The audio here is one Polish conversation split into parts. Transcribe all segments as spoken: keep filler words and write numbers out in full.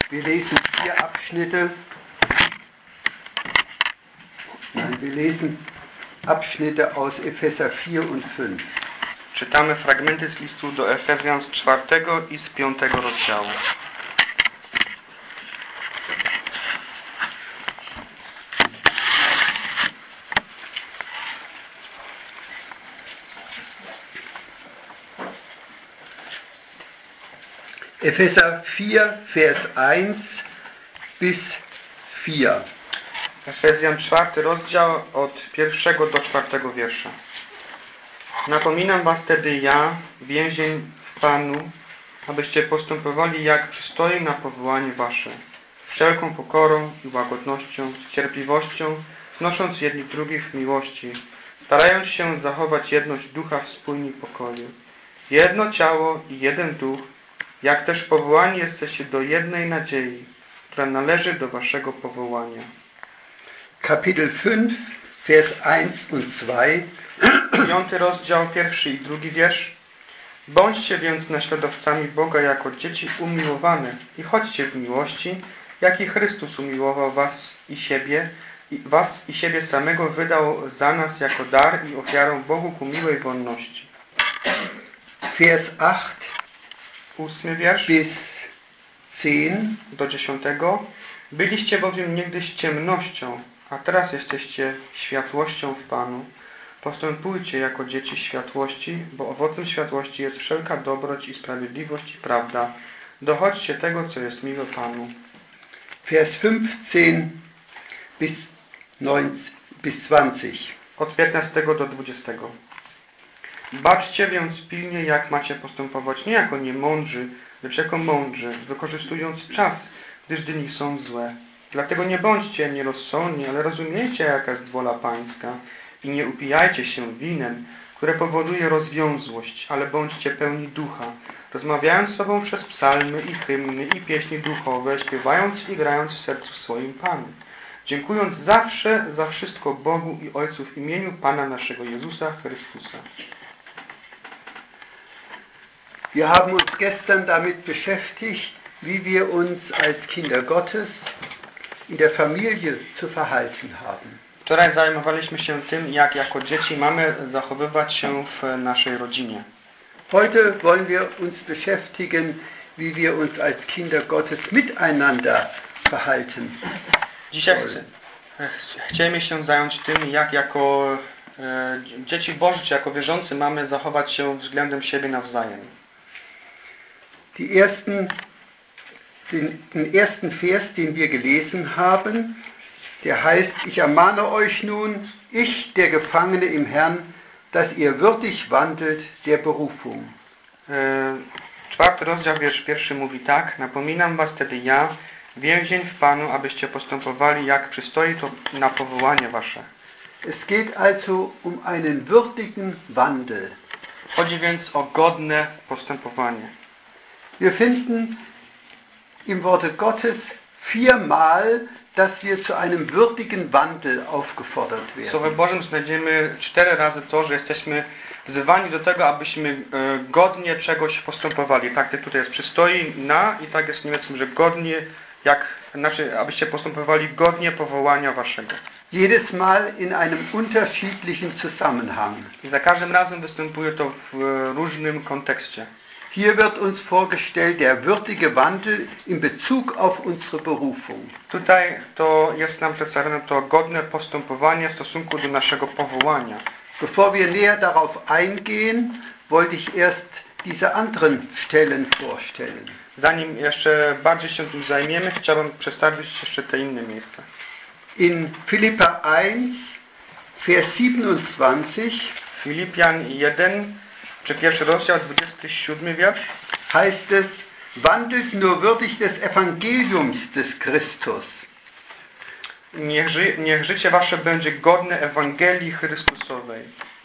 Wir lesen vier Abschnitte. Nein, wir lesen Abschnitte aus Epheser vier und fünf. Czytamy fragmenty z listu do Efezjan z czwartego i z piątego rozdziału. Epheser vier, Vers eins bis vier. Efezjan czwarty rozdział od pierwszego do czwartego wiersza. Napominam was tedy ja, więzień w Panu, abyście postępowali jak przystoi na powołanie wasze, wszelką pokorą i łagodnością, z cierpliwością, znosząc jedni drugich w miłości, starając się zachować jedność ducha w spójni pokoju. Jedno ciało i jeden duch, jak też powołani jesteście do jednej nadziei, która należy do waszego powołania. Kapitel fünf, Vers eins und zwei. Piąty rozdział, pierwszy i drugi wiersz. Bądźcie więc naśladowcami Boga jako dzieci umiłowane i chodźcie w miłości, jak i Chrystus umiłował was i siebie, i was i siebie samego wydał za nas jako dar i ofiarę Bogu ku miłej wonności. Vers acht Ósmy wiersz bis zehn. do dziesiątego. Byliście bowiem niegdyś ciemnością, a teraz jesteście światłością w Panu. Postępujcie jako dzieci światłości, bo owocem światłości jest wszelka dobroć i sprawiedliwość i prawda. Dochodźcie tego, co jest miłe Panu. Vers fünfzehn bis neun bis zwanzig. Od piętnastego do dwudziestego. Baczcie więc pilnie, jak macie postępować, nie jako niemądrzy, lecz jako mądrzy, wykorzystując czas, gdyż dni są złe. Dlatego nie bądźcie nierozsądni, ale rozumiejcie, jaka jest wola Pańska i nie upijajcie się winem, które powoduje rozwiązłość, ale bądźcie pełni ducha, rozmawiając z sobą przez psalmy i hymny i pieśni duchowe, śpiewając i grając w sercu swoim Panu, dziękując zawsze za wszystko Bogu i Ojcu w imieniu Pana naszego Jezusa Chrystusa. Wir haben uns gestern damit beschäftigt, wie wir uns als Kinder Gottes in der Familie zu verhalten haben. Wczoraj zajmowaliśmy się tym, jak jako dzieci mamy zachowywać się w naszej rodzinie. Heute wollen wir uns beschäftigen, wie wir uns als Kinder Gottes miteinander verhalten. Dzisiaj chcemy się zająć tym, jak jako e, dzieci Boże, czy jako wierzący mamy zachować się względem siebie nawzajem. Die ersten, den, den ersten Vers, den wir gelesen haben, der heißt, ich ermahne euch nun, ich, der Gefangene im Herrn, dass ihr würdig wandelt der Berufung. E, czwarty rozdział, wiersz pierwszy mówi tak. Napominam was tedy ja, więzień w Panu, abyście postępowali, jak przystoi to na powołanie wasze. Es geht also um einen würdigen Wandel. Chodzi więc o godne postępowanie. Wir finden im Worte Gottes viermal, dass wir zu einem würdigen Wandel aufgefordert W Słowie werden. Bożym znajdziemy cztery razy to, że jesteśmy wzywani do tego, abyśmy e, godnie czegoś postępowali. Tak, tutaj jest przystoi na i tak jest w niemieckim, że godnie, jak, znaczy, abyście postępowali godnie powołania waszego. Jedes Mal in einem unterschiedlichen Zusammenhang. I za każdym razem występuje to w e, różnym kontekście. Hier wird uns vorgestellt der würdige Wandel in Bezug auf unsere Berufung. Tutaj to jest nam przedstawione to godne postępowanie w stosunku do naszego powołania. Bevor wir näher darauf eingehen, wollte ich erst diese anderen Stellen vorstellen. Zanim jeszcze bardziej się tym zajmiemy, chciałbym przedstawić jeszcze te inne miejsca. In Philipper eins, Vers siebenundzwanzig Filipian jeden, czy pierwszy rozdział, dwudziesty siódmy wiersz. heißt es, wandelt nur würdig des Evangeliums des Christus. Niech, ży, niech życie wasze będzie godne Ewangelii Chrystusowej.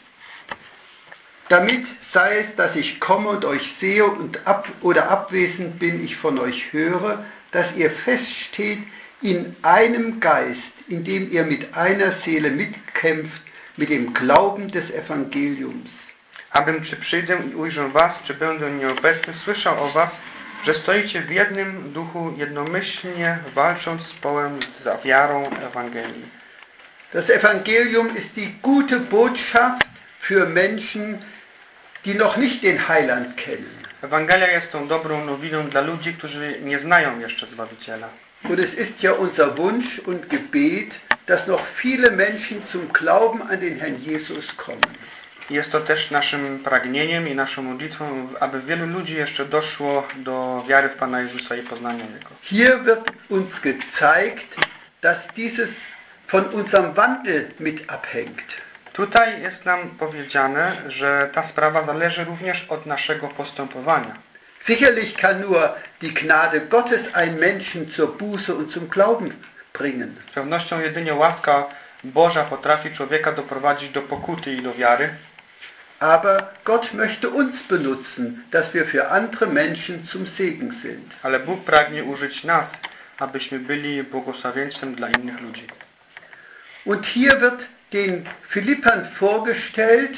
Damit sei es, dass ich komme und euch sehe und ab oder abwesend bin, ich von euch höre, dass ihr feststeht in einem Geist, in dem ihr mit einer Seele mitkämpft, mit dem Glauben des Evangeliums. Abym czy przyjdę i ujrzę was, czy będę nieobecny, słyszał o was, że stoicie w jednym duchu, jednomyślnie walcząc z połem za wiarą Ewangelii. Das Evangelium ist die gute Botschaft für Menschen, die noch nicht den Heiland kennen. Ewangelia jest tą dobrą nowiną dla ludzi, którzy nie znają jeszcze Zbawiciela. Und es ist ja unser Wunsch und Gebet, dass noch viele Menschen zum Glauben an den Herrn Jesus kommen. Jest to też naszym pragnieniem i naszą modlitwą, aby wielu ludzi jeszcze doszło do wiary w Pana Jezusa i poznania Jego. Hier wird uns gezeigt, dass dieses von unserem Wandel mit abhängt. Tutaj jest nam powiedziane, że ta sprawa zależy również od naszego postępowania. Sicherlich kann nur die Gnade Gottes einen Menschen zur Buße und zum Glauben bringen. Z pewnością jedynie łaska Boża potrafi człowieka doprowadzić do pokuty i do wiary. Aber Gott möchte uns benutzen, dass wir für andere Menschen zum Segen sind. Ale Bóg pragnie użyć nas, abyśmy byli błogosławieństwem dla innych ludzi. Und hier wird den Philippern vorgestellt,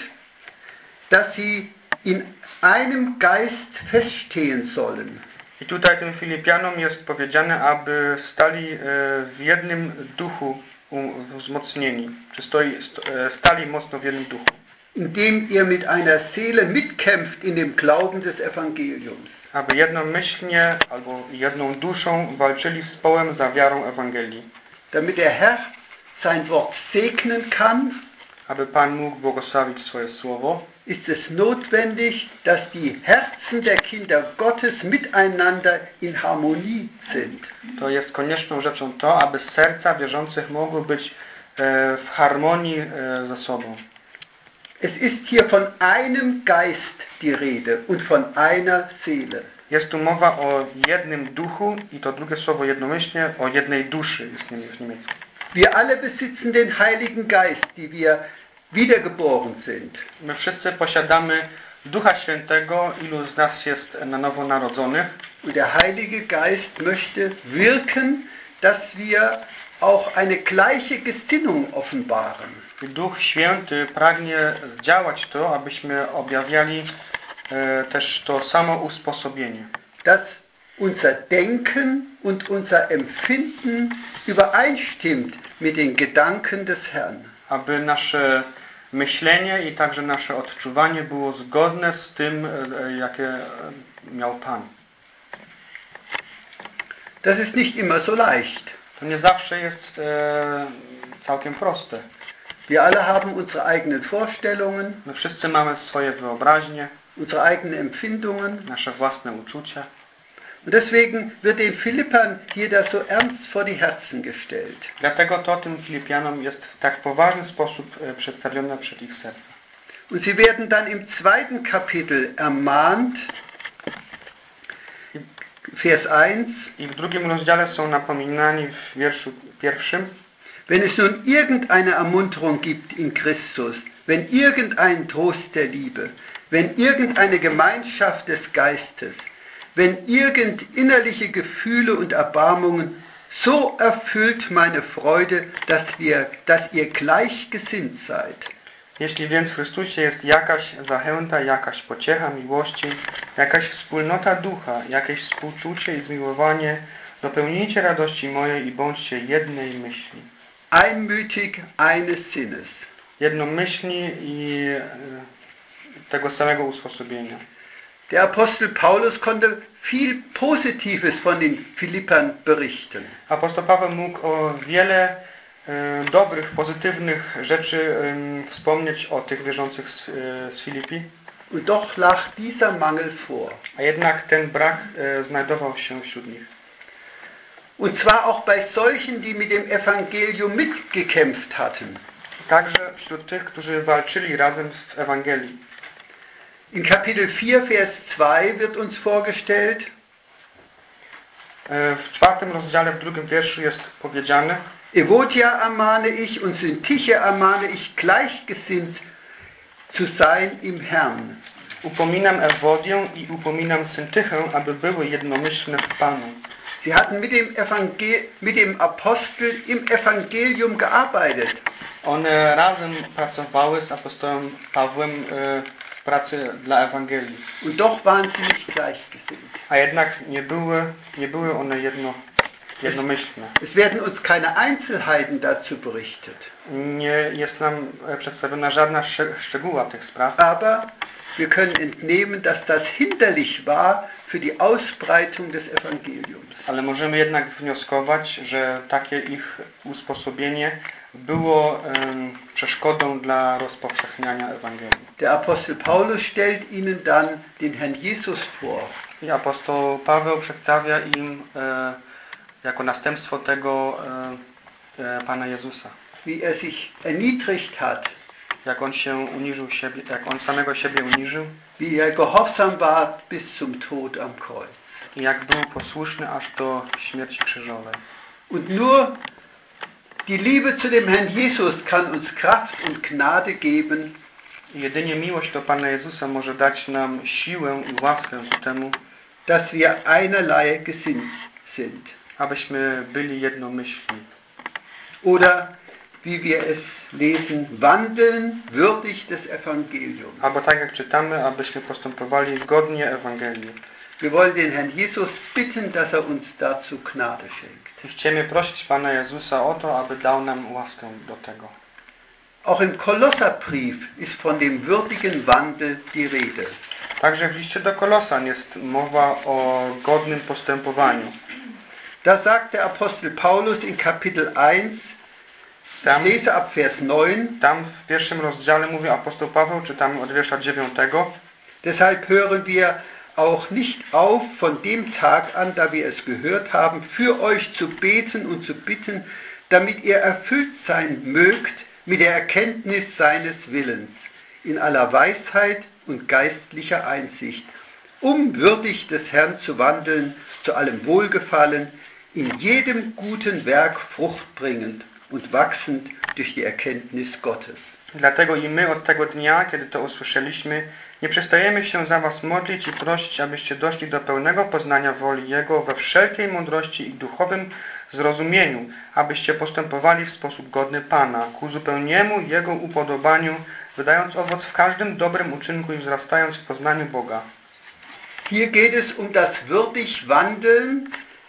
dass sie in einem Geist feststehen sollen. I tutaj tym Filipianom jest powiedziane, aby stali w jednym duchu wzmocnieni, czy stoi, stali mocno w jednym duchu. Indem ihr mit einer Seele mitkämpft in dem Glauben des Evangeliums. Aby jednomyślnie albo jedną duszą walczyli z połem za wiarą Ewangelii. Damit der Herr sein Wort segnen kann, aby Pan mógł błogosławić swoje słowo, ist es notwendig, dass die Herzen der Kinder Gottes miteinander in Harmonie sind. To jest konieczną rzeczą to, aby serca wierzących mogły być w harmonii ze sobą. Es ist hier von einem Geist die Rede und von einer Seele. Jest tu mowa o jednym duchu i to drugie słowo jednomyślnie o jednej duszy jest w niemieckim. Wir alle besitzen den Heiligen Geist, die wir wiedergeboren sind. My wszyscy posiadamy Ducha Świętego, ilu z nas jest na nowo narodzonych. Und der Heilige Geist möchte wirken, dass wir auch eine gleiche Gesinnung offenbaren. I Duch Święty pragnie zdziałać to, abyśmy objawiali e, też to samo usposobienie. Dass unser Denken und unser Empfinden übereinstimmt mit den Gedanken des Herrn. Aby nasze myślenie i także nasze odczuwanie było zgodne z tym, jakie miał Pan. Das ist nicht immer so leicht. To nie zawsze jest e, całkiem proste. Wir alle haben unsere eigenen Vorstellungen, My wszyscy mamy swoje wyobraźnie, unsere eigenen Empfindungen. nasze własne uczucia. Und deswegen wird den Philippern hier das so ernst vor die Herzen gestellt. Dlatego to tym Filipianom jest w tak poważny sposób e, przedstawione przed ich serca. Und sie werden dann im zweiten Kapitel ermahnt, Vers eins, I w drugim rozdziale są napominani w wierszu pierwszym. wenn es nun irgendeine Ermunterung gibt in Christus, wenn irgendein Trost der Liebe, wenn irgendeine Gemeinschaft des Geistes, wenn irgend innerliche Gefühle und Erbarmungen, so erfüllt meine Freude, dass, wir, dass ihr gleichgesinnt seid. Jeśli więc w Chrystusie jest jakaś zachęta, jakaś pociecha miłości, jakaś wspólnota ducha, jakieś współczucie i zmiłowanie, dopełnijcie radości mojej i bądźcie jednej myśli. Einmütig eines Sinnes. Jednomyślni i e, tego samego usposobienia. Der Apostel Paulus konnte viel Positives von den Philippern berichten. Apostoł Paweł mógł o wiele e, dobrych, pozytywnych rzeczy e, wspomnieć o tych wierzących z, e, z Filipi. Und doch lag dieser Mangel vor. A jednak ten brak e, znajdował się wśród nich. Und zwar auch bei solchen, die mit dem Evangelium mitgekämpft hatten. Także wśród tych, którzy walczyli razem w Ewangelii. In Kapitel vier, Vers zwei wird uns vorgestellt, E, w czwartym rozdziale, w drugim wierszu jest powiedziane: Evodia ermahne ich und Syntyche ermahne ich gleichgesinnt zu sein im Herrn. Upominam Ewodię i upominam Syntychę, aby były jednomyślne w Panu. Sie hatten mit dem, Evangel mit dem Apostel im Evangelium gearbeitet. One razem pracowały z apostołem Pawłem pracy dla Ewangelii. Und doch waren sie nicht gleichgesinnt. A jednak nie były, nie były one jedno, jednomyślne. Es werden uns keine Einzelheiten dazu berichtet. Nie jest nam przedstawiona żadna szczeg- szczegóła tych spraw. Aber wir können entnehmen, dass das hinderlich war für die Ausbreitung des Evangeliums. Ale możemy jednak wnioskować, że takie ich usposobienie było um, przeszkodą dla rozpowszechniania Ewangelii. Der Apostel Paulus stellt ihnen dann den Herrn Jesus vor. I apostoł Paweł przedstawia im e, jako następstwo tego e, e, Pana Jezusa. Wie er sich erniedrigt hat. Jak on się uniżył siebie, jak on samego siebie uniżył. Wie er gehorsam war bis zum Tod am Kreuz. I jak był posłuszny aż do śmierci krzyżowej. Und nur die Liebe zu dem Herrn Jesus kann uns Kraft und Gnade geben, I jedynie miłość do Pana Jezusa może dać nam siłę i łaskę ku temu, dass wir einerlei gesinnt sind. abyśmy byli jednomyślni. Oder wie wir es lesen, wandeln würdig des Evangeliums. Albo tak jak czytamy, abyśmy postępowali zgodnie Ewangelii. Wir wollen den Herrn Jesus bitten, dass er uns dazu Gnade schenkt. I chcemy prosić Pana Jezusa o to, aby dał nam łaskę do tego. Auch im Kolosserbrief ist von dem würdigen Wandel die Rede. Także w liście do Kolosan jest mowa o godnym postępowaniu. Da sagt der Apostel Paulus in Kapitel eins, Tam, ich lese ab Vers neun, tam w pierwszym rozdziale mówi apostoł Paweł, czytamy od wiersza dziewiątego. deshalb hören wir auch nicht auf von dem Tag an, da wir es gehört haben, für euch zu beten und zu bitten, damit ihr erfüllt sein mögt mit der Erkenntnis seines Willens, in aller Weisheit und geistlicher Einsicht, um würdig des Herrn zu wandeln, zu allem Wohlgefallen, in jedem guten Werk Frucht bringend und wachsend durch die Erkenntnis Gottes. Dlatego i my od tego dnia, kiedy to usłyszeliśmy, nie przestajemy się za was modlić i prosić, abyście doszli do pełnego poznania woli Jego we wszelkiej mądrości i duchowym zrozumieniu, abyście postępowali w sposób godny Pana, ku zupełniemu Jego upodobaniu, wydając owoc w każdym dobrym uczynku i wzrastając w poznaniu Boga. Hier geht es um das würdig Wandeln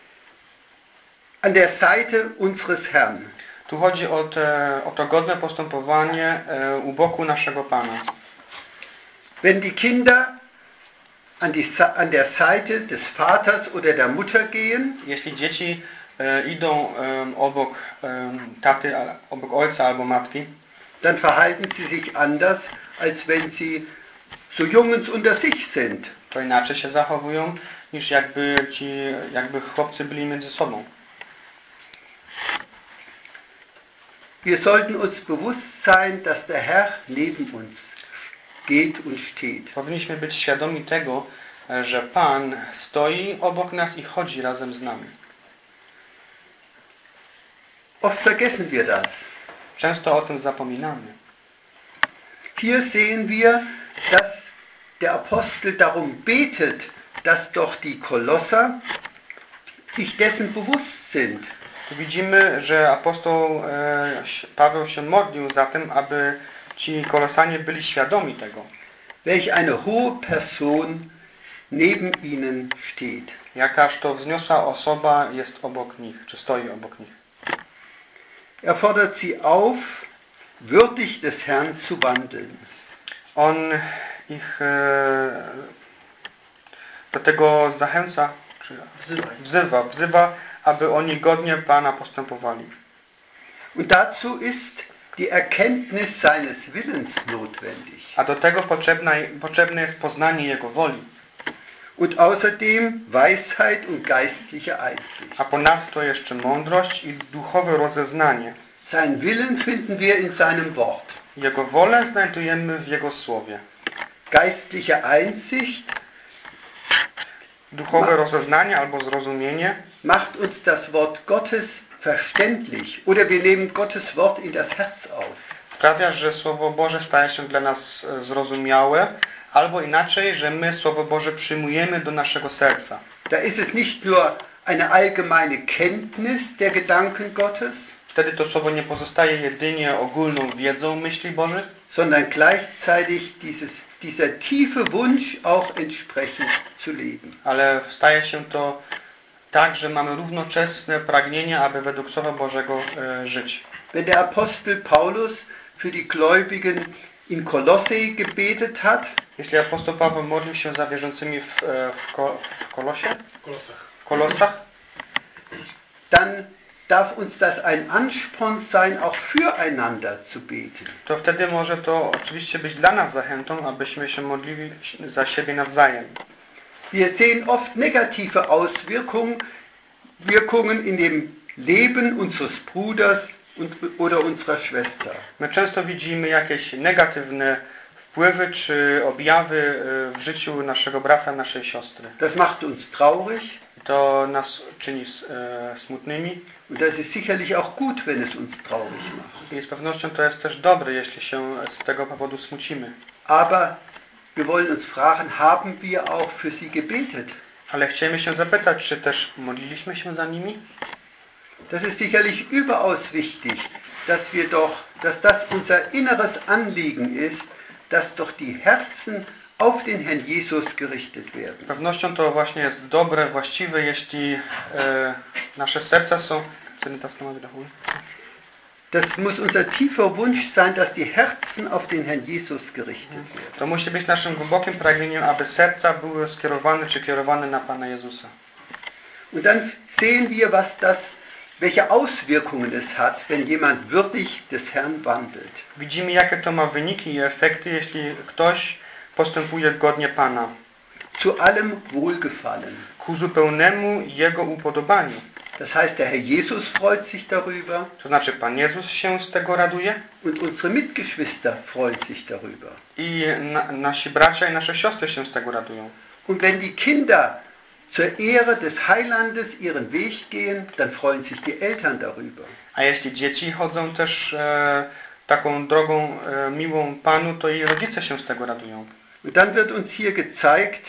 an der Seite unseres Herrn. Tu chodzi o, te, o to godne postępowanie e, u boku naszego Pana. Wenn die Kinder an, die, an der Seite des Vaters oder der Mutter gehen, Jeśli dzieci e, idą e, obok e, taty, a- obok ojca albo matki, dann verhalten sie sich anders, als wenn sie so Jungens unter sich sind. to inaczej się zachowują, niż jakby ci, jakby chłopcy byli między sobą. Wir sollten uns bewusst sein, dass der Herr neben uns geht und steht. Powinniśmy być świadomi tego, e, że Pan stoi obok nas i chodzi razem z nami. Oft vergessen wir das. Często o tym zapominamy. Hier sehen wir, dass der Apostel darum betet, dass doch die Kolosser sich dessen bewusst sind. Tu widzimy, że apostoł e, Paweł się modlił za tym, aby ci Kolosanie byli świadomi tego, Welch eine hohe Person neben ihnen steht. jakaż to wzniosła osoba jest obok nich, czy stoi obok nich. Er fordert sie auf, würdig des Herrn zu wandeln. On ich e, do tego zachęca, czy wzywa, wzywa, aby oni godnie Pana postępowali. Und dazu ist die Erkenntnis seines Willens notwendig. A do tego potrzebna, potrzebne jest poznanie Jego woli. Und außerdem Weisheit und geistliche Einsicht. A ponadto jeszcze mądrość i duchowe rozeznanie. Sein Willen finden wir in seinem Wort. Jego wolę znajdujemy w Jego Słowie. Geistliche Einsicht Duchowe rozeznanie albo zrozumienie macht uns das Wort Gottes verständlich. Oder wir nehmen Gottes Wort in das Herz auf. sprawia, że Słowo Boże staje się dla nas e, zrozumiałe, albo inaczej, że my Słowo Boże przyjmujemy do naszego serca. Da ist es nicht nur eine allgemeine Kenntnis der Gedanken Gottes, Wtedy to Słowo nie pozostaje jedynie ogólną wiedzą myśli Bożych, sondern gleichzeitig dieses, dieser tiefe Wunsch auch entsprechend zu leben. Ale staje się to tak, że mamy równoczesne pragnienie, aby według Słowa Bożego e, żyć. Wenn der Apostel Paulus für die Gläubigen in Kolosse gebetet hat, Jeśli apostoł Paweł modlił się za wierzącymi w, e, w, ko, w Kolosie? Kolosach. W Kolosach, dann darf uns das ein Ansporn sein, auch füreinander zu beten. to wtedy może to oczywiście być dla nas zachętą, abyśmy się modlili za siebie nawzajem. Wir sehen oft negative Auswirkungen Wirkungen in dem Leben unseres Bruders und, oder unserer Schwester. My często widzimy jakieś negatywne wpływy czy objawy e, w życiu naszego brata, naszej siostry. Das macht uns traurig To nas czyni e, smutnymi und das ist sicherlich auch gut, wenn es uns traurig macht. i z pewnością to jest też dobre, jeśli się z tego powodu smucimy. Aber wir wollen uns fragen, haben wir auch für sie gebetet? Ale chcielibyśmy się zapytać, czy też modliliśmy się za nimi? Das ist sicherlich überaus wichtig, dass wir doch, dass das unser inneres Anliegen ist, dass doch die Herzen auf den Herrn Jesus gerichtet werden. Z pewnością to właśnie jest dobre, właściwe, jeśli e, nasze serca są... Das muss unser tiefer Wunsch sein, dass die Herzen auf den Herrn Jesus gerichtet werden. To musi być naszym głębokim pragnieniem, aby serca były skierowane czy kierowane na Pana Jezusa. Und dann sehen wir, was das, welche Auswirkungen es hat, wenn jemand würdig des Herrn wandelt. Widzimy, jakie to ma wyniki i efekty, jeśli ktoś postępuje godnie Pana. Zu allem Wohlgefallen. Ku zupełnemu Jego upodobaniu. Das heißt, der Herr Jesus freut sich darüber. To znaczy, Pan Jezus się z tego raduje Und unsere Mitgeschwister freut sich darüber. i na, nasi bracia i nasze siostry się z tego radują. Und wenn die Kinder zur Ehre des Heilandes ihren Weg gehen, dann freuen sich die Eltern darüber. A jeśli dzieci chodzą też e, taką drogą e, miłą Panu, to i rodzice się z tego radują. Und dann wird uns hier gezeigt,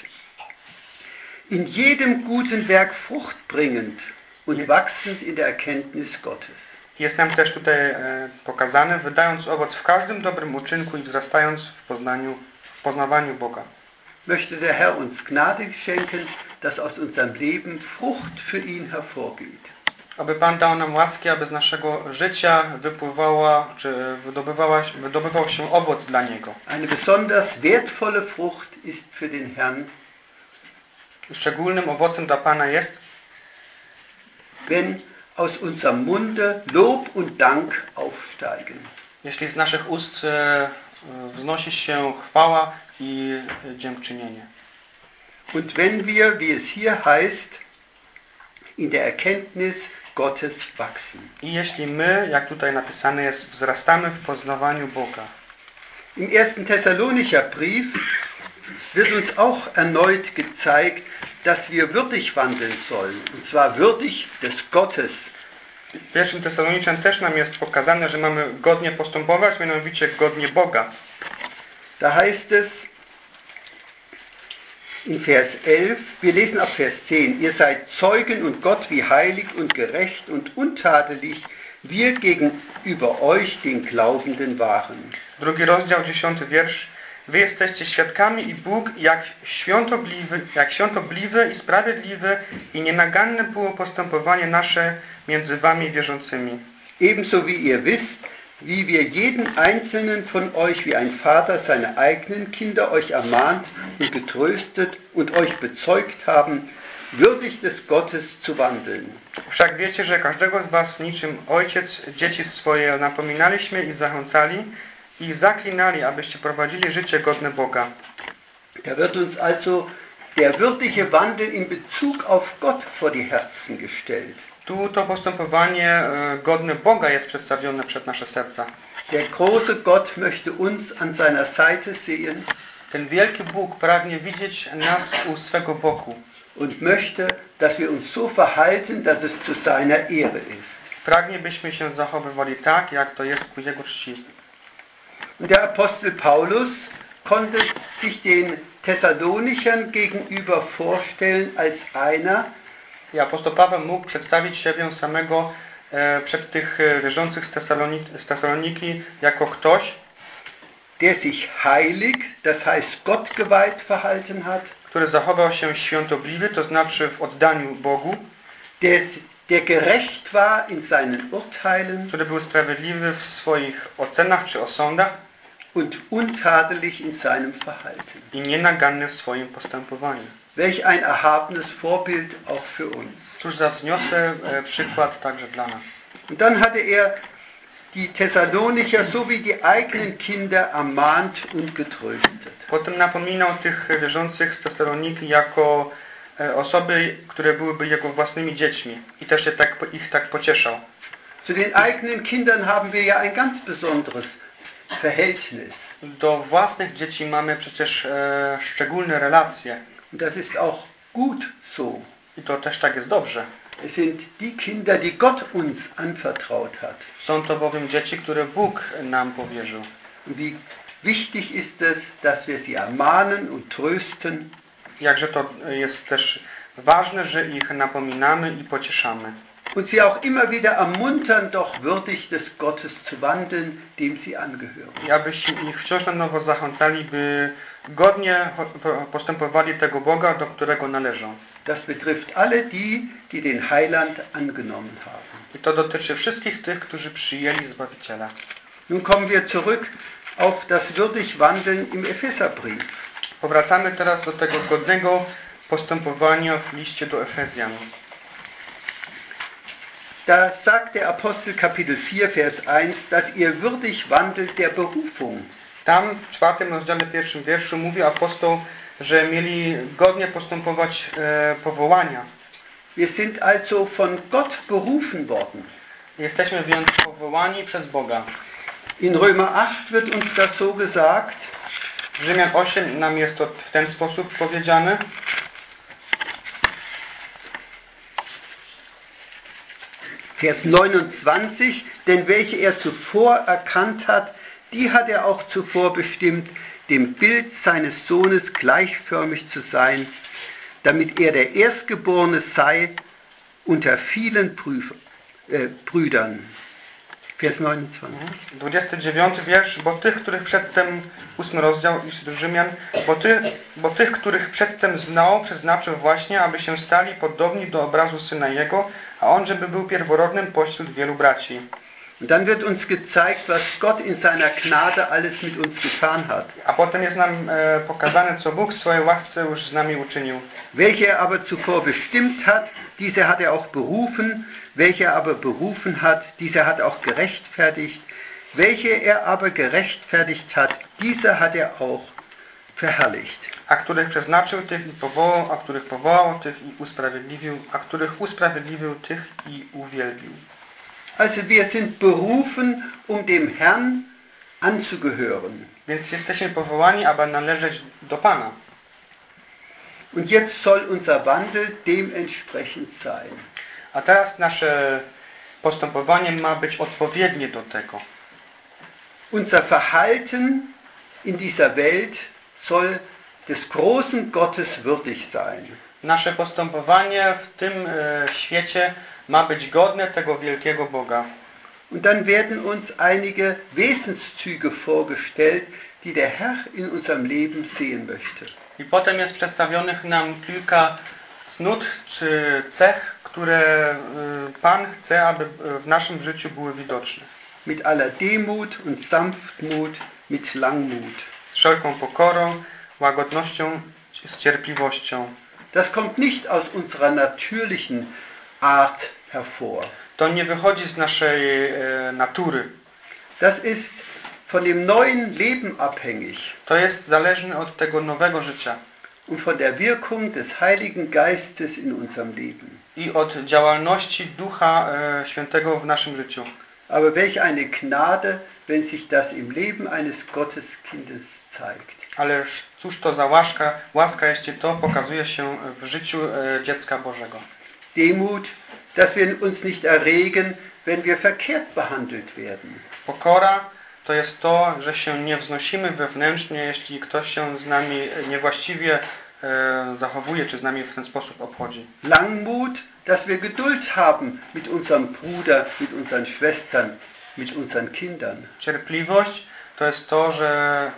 in jedem guten Werk Frucht bringend und wachsend in der Erkenntnis Gottes. Jest nam też tutaj e, pokazane, wydając owoc w każdym dobrym uczynku i wzrastając w poznaniu, w poznawaniu Boga. Möchte der Herr uns Gnade schenken, dass aus unserem Leben Frucht für ihn hervorgeht. Aby Pan dał nam łaski, aby z naszego życia wypływała, czy wydobywała, wydobywał się owoc dla Niego. Eine besonders wertvolle Frucht ist für den Herrn, Szczególnym owocem dla Pana jest, wenn aus unserem Munde Lob und Dank aufsteigen. jeśli z naszych ust e, wznosi się chwała i dziękczynienie. Und wenn wir, wie es hier heißt, in der Erkenntnis Gottes wachsen. I jeśli my, jak tutaj napisane jest, wzrastamy w poznawaniu Boga. Im ersten Thessalonicher Brief wird uns auch erneut gezeigt, dass wir würdig wandeln sollen. Und zwar würdig des Gottes. W pierwszym Tesaloniczan też nam jest pokazane, że mamy godnie postępować, mianowicie godnie Boga. Da heißt es in Vers elf, wir lesen ab Vers zehn, ihr seid Zeugen und Gott wie heilig und gerecht und untadelig, wir gegenüber euch den Glaubenden waren. Drugi rozdział, dziesiąty wiersz. Wy jesteście świadkami i Bóg jak świątobliwy, jak świątobliwy i sprawiedliwy i nienaganne było postępowanie nasze między wami wierzącymi. Ebenso wie ihr wisst, wie wir jeden einzelnen von euch wie ein Vater seine eigenen Kinder euch ermahnt und getröstet und euch bezeugt haben, würdig des Gottes zu wandeln. Wszak wiecie, że każdego z was niczym ojciec dzieci swoje napominaliśmy i zachęcali i zaklinali, abyście prowadzili życie godne Boga. Da wird uns also der würdige Wandel in Bezug auf Gott vor die Herzen gestellt. Tu to postępowanie e, godne Boga jest przedstawione przed nasze serca. Der große Gott möchte uns an seiner Seite sehen Ten wielki Bóg pragnie widzieć nas u swego boku. und möchte, dass wir uns so verhalten, dass es zu seiner Ehre ist. Pragnie, byśmy się zachowywali tak, jak to jest ku Jego czci. Und der Apostel Paulus konnte sich den Thessalonichern gegenüber vorstellen als einer, I apostoł Paweł mógł przedstawić siebie samego e, przed tych e, wierzących z, Tesaloniki, z Tesaloniki jako ktoś, der sich heilig, das heißt Gott geweiht verhalten hat, który zachował się świątobliwy, to znaczy w oddaniu Bogu, der, der gerecht war in seinen Urteilen który był sprawiedliwy w swoich ocenach czy osądach und untadelig in seinem Verhalten. i nienaganny w swoim postępowaniu. Welch ein erhabenes Vorbild auch für uns. Cóż za wzniosły e, przykład także dla nas. Und dann hatte er die Thessalonicher sowie die eigenen Kinder ermahnt und getröstet. Potem napominał tych wierzących z Tesaloniki jako e, osoby, które byłyby jego własnymi dziećmi i też je tak, ich tak pocieszał. Zu den eigenen Kindern haben wir ja ein ganz besonderes Verhältnis. Do własnych dzieci mamy przecież e, szczególne relacje. Und das ist auch gut so. I to też tak jest dobrze. Es sind die Kinder, die Gott uns anvertraut hat. Są to bowiem dzieci, które Bóg nam powierzył. Und wie wichtig ist es, dass wir sie ermahnen und trösten. Jakże to jest też ważne, że ich napominamy i pocieszamy. Und sie auch immer wieder ermuntern, doch würdig des Gottes zu wandeln, dem sie angehören. I abyśmy ich wciąż na nowo zachęcali, by godnie postępowali tego Boga, do którego należą. Das betrifft alle die, die den Heiland angenommen haben. I to dotyczy wszystkich tych, którzy przyjęli Zbawiciela. Nun kommen wir zurück auf das würdig Wandeln im Epheserbrief. Powracamy teraz do tego godnego postępowania w liście do Efezjan. Da sagt der Apostel Kapitel vier, Vers eins, dass ihr würdig wandelt der Berufung. Tam w czwartym rozdziale pierwszym wierszu mówi apostoł, że mieli godnie postępować e, powołania. Wir sind also von Gott berufen worden. Jesteśmy więc powołani przez Boga. In Römer acht wird uns das so gesagt. W Rzymian osiem nam jest to w ten sposób powiedziane. Vers neunundzwanzig, denn welche er zuvor erkannt hat, die hat er auch zuvor bestimmt, dem Bild seines Sohnes gleichförmig zu sein, damit er der Erstgeborene sei unter vielen Prüf äh, Brüdern. Vers neunundzwanzig. dwudziesty dziewiąty wiersz, bo tych, których przedtem, ósmy rozdział Rzymian, bo, ty, bo tych, których przedtem znał, przeznaczył właśnie, aby się stali podobni do obrazu Syna Jego, a On, żeby był pierworodnym pośród wielu braci. Und dann wird uns gezeigt, was Gott in seiner Gnade alles mit uns getan hat. A potem jest nam e, pokazane, co Bóg w swojej łasce już z nami uczynił. Welche er aber zuvor bestimmt hat, diese hat er auch berufen. Welche er aber berufen hat, diese hat auch gerechtfertigt. Welche er aber gerechtfertigt hat, diese hat er auch verherrlicht. A których przeznaczył, tych i powołał, a których powołał, tych i usprawiedliwił, a których usprawiedliwił, tych i uwielbił. Also wir sind berufen, um dem Herrn anzugehören. Więc jesteśmy powołani, aby należeć do Pana. Und jetzt soll unser Wandel dementsprechend sein. A teraz nasze postępowanie ma być odpowiednie do tego. Unser Verhalten in dieser Welt soll des großen Gottes würdig sein. Nasze postępowanie w tym e, świecie ma być godne tego wielkiego Boga. Und dann werden uns einige Wesenszüge vorgestellt, die der Herr in unserem Leben sehen möchte. I potem jest przedstawionych nam kilka cnót czy cech, które y, Pan chce, aby w naszym życiu były widoczne. Mit aller Demut und Sanftmut, mit Langmut. Z wszelką pokorą, łagodnością, z cierpliwością. Das kommt nicht aus unserer natürlichen Art hervor. To nie wychodzi z naszej e, natury. Das ist von dem neuen Leben abhängig. To jest zależne od tego nowego życia. Und von der Wirkung des Heiligen Geistes in unserem Leben. I od działalności Ducha e, Świętego w naszym życiu. Aber welch eine Gnade, wenn sich das im Leben eines Gotteskindes zeigt. Ależ cóż to za łaska, łaska, jeśli to pokazuje się w życiu e, dziecka Bożego. Demut, dass wir uns nicht erregen, wenn wir verkehrt behandelt werden. Pokora to jest to, że się nie wznosimy wewnętrznie, jeśli ktoś się z nami niewłaściwie e, zachowuje, czy z nami w ten sposób obchodzi. Langmut, dass wir Geduld haben mit unserem Bruder, mit unseren Schwestern, mit unseren Kindern. Cierpliwość to jest to, że...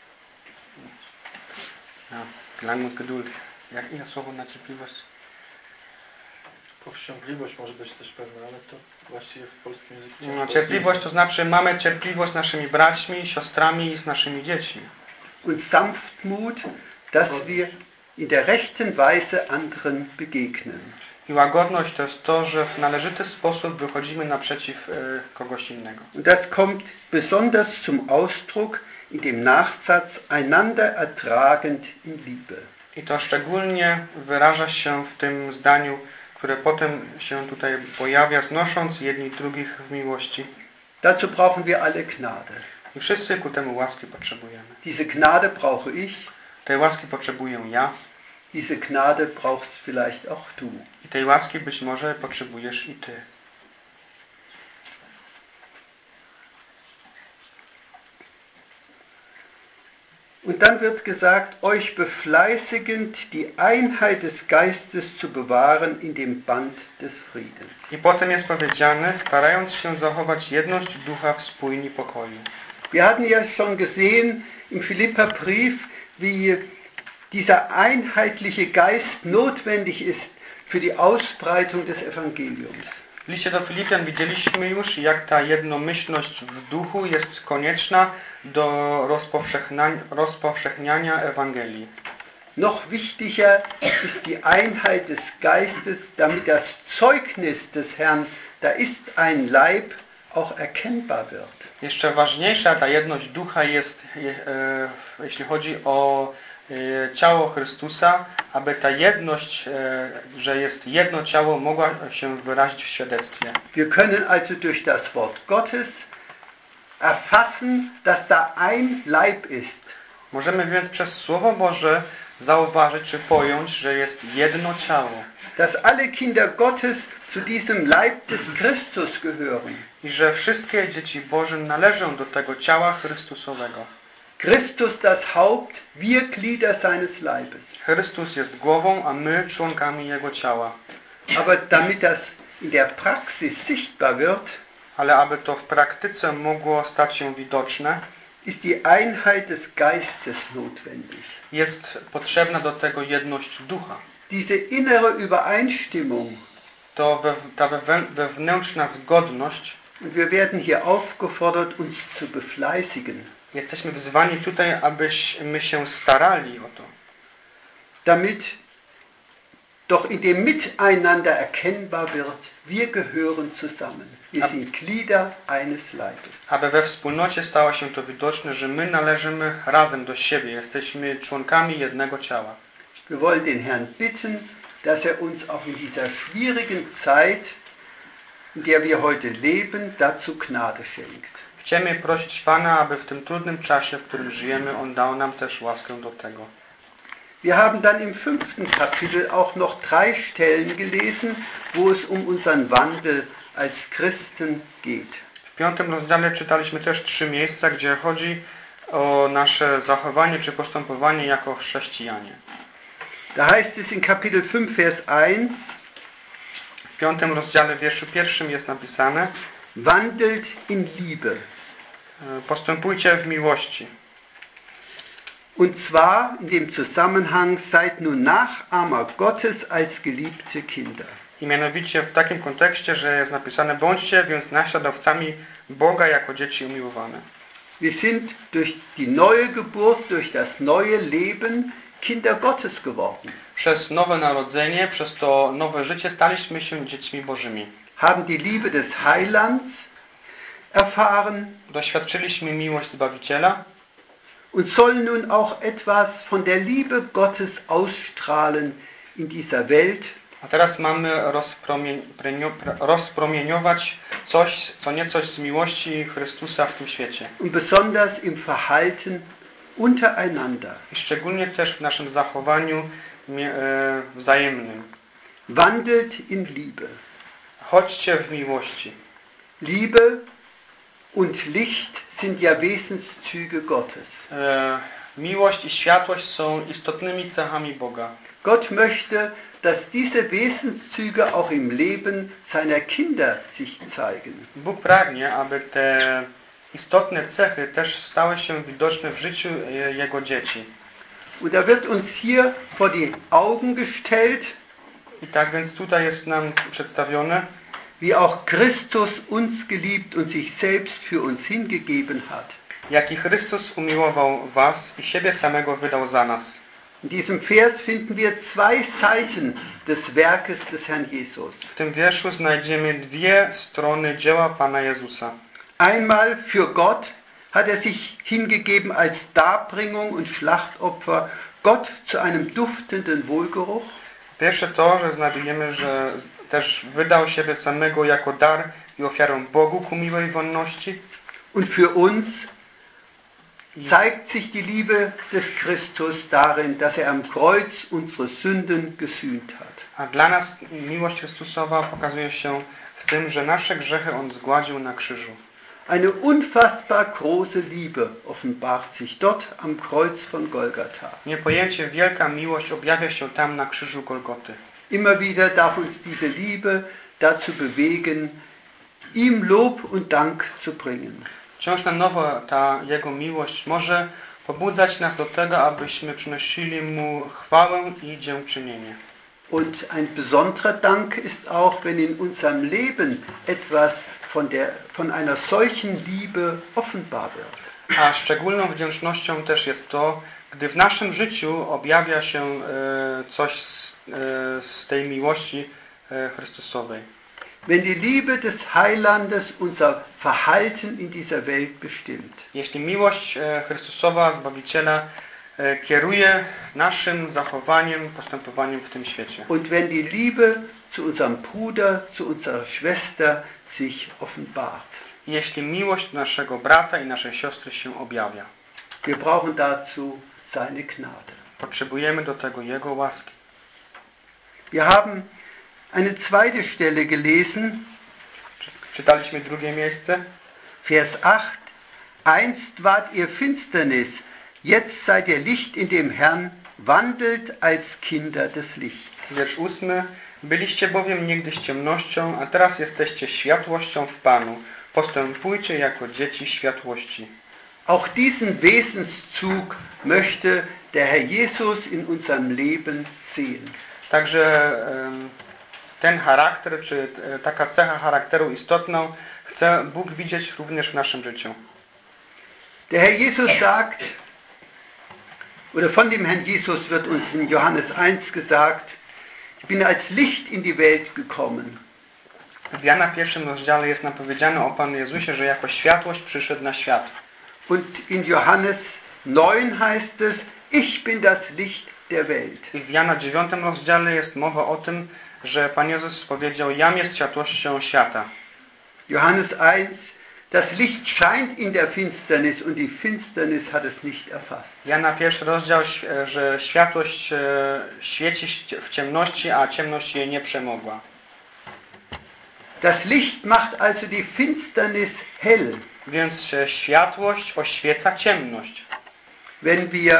No, Langmut Geduld. Jak inne słowo na cierpliwość? Powściągliwość może być też pewna, ale to właściwie w polskim języku... No, cierpliwość to znaczy mamy cierpliwość z naszymi braćmi, siostrami i z naszymi dziećmi. Und Sanftmut, dass wir in der rechten Weise anderen begegnen. I łagodność to jest to, że w należyty sposób wychodzimy naprzeciw y, kogoś innego. Und das kommt besonders zum Ausdruck in dem Nachsatz einander ertragend in Liebe. I to szczególnie wyraża się w tym zdaniu, które potem się tutaj pojawia, znosząc jedni drugich w miłości. Dazu brauchen wir alle Gnade. I wszyscy ku temu łaski potrzebujemy. Diese Gnade brauche ich. Tej łaski potrzebuję ja. Diese Gnade brauchst vielleicht auch du. I tej łaski być może potrzebujesz i ty. Und dann wird gesagt, euch befleißigend die Einheit des Geistes zu bewahren in dem Band des Friedens. I potem jest powiedziane, starając się zachować jedność ducha w spójni pokoju. Wir hatten ja schon gesehen im Philipperbrief, wie dieser einheitliche Geist notwendig ist für die Ausbreitung des Evangeliums. W liście do Filipian widzieliśmy już, jak ta jednomyślność w duchu jest konieczna do rozpowszechniania, rozpowszechniania Ewangelii. Noch wichtiger ist die Einheit des Geistes, damit das Zeugnis des Herrn, da ist ein Leib, auch erkennbar wird. Jeszcze ważniejsza ta jedność ducha jest, e, jeśli chodzi o e, ciało Chrystusa, aby ta jedność, e, że jest jedno ciało, mogła się wyrazić w świadectwie. Wir können also durch das Wort Gottes erfassen, dass da ein Leib ist. Możemy więc przez Słowo Boże zauważyć czy pojąć, że jest jedno ciało. Dass alle Kinder Gottes zu diesem Leib des Christus gehören. I że wszystkie dzieci Boże należą do tego ciała Chrystusowego. Christus das Haupt, wir Glieder seines Leibes. Chrystus jest głową, a my członkami Jego ciała. Aber damit das in der Praxis sichtbar wird, Ale aby to w praktyce mogło stać się widoczne, ist die Einheit des Geistes notwendig. jest potrzebna do tego jedność ducha. Diese innere Übereinstimmung, To we, ta wewe, wewnętrzna zgodność, und wir werden hier aufgefordert, uns zu befleißigen, jesteśmy wzwani tutaj, abyśmy się starali o to. damit doch in dem Miteinander erkennbar wird, wir gehören zusammen. Wir sind Glieder eines Leibes. Aby we wspólnocie stało się to widoczne, że my należymy razem do siebie, jesteśmy członkami jednego ciała. Wir wollen den Herrn bitten, dass er uns auch in dieser schwierigen Zeit, in der wir heute leben, dazu Gnade schenkt. Chcemy prosić Pana, aby w tym trudnym czasie, w którym żyjemy, On dał nam też łaskę do tego. Wir haben dann im fünften Kapitel auch noch drei Stellen gelesen, wo es um unseren Wandel als Christen geht. W piątym rozdziale czytaliśmy też trzy miejsca, gdzie chodzi o nasze zachowanie czy postępowanie jako chrześcijanie. Da heißt es in Kapitel fünf, Vers eins, W piątym rozdziale, wierszu pierwszym jest napisane: wandelt in Liebe. Postępujcie w miłości. Und zwar in dem Zusammenhang, seid nun Nachahmer Gottes als geliebte Kinder. I mianowicie w takim kontekście, że jest napisane: bądźcie więc naśladowcami Boga jako dzieci umiłowane. Wir sind durch die neue Geburt, durch das neue Leben Kinder Gottes geworden. Przez nowe narodzenie, przez to nowe życie staliśmy się dziećmi Bożymi. Haben die Liebe des Heilands erfahren Doświadczyliśmy miłość Zbawiciela und sollen nun auch etwas von der Liebe Gottes ausstrahlen in dieser Welt. a teraz mamy rozpromieniować coś, co niecoś z miłości Chrystusa w tym świecie. Und besonders im Verhalten untereinander. I szczególnie też w naszym zachowaniu e, wzajemnym. Wandelt in Liebe. Chodźcie w miłości. Liebe und Licht sind ja Wesenszüge Gottes. E, miłość i światłość są istotnymi cechami Boga. Gott möchte, dass diese Wesenszüge auch im Leben seiner Kinder sich zeigen. Bóg pragnie, aby te istotne cechy też stały się widoczne w życiu e, Jego dzieci. Und da wird uns hier vor die Augen gestellt, I tak więc tutaj jest nam przedstawione, wie auch Christus uns geliebt und sich selbst für uns hingegeben hat. jaki Chrystus umiłował was i siebie samego wydał za nas. In diesem Vers finden wir zwei Seiten des Werkes des Herrn Jesus. W tym wierszu znajdziemy dwie strony dzieła Pana Jezusa. Einmal für Gott hat er sich hingegeben als Darbringung und Schlachtopfer Gott zu einem duftenden Wohlgeruch. Pierwsze to, że znajdujemy, że też wydał siebie samego jako dar i ofiarę Bogu ku miłej wonności. Und für uns zeigt sich die Liebe des Christus darin, dass er am Kreuz unsere Sünden gesühnt hat. A dla nas miłość Chrystusowa pokazuje się w tym, że nasze grzechy On zgładził na krzyżu. Eine unfassbar große Liebe offenbart sich dort am Kreuz von Golgatha. Niepojęcie wielka miłość objawia się tam na krzyżu Golgoty. Immer wieder darf uns diese Liebe dazu bewegen, ihm Lob und Dank zu bringen. Wciąż na nowo ta Jego miłość może pobudzać nas do tego, abyśmy przynosili Mu chwałę i dziękczynienie. Und ein besonderer Dank ist auch, wenn in unserem Leben etwas von, der, von einer solchen Liebe offenbar wird. A szczególną wdzięcznością też jest to, gdy w naszym życiu objawia się e, coś z, e, z tej miłości e, Chrystusowej. Wenn die Liebe des Heilandes unser Verhalten in dieser Welt bestimmt. Jeśli miłość e, Chrystusowa, Zbawiciela, e, kieruje naszym zachowaniem, postępowaniem w tym świecie. Und wenn die Liebe zu unserem Bruder, zu unserer Schwester sich offenbart. Jeśli miłość naszego brata i naszej siostry się objawia. Wir brauchen dazu seine Gnade. Potrzebujemy do tego Jego łaski. Wir haben eine zweite Stelle gelesen, Czytaliśmy drugie miejsce. Vers acht. Einst wart ihr Finsternis, jetzt seid ihr Licht in dem Herrn, wandelt als Kinder des Lichts. Wiersz ósmy. Byliście bowiem niegdyś ciemnością, a teraz jesteście światłością w Panu. Postępujcie jako dzieci światłości. Auch diesen Wesenszug möchte der Herr Jesus in unserem Leben sehen. Także ten charakter, czy taka cecha charakteru istotną chce Bóg widzieć również w naszym życiu. Der Herr Jesus sagt, oder von dem Herrn Jesus wird uns in Johannes eins gesagt, ich bin als Licht in die Welt gekommen. W Jana pierwszym rozdziale jest nam powiedziane o Panu Jezusie, że jako światłość przyszedł na świat. Und in Johannes neun heißt es, ich bin das Licht der Welt. I w Jana dziewiątym rozdziale jest mowa o tym, że Pan Jezus powiedział, jam jest światłością świata. Johannes eins, das Licht scheint in der Finsternis und die Finsternis hat es nicht erfasst. Jana pierwszy rozdział, że światłość świeci w ciemności, a ciemność jej nie przemogła. Das Licht macht also die Finsternis hell. Więc światłość oświeca ciemność. Wenn wir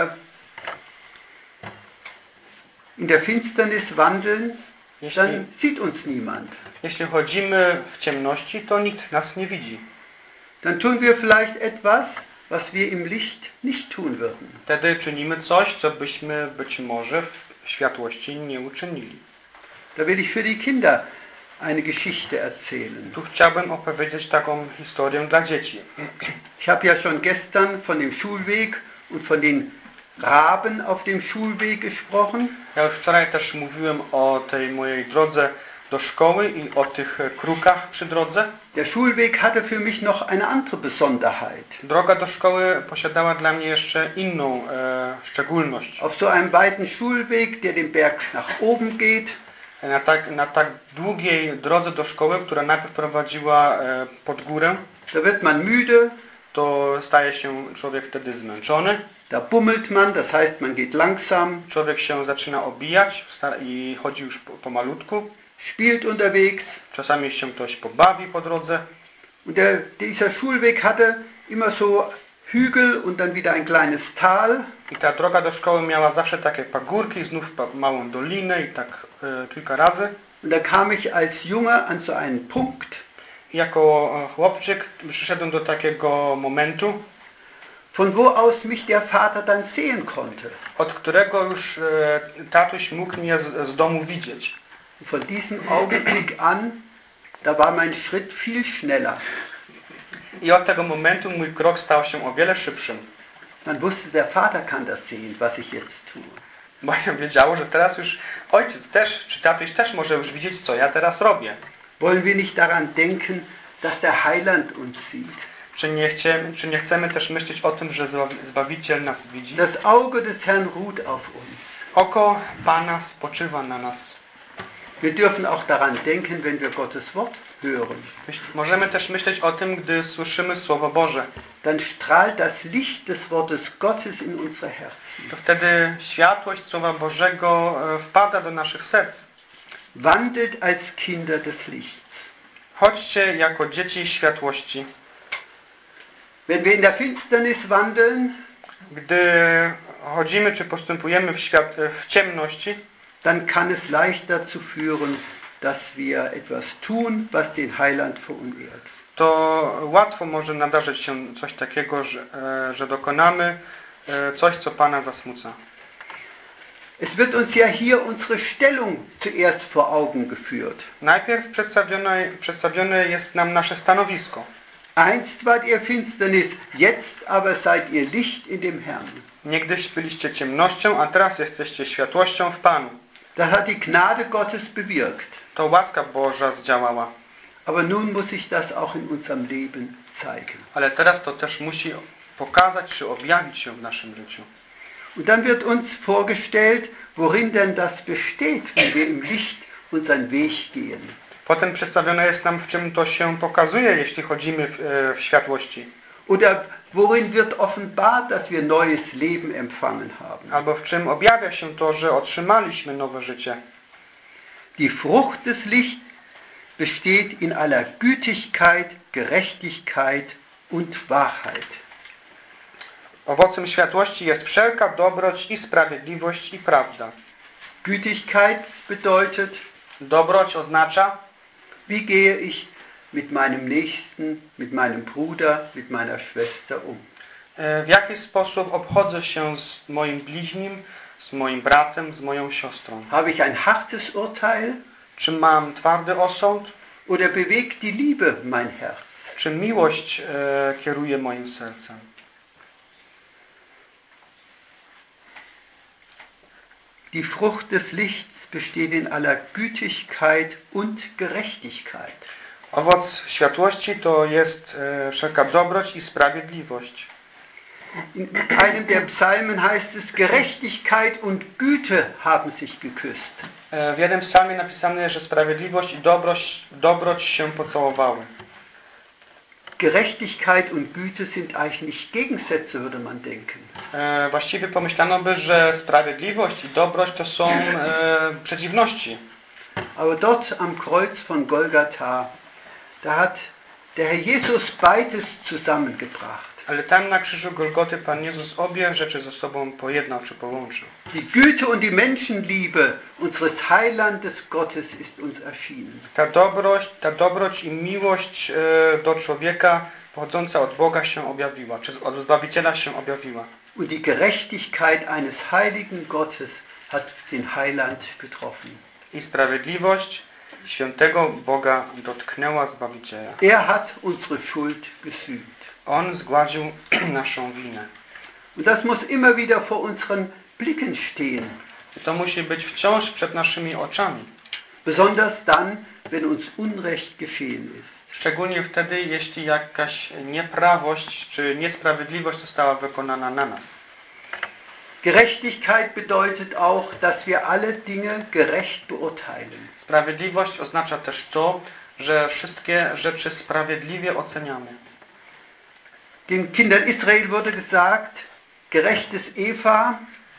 in der Finsternis wandeln, Jeśli, dann sieht uns niemand. jeśli chodzimy w ciemności, to nikt nas nie widzi. Dann tun wir vielleicht etwas, was wir im Licht nicht tun würden. Wtedy czynimy coś, co byśmy być może w światłości nie uczynili. Da will ich für die Kinder eine Geschichte erzählen. Tu chciałbym opowiedzieć taką historię dla dzieci. Ich habe ja schon gestern von dem Schulweg und von den Raben auf dem Schulweg gesprochen. Ja już wczoraj też mówiłem o tej mojej drodze do szkoły i o tych krukach przy drodze. Der Schulweg hatte für mich noch eine andere Besonderheit. Droga do szkoły posiadała dla mnie jeszcze inną e, szczególność. Auf so einem weiten Schulweg, der den Berg nach oben geht, Na tak, na tak długiej drodze do szkoły, która najpierw prowadziła e, pod górę, da wird man müde, to staje się człowiek wtedy zmęczony. da bummelt man, das heißt man geht langsam, Człowiek się zaczyna obijać i chodzi już po, pomalutku. spielt unterwegs. Czasami się ktoś pobawi po drodze. Und der, dieser Schulweg hatte immer so Hügel und dann wieder ein kleines Tal. I ta droga do szkoły miała zawsze takie pagórki, znów pa, małą dolinę i tak e, kilka razy. Und da kam ich als Junge an so einen Punkt. jako chłopczyk przyszedłem do takiego momentu, von wo aus mich der Vater dann sehen konnte. od którego już e, tatuś mógł mnie z, z domu widzieć. Von diesem Augenblick an, da war mein Schritt viel schneller. I od tego momentu mój krok stał się o wiele szybszym. Man wusste, der Vater kann das sehen, was ich jetzt tue. Bo ja wiedziało, że teraz już ojciec też, czy tatuś też może już widzieć, co ja teraz robię. Wollen wir nicht daran denken, dass der Heiland uns sieht? Czy nie, chcemy, czy nie chcemy też myśleć o tym, że Zbawiciel nas widzi? Das Auge des Herrn ruht auf uns. Oko Pana spoczywa na nas. Wir dürfen auch daran denken, wenn wir Gottes Wort hören. Możemy też myśleć o tym, gdy słyszymy Słowo Boże. Dann strahlt das Licht des Wortes Gottes in unsere Herzen. To wtedy światłość Słowa Bożego wpada do naszych serc. Wandelt als Kinder des Lichts. Chodźcie jako dzieci światłości. Wenn wir in der Finsternis wandeln, gdy chodzimy czy postępujemy w, świat, w ciemności, dann kann es leicht dazu führen, dass wir etwas tun, was den Heiland verunehrt. To łatwo może nadarzyć się coś takiego, że, że dokonamy coś, co Pana zasmuca. Es wird uns ja hier unsere Stellung zuerst vor Augen geführt. Najpierw przedstawione, przedstawione jest nam nasze stanowisko. Einst wart ihr Finsternis, jetzt aber seid ihr Licht in dem Herrn. Niegdyś byliście ciemnością, a teraz jesteście światłością w Panu. Das hat die Gnade Gottes bewirkt. To łaska Boża zdziałała. Aber nun muss sich das auch in unserem Leben zeigen. Ale teraz to też musi pokazać czy objawić się w naszym życiu. Und dann wird uns vorgestellt, worin denn das besteht, wenn wir im Licht unseren Weg gehen. Potem przedstawione jest nam, w czym to się pokazuje, jeśli chodzimy w, w światłości. Oder worin wird offenbart, dass wir neues Leben empfangen haben. Albo w czym objawia się to, że otrzymaliśmy nowe życie. Die Frucht des Lichts besteht in aller Gütigkeit, Gerechtigkeit und Wahrheit. Owocem światłości jest wszelka dobroć i sprawiedliwość i prawda. Gütigkeit bedeutet, dobroć oznacza, wie gehe ich mit meinem Nächsten, mit meinem Bruder, mit meiner Schwester um. W jaki sposób obchodzę się z moim bliźnim, z moim bratem, z moją siostrą. Habe ich ein hartes Urteil? Czy mam twardy osąd? Oder bewegt die Liebe mein Herz? Czy miłość e, kieruje moim sercem? Die Frucht des Lichts besteht in aller Gütigkeit und Gerechtigkeit. Owoc światłości to jest e, wszelka dobroć i sprawiedliwość. In einem der Psalmen heißt es, Gerechtigkeit und Güte haben sich geküsst. E, w jednym psalmie napisane, że sprawiedliwość i dobroć, dobroć się pocałowały. Gerechtigkeit und Güte sind eigentlich Gegensätze, würde man denken. E, właściwie pomyślano by, że sprawiedliwość i dobroć to są e, przeciwności. Aber dort am Kreuz von Golgatha, da hat der Herr Jesus beides zusammengebracht. Ale tam na krzyżu Golgoty Pan Jezus obie rzeczy ze sobą pojednał czy połączył. Die Güte und die Menschenliebe unseres Heilandes Gottes ist uns erschienen. Ta dobroć, ta dobroć i miłość e, do człowieka pochodząca od Boga się objawiła, czy od Zbawiciela się objawiła. Und die Gerechtigkeit eines heiligen Gottes hat den Heiland getroffen. I sprawiedliwość świętego Boga dotknęła Zbawiciela. Er hat unsere Schuld gesühnt. On zgładził naszą winę. Und das muss immer wieder vor unseren Blicken stehen. I to musi być wciąż przed naszymi oczami. Besonders dann, wenn uns Unrecht geschehen ist. Szczególnie wtedy, jeśli jakaś nieprawość czy niesprawiedliwość została wykonana na nas. Gerechtigkeit bedeutet auch, dass wir alle Dinge gerecht beurteilen. Sprawiedliwość oznacza też to, że wszystkie rzeczy sprawiedliwie oceniamy. Den Kindern Israel wurde gesagt, gerechtes Eva.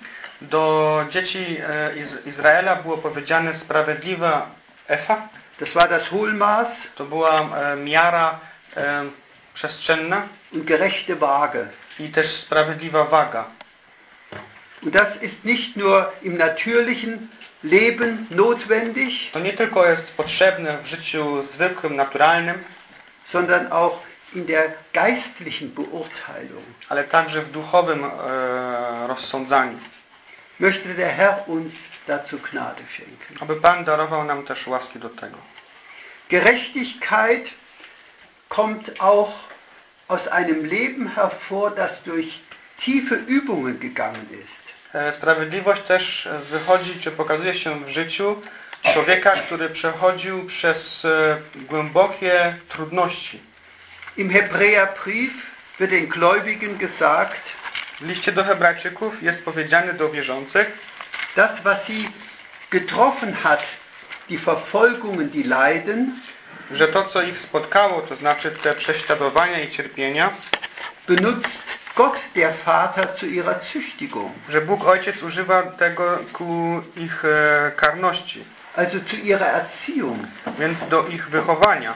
Do dzieci Izraela było powiedziane sprawiedliwa Efa. Das war das Hohlmaß. To była miara e, przestrzenna. Und gerechte Waage. I też sprawiedliwa waga. Und das ist nicht nur im natürlichen Leben notwendig. To nie tylko jest potrzebne w życiu zwykłym, naturalnym. sondern auch in der geistlichen Beurteilung. ale także w duchowym e, rozsądzaniu. Möchte der Herr uns dazu Gnade schenken. Aby Pan darował nam też łaski do tego. Gerechtigkeit kommt auch aus einem Leben hervor, das durch tiefe Übungen gegangen ist. E, Sprawiedliwość też wychodzi, czy pokazuje się w życiu człowieka, który przechodził przez e, głębokie trudności. Im Hebräerbrief wird den Gläubigen gesagt, W liście do Hebrajczyków jest powiedziane do wierzących, das, was sie getroffen hat, die Verfolgungen, die Leiden, że to, co ich spotkało, to znaczy te prześladowania i cierpienia, benutzt Gott, der Vater, zu ihrer Züchtigung. że Bóg Ojciec używa tego ku ich e, karności, Also zu ihrer Erziehung. więc do ich wychowania.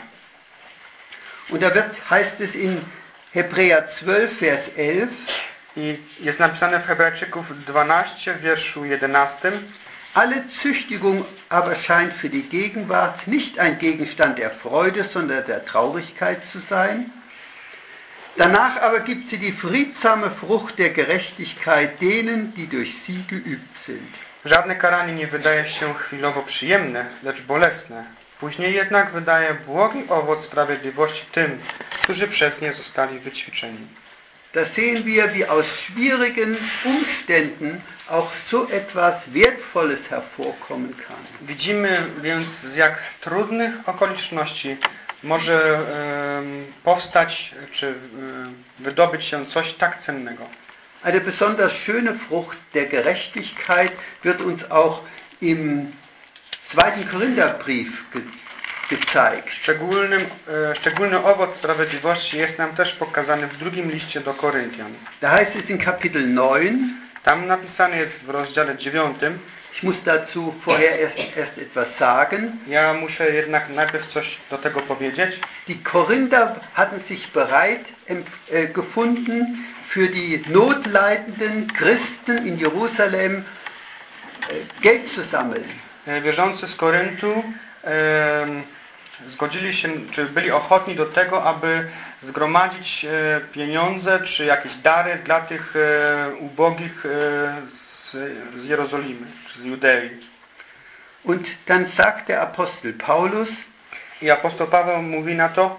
Und da wird, heißt es in Hebräer zwölf, Vers elf, I jest napisane w Hebrajczyków dwanaście, w wierszu jedenastym, alle Züchtigung aber scheint für die Gegenwart nicht ein Gegenstand der Freude, sondern der Traurigkeit zu sein. Danach aber gibt sie die friedsame Frucht der Gerechtigkeit denen, die durch sie geübt sind. żadne karanie nie wydaje się chwilowo przyjemne, lecz bolesne. Później jednak wydaje błogi owoc sprawiedliwości tym, którzy przez nie zostali wyćwiczeni. Da sehen wir, wie aus schwierigen Umständen auch so etwas Wertvolles hervorkommen kann. Widzimy więc, z jak trudnych okoliczności może em, powstać, czy em, wydobyć się coś tak cennego. Eine besonders schöne Frucht der Gerechtigkeit wird uns auch im zweiten Korintherbrief ge gezeigt. Szczególnym, e, szczególny owoc sprawiedliwości jest nam też pokazany w drugim liście do Koryntian. Da heißt es in Kapitel neun, Tam napisane jest w rozdziale dziewiątym. ich muss dazu vorher erst, erst etwas sagen, Ja muszę jednak najpierw coś do tego powiedzieć. die Korinther hatten sich bereit äh, gefunden, für die notleidenden Christen in Jerusalem äh, Geld zu sammeln. E, Wierzący z Koryntu e, zgodzili się, czy byli ochotni do tego, aby zgromadzić e, pieniądze, czy jakieś dary dla tych e, ubogich e, z, z Jerozolimy, czy z Judei. Und dann sagt der Apostel Paulus, I apostoł Paweł mówi na to,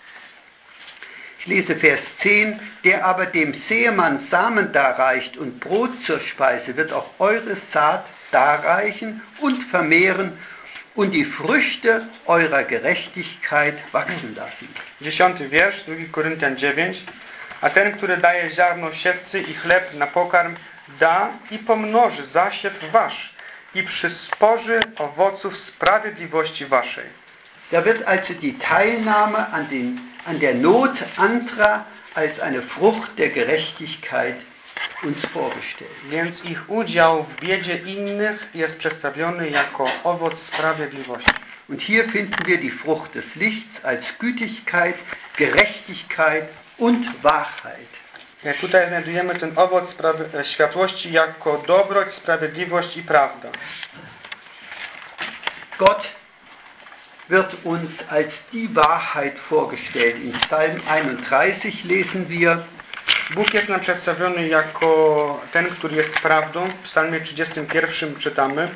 ich lese Vers zehn, der aber dem Sämann Samen darreicht und Brot zur Speise, wird auch eure Saat darreichen und vermehren und die Früchte eurer Gerechtigkeit wachsen lassen. dziesiąty wiersz, drugi Koryntian dziewięć. A ten, który daje ziarno siewcy i chleb na pokarm, da i pomnoży zasiew wasz i przysporzy owoców sprawiedliwości waszej. Da wird also die Teilnahme an, den, an der Not anderer als eine Frucht der Gerechtigkeit uns vorgestellt. Więc ich udział w biedzie innych jest przedstawiony jako owoc sprawiedliwości. Und hier finden wir die Frucht des Lichts als Gütigkeit, Gerechtigkeit und Wahrheit. Jak tutaj znajdujemy ten owoc sprawy- światłości jako dobroć, sprawiedliwość i prawda. Gott wird uns als die Wahrheit vorgestellt. In Psalm einunddreißig lesen wir, Bóg jest nam przedstawiony jako ten, który jest prawdą. W psalmie trzydziestym pierwszym czytamy: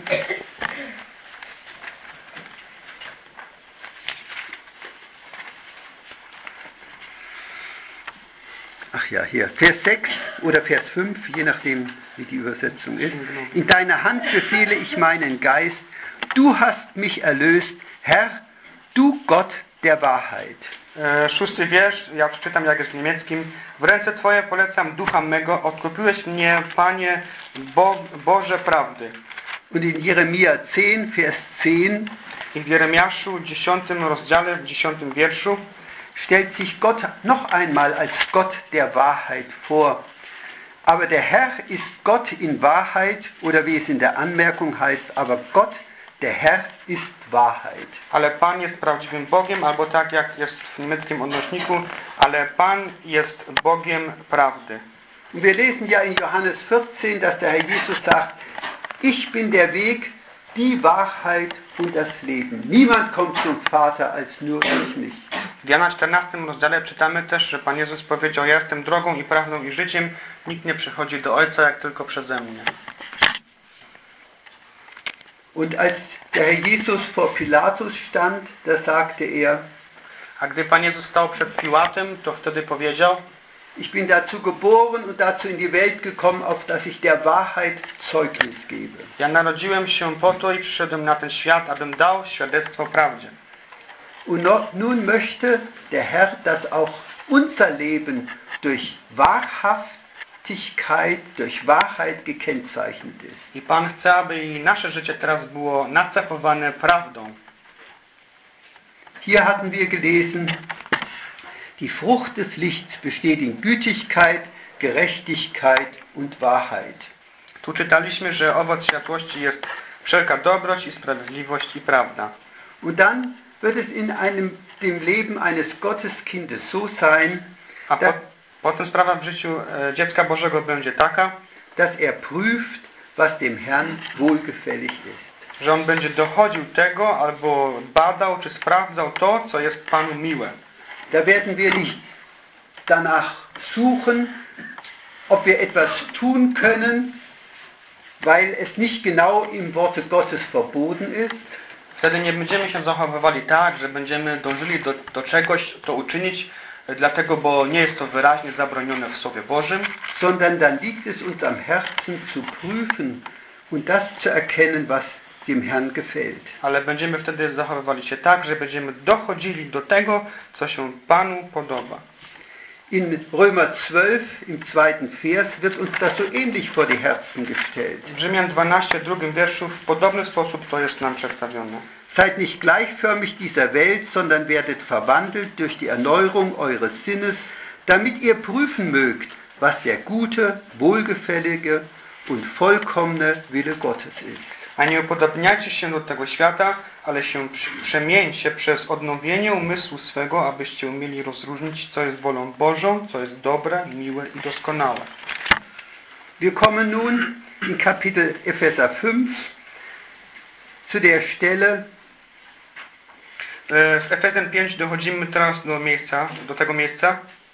ach ja, hier, Vers sechs oder Vers fünf, je nachdem, wie die Übersetzung ist. In deiner Hand befehle ich meinen Geist, du hast mich erlöst, Herr, du Gott der Wahrheit. E, szósty wiersz, ja przeczytam jak jest w niemieckim. W ręce Twoje polecam ducha mego, odkupiłeś mnie, Panie, Bo, Boże prawdy. Und in Jeremia zehn, Vers zehn, I w Jeremiaszu, dziesiątym rozdziale, w dziesiątym wierszu, stellt sich Gott noch einmal als Gott der Wahrheit vor. Aber der Herr ist Gott in Wahrheit, oder wie es in der Anmerkung heißt, aber Gott, der Herr ist Wahrheit. ale Pan jest prawdziwym Bogiem, albo tak jak jest w niemieckim odnośniku, ale Pan jest Bogiem prawdy. Und wir lesen ja in Johannes vierzehn, dass der Herr Jesus sagt, ich bin der Weg, die Wahrheit und das Leben. Niemand kommt zum Vater als nur durch mich. W Jana czternastym rozdziale czytamy też, że Pan Jezus powiedział: ja jestem drogą i prawdą i życiem, nikt nie przychodzi do Ojca jak tylko przeze mnie. Und als der Herr Jesus vor Pilatus stand, da sagte er, A gdy Pan Jezus stał przed Piłatem, to wtedy powiedział: ich bin dazu geboren und dazu in die Welt gekommen, auf dass ich der Wahrheit Zeugnis gebe. ja narodziłem się po to i przyszedłem na ten świat, abym dał świadectwo prawdzie. Und no, nun möchte der Herr, dass auch unser Leben durch Wahrhaftigkeit, durch Wahrheit gekennzeichnet ist. I Pan chce, aby i nasze życie teraz było nacechowane prawdą. Hier hatten wir gelesen, die Frucht des Lichts besteht in Gütigkeit, Gerechtigkeit und Wahrheit. Tu czytaliśmy, że owoc światłości jest wszelka dobroć i sprawiedliwość i prawda. Und dann wird es in einem, dem Leben eines Gotteskindes so sein, A po, da, potem sprawa w życiu e, dziecka Bożego będzie taka, dass er prüft, was dem Herrn wohlgefällig ist. że on będzie dochodził tego albo badał czy sprawdzał to, co jest Panu miłe. Da werden wir nicht danach suchen, ob wir etwas tun können, weil es nicht genau im Worte Gottes verboten ist, Wtedy nie będziemy się zachowywali tak, że będziemy dążyli do, do czegoś, to uczynić, dlatego, bo nie jest to wyraźnie zabronione w Słowie Bożym, sondern dann liegt es uns am Herzen zu prüfen und das zu erkennen, was dem Herrn gefällt. ale będziemy wtedy zachowywali się tak, że będziemy dochodzili do tego, co się Panu podoba. In Römer zwölf, im zweiten Vers, wird uns das so ähnlich vor die Herzen gestellt. W Rzymian dwanaście, drugim wierszu w podobny sposób to jest nam przedstawione. Seid nicht gleichförmig dieser Welt, sondern werdet verwandelt durch die Erneuerung eures Sinnes, damit ihr prüfen mögt, was der gute, wohlgefällige und vollkommene Wille Gottes ist. A nie upodobniajcie się do tego świata, ale się przemieńcie przez odnowienie umysłu swego, abyście umieli rozróżnić, co jest wolą Bożą, co jest dobre, miłe i doskonałe. Wir kommen nun in Kapitel Epheser fünf zu der Stelle, W Efezjan pięć dochodzimy teraz do miejsca, do tego miejsca.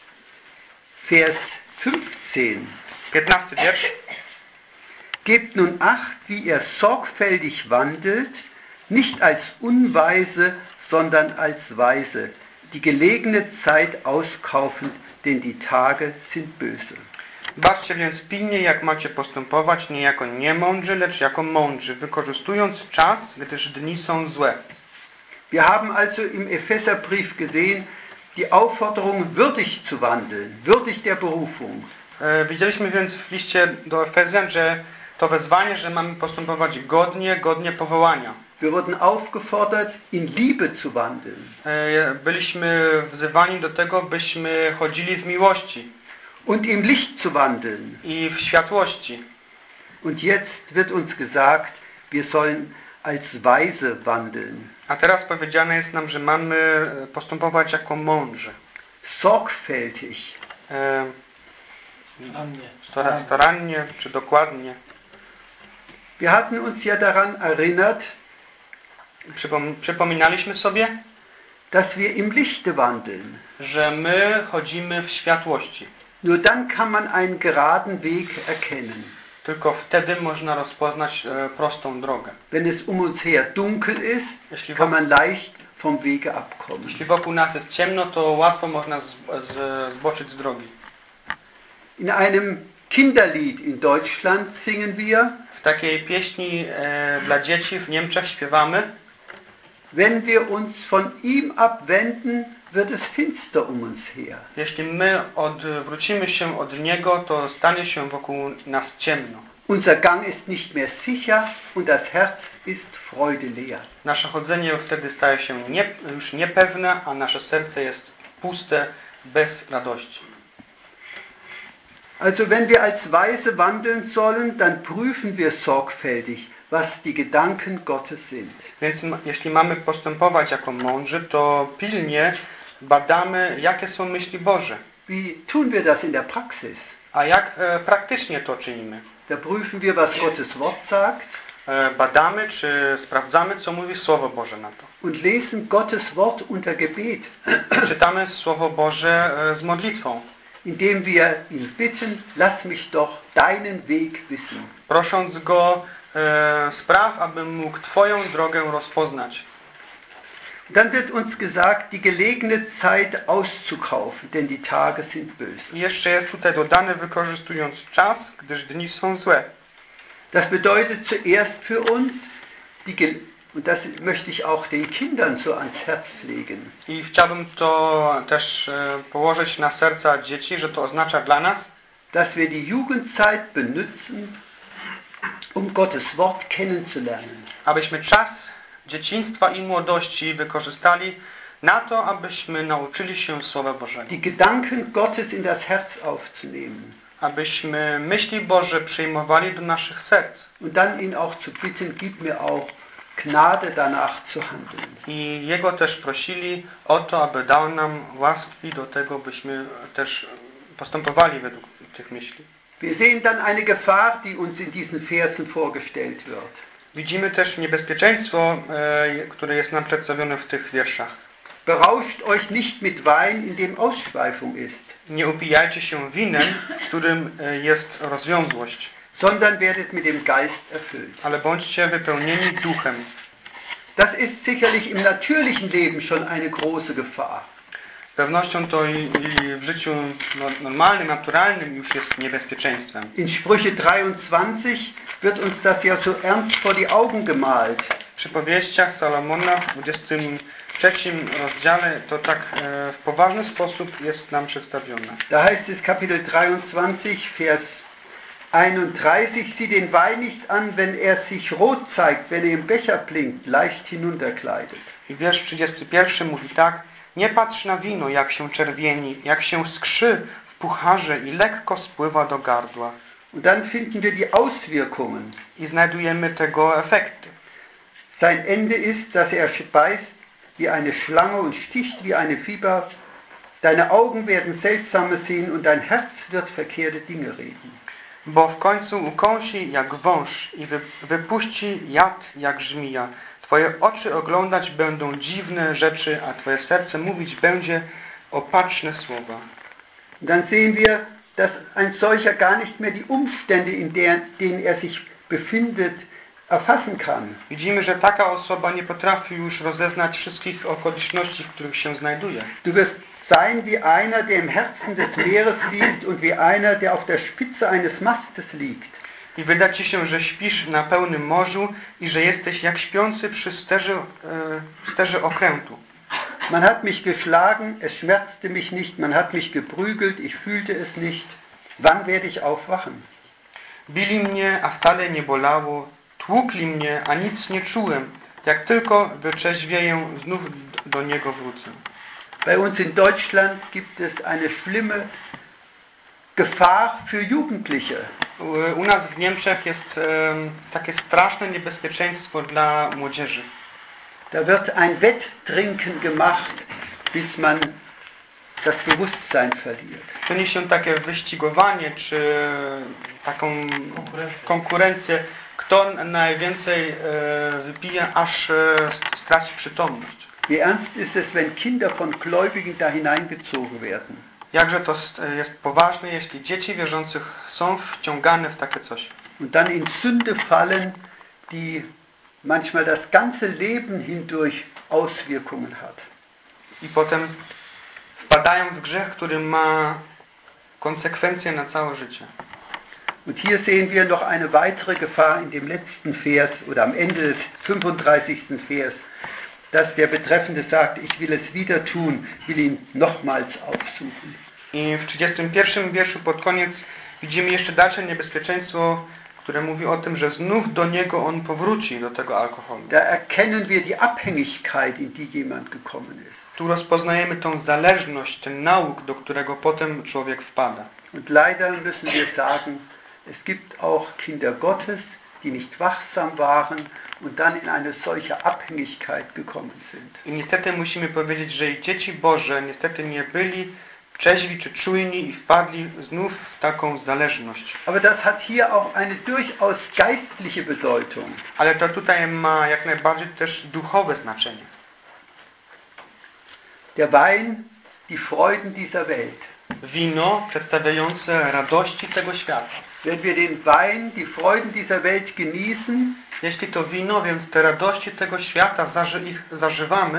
Vers fünfzehn. piętnasty wiersz. Gebt nun acht, wie ihr sorgfältig wandelt, nicht als Unweise, sondern als Weise, die gelegene Zeit auskaufend, denn die Tage sind böse. Baczcie więc pilnie, jak macie postępować, nie jako niemądrzy, lecz jako mądrzy, wykorzystując czas, gdyż dni są złe. Wir haben also im Epheserbrief gesehen, die Aufforderung, würdig zu wandeln, würdig der Berufung. E, widzieliśmy więc w liście do Efezjan, że to wezwanie, że mamy postępować godnie, godnie powołania. Wir wurden aufgefordert, in Liebe zu wandeln. E, byliśmy wzywani do tego, byśmy chodzili w miłości Und im Licht zu wandeln. i w światłości. Und jetzt wird uns gesagt, wir sollen als Weise wandeln. A teraz powiedziane jest nam, że mamy postępować jako mądrzy. Sorgfältig. E, Starannie. stara- starannie czy dokładnie. Wir hatten uns ja daran erinnert, Przypom- przypominaliśmy sobie, dass wir im Lichte wandeln. że my chodzimy w światłości. Nur dann kann man einen geraden Weg erkennen. Tylko wtedy można rozpoznać e, prostą drogę. Wenn es um uns her dunkel ist, Jeśli kann wokół, man leicht vom Wege abkommen. jeśli wokół nas jest ciemno, to łatwo można z, z, zboczyć z drogi. In einem Kinderlied in Deutschland singen wir, W takiej pieśni e, dla dzieci w Niemczech śpiewamy: wenn wir uns von ihm abwenden, wird es finster um uns her. jeśli my odwrócimy się od Niego, to stanie się wokół nas ciemno. Unser Gang ist nicht mehr sicher und das Herz ist freudeleer. Nasze chodzenie wtedy staje się nie, już niepewne, a nasze serce jest puste, bez radości. Also wenn wir als Weise wandeln sollen, dann prüfen wir sorgfältig, was die Gedanken Gottes sind. Więc m- jeśli mamy postępować jako mądrzy, to pilnie badamy, jakie są myśli Boże. Wie tun wir das in der Praxis? A jak e, praktycznie to czynimy? Da prüfen wir, was Gottes Wort sagt. e, badamy, czy sprawdzamy, co mówi Słowo Boże na to. Und lesen Gottes Wort unter Gebet, Czytamy Słowo Boże e, z modlitwą, indem wir ihn bitten, lass mich doch deinen Weg wissen. prosząc Go, e, spraw, abym mógł Twoją drogę rozpoznać. Dann wird uns gesagt, die gelegene Zeit auszukaufen, denn die Tage sind böse. I jeszcze jest tutaj dodane, wykorzystując czas, gdyż dni są złe. Das bedeutet zuerst für uns, die, und das möchte ich auch den Kindern so ans Herz legen, I chciałbym to też e, położyć na serca dzieci, że to oznacza dla nas, dass wir die Jugendzeit benützen, um Gottes Wort kennenzulernen. abyśmy czas dzieciństwa i młodości wykorzystali na to, abyśmy nauczyli się Słowa Bożego. Die Gedanken Gottes in das Herz aufzunehmen. Abyśmy myśli Boże przyjmowali do naszych serc. Und dann ihn auch zu bitten, gib mir auch Gnade danach zu handeln. I Jego też prosili o to, aby dał nam łaski do tego, byśmy też postępowali według tych myśli. Wir sehen dann eine Gefahr, die uns in diesen Versen vorgestellt wird. Widzimy też niebezpieczeństwo, e, które jest nam przedstawione w tych wierszach. Berauscht euch nicht mit Wein, in dem Ausschweifung ist, Nie upijajcie się winem, w którym e, jest rozwiązłość, sondern werdet mit dem Geist erfüllt. ale bądźcie wypełnieni duchem. Das ist sicherlich im natürlichen Leben schon eine große Gefahr. Z pewnością to i, i w życiu no, normalnym, naturalnym już jest niebezpieczeństwem. In Sprüche dreiundzwanzig wird uns das ja so ernst vor die Augen gemalt. W przypowieściach Salomona w dwudziestym trzecim rozdziale to tak e, w poważny sposób jest nam przedstawione. Da heißt es Kapitel dreiundzwanzig, Vers einunddreißig, sieh den Wein nicht an, wenn er sich rot zeigt, wenn er im Becher blinkt, leicht hinuntergleitet. I wiersz trzydziesty pierwszy mówi tak: nie patrz na wino, jak się czerwieni, jak się skrzy w pucharze i lekko spływa do gardła. Und dann finden wir die Auswirkungen. I znajdujemy tego efekty. Sein Ende ist, dass er beißt wie eine Schlange und sticht wie eine Fieber. Deine Augen werden Seltsames sehen und dein Herz wird verkehrte Dinge reden. Bo w końcu ukąsi jak wąż i wy, wypuści jad jak żmija. Twoje oczy oglądać będą dziwne rzeczy, a Twoje serce mówić będzie opatrzne słowa. Und dann sehen wir, dass ein solcher gar nicht mehr die Umstände, in der, denen er sich befindet, erfassen kann. Widzimy, że taka osoba nie potrafi już rozeznać wszystkich okoliczności, w których się znajduje. Du wirst sein wie einer, der im Herzen des Meeres liegt und wie einer, der auf der Spitze eines Mastes liegt. I wyda ci się, że śpisz na pełnym morzu i że jesteś jak śpiący przy sterze, e, sterze okrętu. Man hat mich geschlagen, es schmerzte mich nicht, man hat mich geprügelt, ich fühlte es nicht. Wann werde ich aufwachen? Bili mnie, a wcale nie bolało, tłukli mnie, a nic nie czułem. Jak tylko wyczeźwieję, znów do Niego wrócę. Bei uns in Deutschland gibt es eine schlimme Gefahr für Jugendliche. U nas w Niemczech jest e, takie straszne niebezpieczeństwo dla młodzieży. Da wird ein Wetttrinken gemacht, bis man das Bewusstsein verliert. Czyni się takie wyścigowanie, czy taką Konkurencję. konkurencję, kto najwięcej e, wypije, aż e, straci przytomność. Wie ernst ist es, wenn Kinder von Gläubigen da hineingezogen werden? Jakże to jest poważne, jeśli dzieci wierzących są wciągane w takie coś. Und dann in Sünde fallen, die manchmal das ganze Leben hindurch Auswirkungen hat. I potem wpadają w grzech, który ma konsekwencje na całe życie. Und hier sehen wir noch eine weitere Gefahr in dem letzten Vers oder am Ende des fünfunddreißigsten Vers, dass der Betreffende sagt, ich will es wieder tun, will ihn nochmals aufsuchen. I w trzydziestym pierwszym wierszu pod koniec widzimy jeszcze dalsze niebezpieczeństwo, które mówi o tym, że znów do niego on powróci, do tego alkoholu. Da erkennen wir die Abhängigkeit, in die jemand gekommen ist. Tu rozpoznajemy tą zależność, ten nauk, do którego potem człowiek wpada. Und leider müssen wir sagen, es gibt auch Kinder Gottes, die nicht wachsam waren und dann in eine solche Abhängigkeit gekommen sind. I niestety musimy powiedzieć, że i dzieci Boże niestety nie byli trzeźwi czy czujni i wpadli znów w taką zależność. Aber das hat hier auch eine durchaus geistliche Bedeutung. Ale to tutaj ma jak najbardziej też duchowe znaczenie. Der Wein, die Freuden dieser Welt. Wino przedstawiające radości tego świata. Wenn wir den Wein, die Freuden dieser Welt genießen, Jeśli to wino, więc te radości tego świata zaży, ich zażywamy,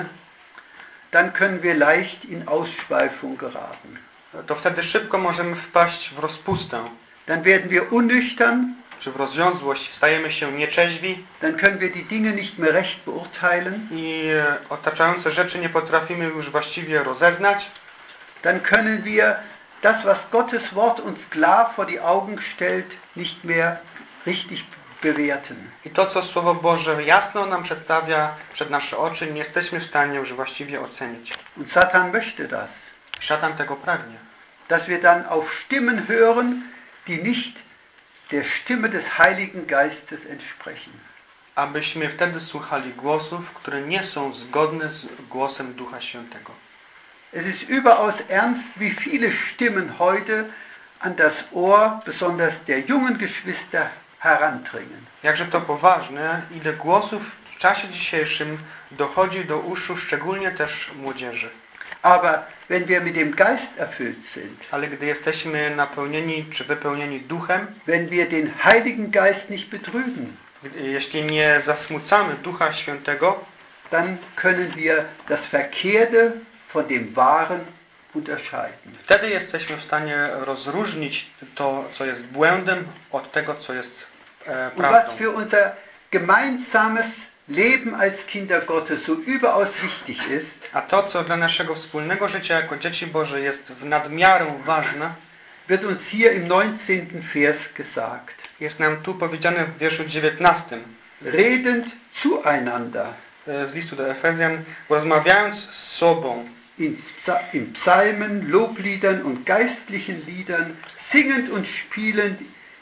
dann können wir leicht in Ausschweifung geraten. to wtedy szybko możemy wpaść w rozpustę, Dann werden wir unnüchtern, czy w rozwiązłość, stajemy się nieczeźwi dann können wir die Dinge nicht mehr recht beurteilen, i otaczające rzeczy nie potrafimy już właściwie rozeznać. dann können wir das, was Gottes Wort uns klar vor die Augen stellt, nicht mehr richtig bewerten. I to, co Słowo Boże jasno nam przedstawia przed nasze oczy, nie jesteśmy w stanie już właściwie ocenić. Und Satan möchte das, Szatan tego pragnie. dass wir dann auf Stimmen hören, die nicht der Stimme des Heiligen Geistes entsprechen. Abyśmy wtedy słuchali głosów, które nie są zgodne z głosem Ducha Świętego. Es ist überaus ernst, wie viele Stimmen heute an das Ohr besonders der jungen Geschwister herandringen. Jakże to poważne, ile głosów w czasie dzisiejszym dochodzi do uszu, szczególnie też młodzieży. Aber wenn wir mit dem Geist erfüllt sind, Ale gdy jesteśmy napełnieni czy wypełnieni Duchem, wenn wir den Heiligen Geist nicht betrügen, jeśli nie zasmucamy Ducha Świętego, dann können wir das Verkehrte von dem Wahren unterscheiden. wtedy jesteśmy w stanie rozróżnić to, co jest błędem, od tego, co jest e, Und prawdą. was für unser gemeinsames Leben als Kinder Gottes so überaus wichtig ist, A to, co dla naszego wspólnego życia jako dzieci Boże jest w nadmiarę ważne, wird uns hier im neunzehnten Vers gesagt. jest nam tu powiedziane w wierszu dziewiętnastym Redend zueinander z listu do Efezjan, rozmawiając z sobą, in Psa- in Psalmen, Lobliedern und geistlichen Liedern, singend und spielend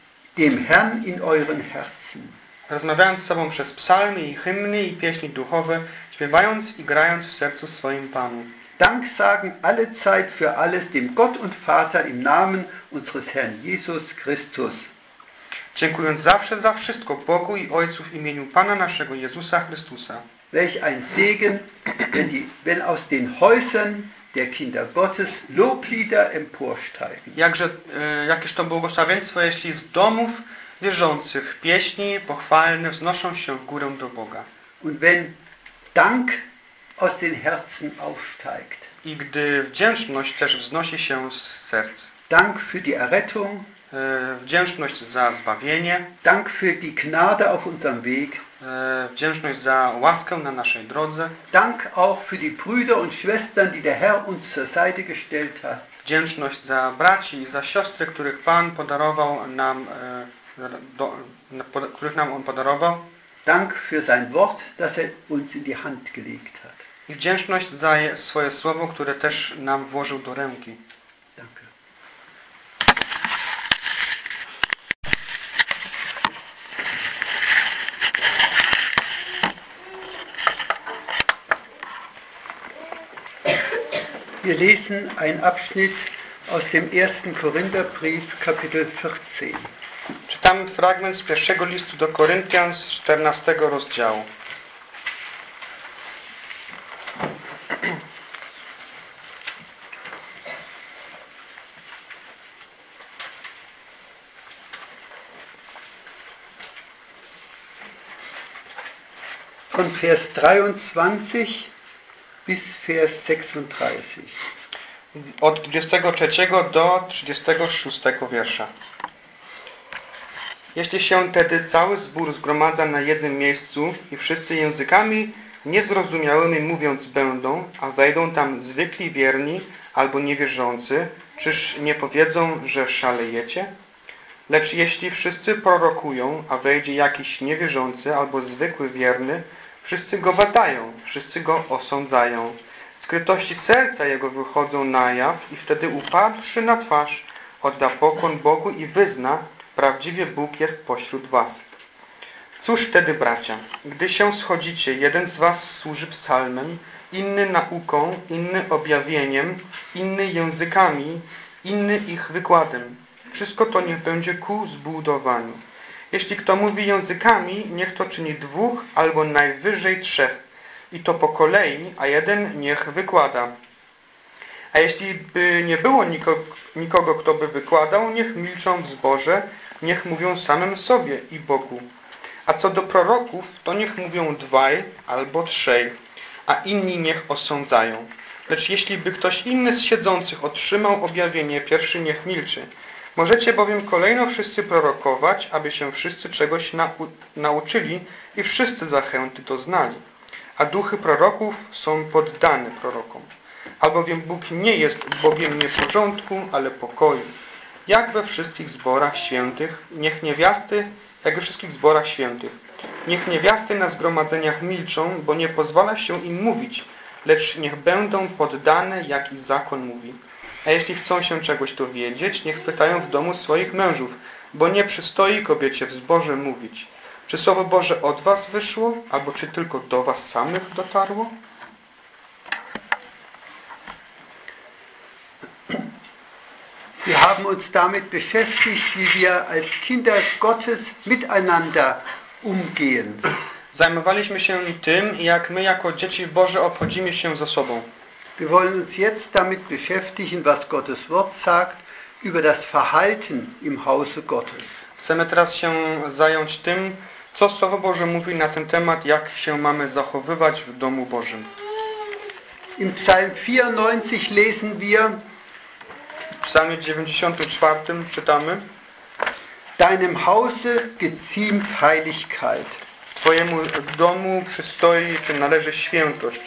dem Herrn in euren Herzen. rozmawiając z sobą przez psalmy i hymny i pieśni duchowe, śpiewając i grając w sercu swoim Panu. Dank sagen alle Zeit für alles dem Gott und Vater im Namen unseres Herrn Jesus Christus. Dziękując zawsze za wszystko Bogu i Ojcu w imieniu Pana naszego Jezusa Chrystusa. Welch ein Segen, wenn, die, wenn aus den Häusern der Kinder Gottes Loblieder emporsteigen. Jakże, e, jakież to błogosławieństwo, jeśli z domów wierzących pieśni pochwalne wznoszą się w górę do Boga. Und wenn Dank aus den Herzen aufsteigt. I gdy wdzięczność też wznosi się z serc. Dank für die Errettung, E, wdzięczność za zbawienie, Dank für die Gnade auf unserem Weg, e, wdzięczność za łaskę na naszej drodze, Dank auch für die Brüder und Schwestern, die der Herr uns zur Seite gestellt hat. wdzięczność za braci i za siostry, których Pan podarował nam, e, do, na, pod, których nam On podarował. Dank für sein Wort, das er uns in die Hand gelegt hat. I wdzięczność za je, swoje słowo, które też nam włożył do ręki. Danke. Wir lesen einen Abschnitt aus dem ersten Korintherbrief, Kapitel vierzehn. Czytamy fragment z pierwszego listu do Koryntian z czternastego rozdziału. Von Vers dreiundzwanzig bis Vers sechsunddreißig. Od dwudziestego trzeciego do trzydziestego szóstego wiersza. Jeśli się tedy cały zbór zgromadza na jednym miejscu i wszyscy językami niezrozumiałymi mówiąc będą, a wejdą tam zwykli wierni albo niewierzący, czyż nie powiedzą, że szalejecie? Lecz jeśli wszyscy prorokują, a wejdzie jakiś niewierzący albo zwykły wierny, wszyscy go badają, wszyscy go osądzają. Skrytości serca jego wychodzą na jaw i wtedy upadłszy na twarz odda pokłon Bogu i wyzna, prawdziwie Bóg jest pośród was. Cóż wtedy, bracia, gdy się schodzicie, jeden z was służy psalmem, inny nauką, inny objawieniem, inny językami, inny ich wykładem. Wszystko to niech będzie ku zbudowaniu. Jeśli kto mówi językami, niech to czyni dwóch albo najwyżej trzech. I to po kolei, a jeden niech wykłada. A jeśli by nie było nikogo, nikogo, kto by wykładał, niech milczą w zborze, niech mówią samym sobie i Bogu. A co do proroków, to niech mówią dwaj albo trzej, a inni niech osądzają. Lecz jeśli by ktoś inny z siedzących otrzymał objawienie, pierwszy niech milczy. Możecie bowiem kolejno wszyscy prorokować, aby się wszyscy czegoś nau nauczyli i wszyscy zachęty doznali. A duchy proroków są poddane prorokom. Albowiem Bóg nie jest Bogiem nieporządku, ale pokoju. Jak we wszystkich zborach świętych, niech niewiasty, jak we wszystkich zborach świętych, niech niewiasty na zgromadzeniach milczą, bo nie pozwala się im mówić, lecz niech będą poddane, jak i zakon mówi. A jeśli chcą się czegoś dowiedzieć, niech pytają w domu swoich mężów, bo nie przystoi kobiecie w zborze mówić. Czy Słowo Boże od was wyszło, albo czy tylko do was samych dotarło? Wir haben uns damit beschäftigt, wie wir als Kinder Gottes miteinander umgehen. Zajmowaliśmy się tym, jak my jako dzieci Boże obchodzimy się ze sobą. Wir wollen uns jetzt damit beschäftigen, was Gottes Wort sagt über das Verhalten im Hause Gottes. Chcemy teraz się zająć tym, co Słowo Boże mówi na ten temat, jak się mamy zachowywać w domu Bożym. Im Psalm vierundneunzig lesen wir: W Psalmie dziewięćdziesiątym czwartym czytamy: Deinem Hause geziemt Heiligkeit. Twojemu domu przystoi, czy należy świętość.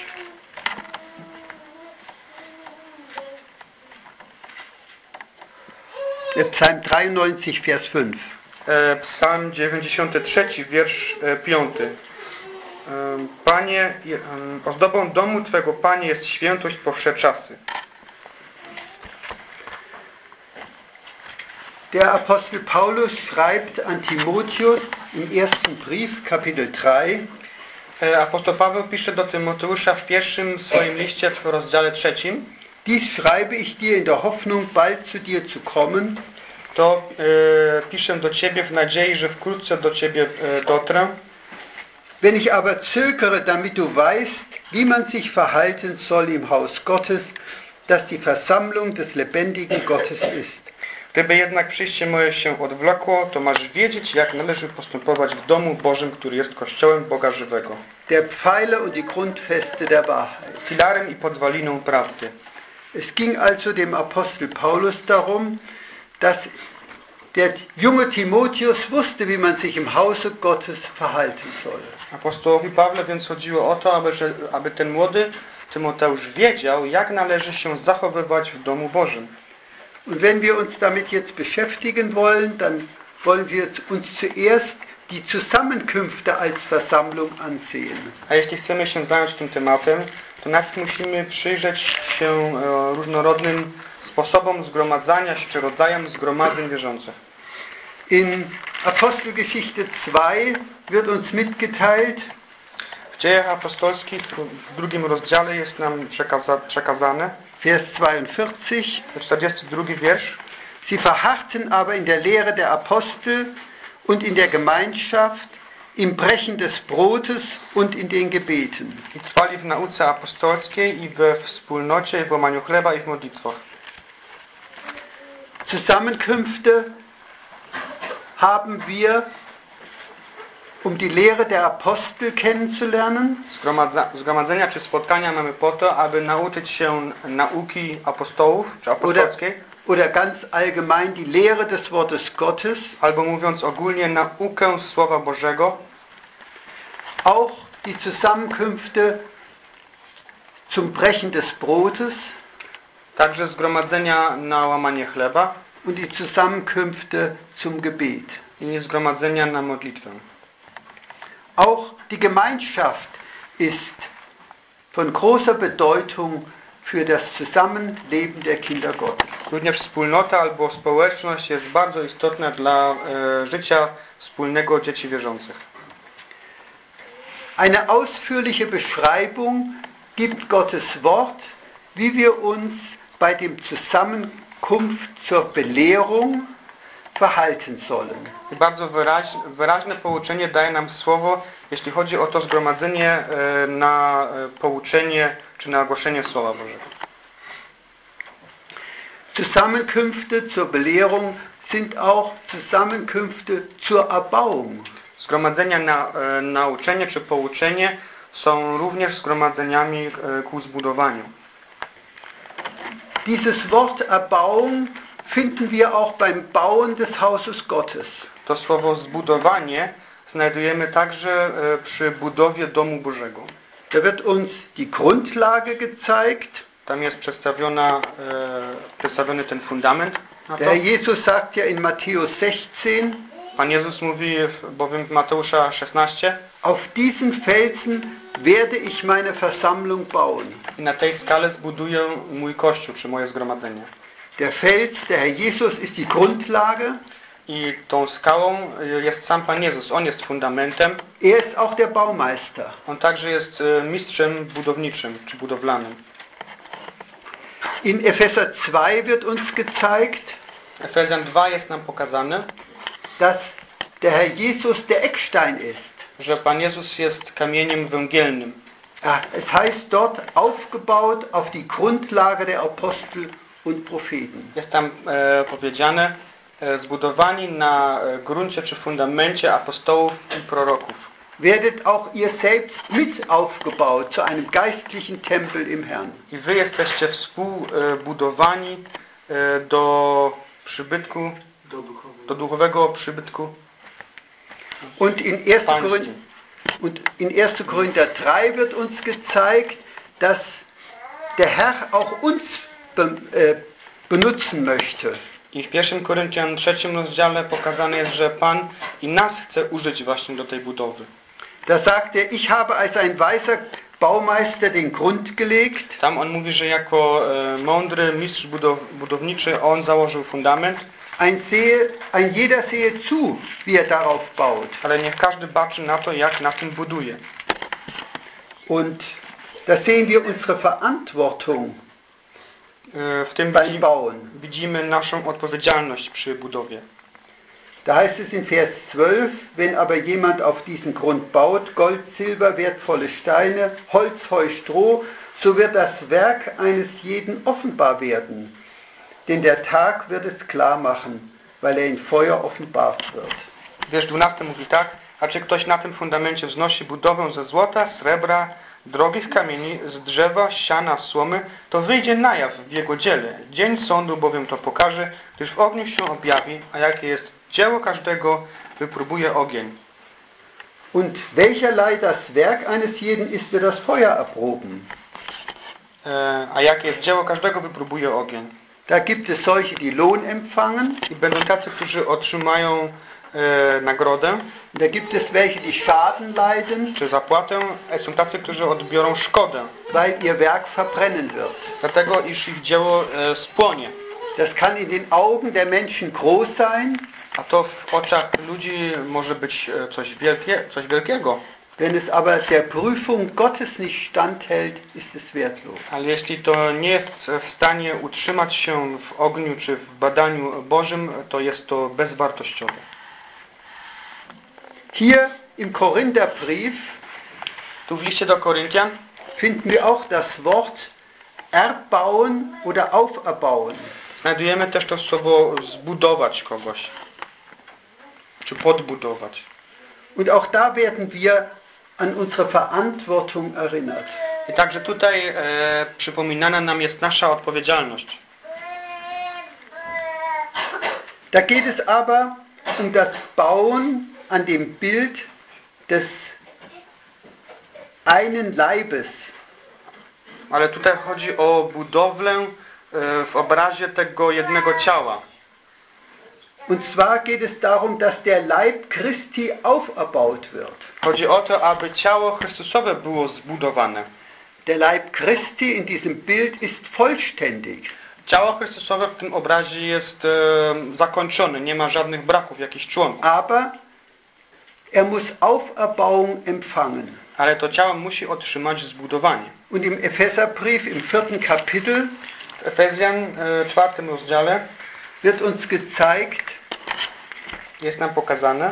Psalm dreiundneunzig, Vers fünf. Psalm dziewięćdziesiąty trzeci, wiersz piąty. Panie, ozdobą domu Twego, Panie, jest świętość po wsze czasy. Der Apostel Paulus schreibt an Timotheus im ersten Brief, Kapitel drei. Apostoł Paweł pisze do Tymoteusza w pierwszym swoim liście w rozdziale trzecim. Dies schreibe ich dir in der Hoffnung, bald zu dir zu kommen. To e, piszę do Ciebie w nadziei, że wkrótce do Ciebie e, dotrę. Wenn ich aber zögere, damit du weißt, wie man sich verhalten soll im Haus Gottes, das die Versammlung des lebendigen Gottes ist. Gdyby jednak przyjście moje się odwlekło, to masz wiedzieć, jak należy postępować w domu Bożym, który jest Kościołem Boga żywego. Der Pfeiler und die Grundfeste der Wahrheit. Filarem i podwaliną prawdy. Es ging also dem Apostel Paulus darum, dass der junge Timotheus wusste, wie man sich im Hause Gottes verhalten soll. Apostołowi Pawle więc chodziło o to, aby, że, aby ten młody Tymoteusz wiedział, jak należy się zachowywać w domu Bożym. Und wenn wir uns damit jetzt beschäftigen wollen, dann wollen wir uns zuerst die Zusammenkünfte als Versammlung ansehen. A jeśli chcemy się zająć tym tematem, to najpierw musimy przyjrzeć się e, różnorodnym sposobom zgromadzania się, czy rodzajem zgromadzeń wierzących. In Apostelgeschichte zwei wird uns mitgeteilt, w Dziejach Apostolskich w drugim rozdziale jest nam przekaza, przekazane, Vers zweiundvierzig, czterdziesty drugi wiersz. Sie verharrten aber in der Lehre der Apostel und in der Gemeinschaft, im Brechen des Brotes und in den Gebeten. I trwali w nauce apostolskiej i we wspólnocie, i w łamaniu chleba, i w modlitwach. Zusammenkünfte haben wir, um die Lehre der Apostel kennenzulernen. Zgromadza, zgromadzenia czy spotkania mamy po to, aby nauczyć się nauki apostołów, czy apostolskiej. Oder, oder ganz allgemein die Lehre des Wortes Gottes. Albo mówiąc ogólnie naukę Słowa Bożego. Auch die Zusammenkünfte zum Brechen des Brotes. Także zgromadzenia na łamanie chleba. Und die Zusammenkünfte zum Gebet. I zgromadzenia na modlitwę. Auch die Gemeinschaft ist von großer Bedeutung für das Zusammenleben der Kinder Gottes. Również wspólnota albo społeczność jest bardzo istotna dla e, życia wspólnego dzieci wierzących. Eine ausführliche Beschreibung gibt Gottes Wort, wie wir uns bei dem Zusammenkunft zur Belehrung verhalten sollen. I bardzo wyraźne, wyraźne pouczenie daje nam słowo, jeśli chodzi o to zgromadzenie e, na e, pouczenie czy na ogłoszenie Słowa Bożego. Zusammenkünfte zur Belehrung sind auch Zusammenkünfte zur Erbauung. Zgromadzenia na e, nauczenie czy pouczenie są również zgromadzeniami e, ku zbudowaniu. Dieses Wort Erbauung finden wir auch beim Bauen des Hauses Gottes. To słowo zbudowanie znajdujemy także e, przy budowie domu Bożego. Da wird uns die Grundlage gezeigt. Tam jest przedstawiona, e, przedstawiony ten fundament na to. Der Herr Jesus sagt ja in Matthäus sechzehn, Pan Jezus mówi bowiem w Mateusza szesnaście: auf diesen Felsen werde ich meine Versammlung bauen. I na tej skale zbuduję mój Kościół, czy moje zgromadzenie. Der Fels, der Herr Jesus, ist die Grundlage. I tą skałą jest sam Pan Jezus. On jest fundamentem. Er ist auch der Baumeister. On także jest mistrzem budowniczym, czy budowlanym. In Epheser zwei wird uns gezeigt, Efezjan dwa jest nam pokazane, dass der Herr Jesus der Eckstein ist. że Pan Jezus jest kamieniem węgielnym. Ja, es heißt dort aufgebaut auf die Grundlage der Apostel und Propheten. Jest tam e, powiedziane, e, zbudowani na e, gruncie czy fundamencie apostołów i proroków. Werdet auch ihr selbst mit aufgebaut zu einem geistlichen Tempel im Herrn. I wy jesteście współbudowani e, do przybytku, Do duchowego. do duchowego przybytku. Und in erster Korinther, und in erster Korinther drei wird uns gezeigt, dass der Herr auch uns be, äh, benutzen möchte. I w pierwszym Koryntian trzecim rozdziale pokazane jest, że Pan i nas chce użyć właśnie do tej budowy. Da sagt er, ich habe als ein weiser Baumeister den Grund gelegt. Tam on mówi, że jako e, mądry mistrz budow, budowniczy on założył fundament, Ein, sehe, ein jeder sehe zu, wie er darauf baut. ale niech każdy baczy na to, jak na tym buduje. Und da sehen wir unsere Verantwortung E, w tym beim widzimy, Bauen. widzimy naszą odpowiedzialność przy budowie. Da heißt es in Vers zwölf, wenn aber jemand auf diesen Grund baut, Gold, Silber, wertvolle Steine, Holz, Heu, Stroh, so wird das Werk eines jeden offenbar werden. Denn der Tag wird es klar machen, weil er in Feuer offenbart wird. Wiersz dwunasty mówi tak: a czy ktoś na tym fundamencie wznosi budowę ze złota, srebra, drogich kamieni, z drzewa, siana, słomy, to wyjdzie na jaw w jego dziele. Dzień sądu bowiem to pokaże, gdyż w ogniu się objawi, a jakie jest dzieło każdego, wypróbuje ogień. Und welcherlei das Werk eines jeden ist, wird das Feuer erproben. E, a jakie jest dzieło każdego, wypróbuje ogień. Da gibt es solche, die Lohn empfangen. I będą tacy, którzy otrzymają e, nagrodę, Da gibt es welche, die Schaden leiden, czy zapłatę, a są tacy, którzy odbiorą szkodę, weil ihr Werk verbrennen wird. dlatego iż ich dzieło e, spłonie. Das kann in den Augen der Menschen groß sein, A to w oczach ludzi może być e, coś, wielkie, coś wielkiego. wenn es aber der Prüfung Gottes nicht standhält, ist es wertlos. Ale jeśli to nie jest w stanie utrzymać się w ogniu czy w badaniu Bożym, to jest to bezwartościowe. Hier im Korintherbrief Tu w liście do Koryntian finden wir auch das Wort erbauen oder auferbauen. znajdujemy też to słowo zbudować kogoś, czy podbudować. Und auch da werden wir an unsere Verantwortung erinnert. I także tutaj e, przypominana nam jest nasza odpowiedzialność. Da geht es aber um das Bauen an dem Bild des einen Leibes. Ale tutaj chodzi o budowlę e, w obrazie tego jednego ciała. Und zwar geht es darum, dass der Leib Christi auferbaut wird. Chodzi o to, aby ciało Chrystusowe było zbudowane. Der Leib Christi in diesem Bild ist vollständig. Ciało Chrystusowe w tym obrazie jest e, zakończone, nie ma żadnych braków jakichś członków. Aber er muss Auferbauung empfangen. Ale to ciało musi otrzymać zbudowanie. Und im Epheserbrief im vierten Kapitel W Efezjan, e, czwartym rozdziale, wird uns gezeigt, jest nam pokazane,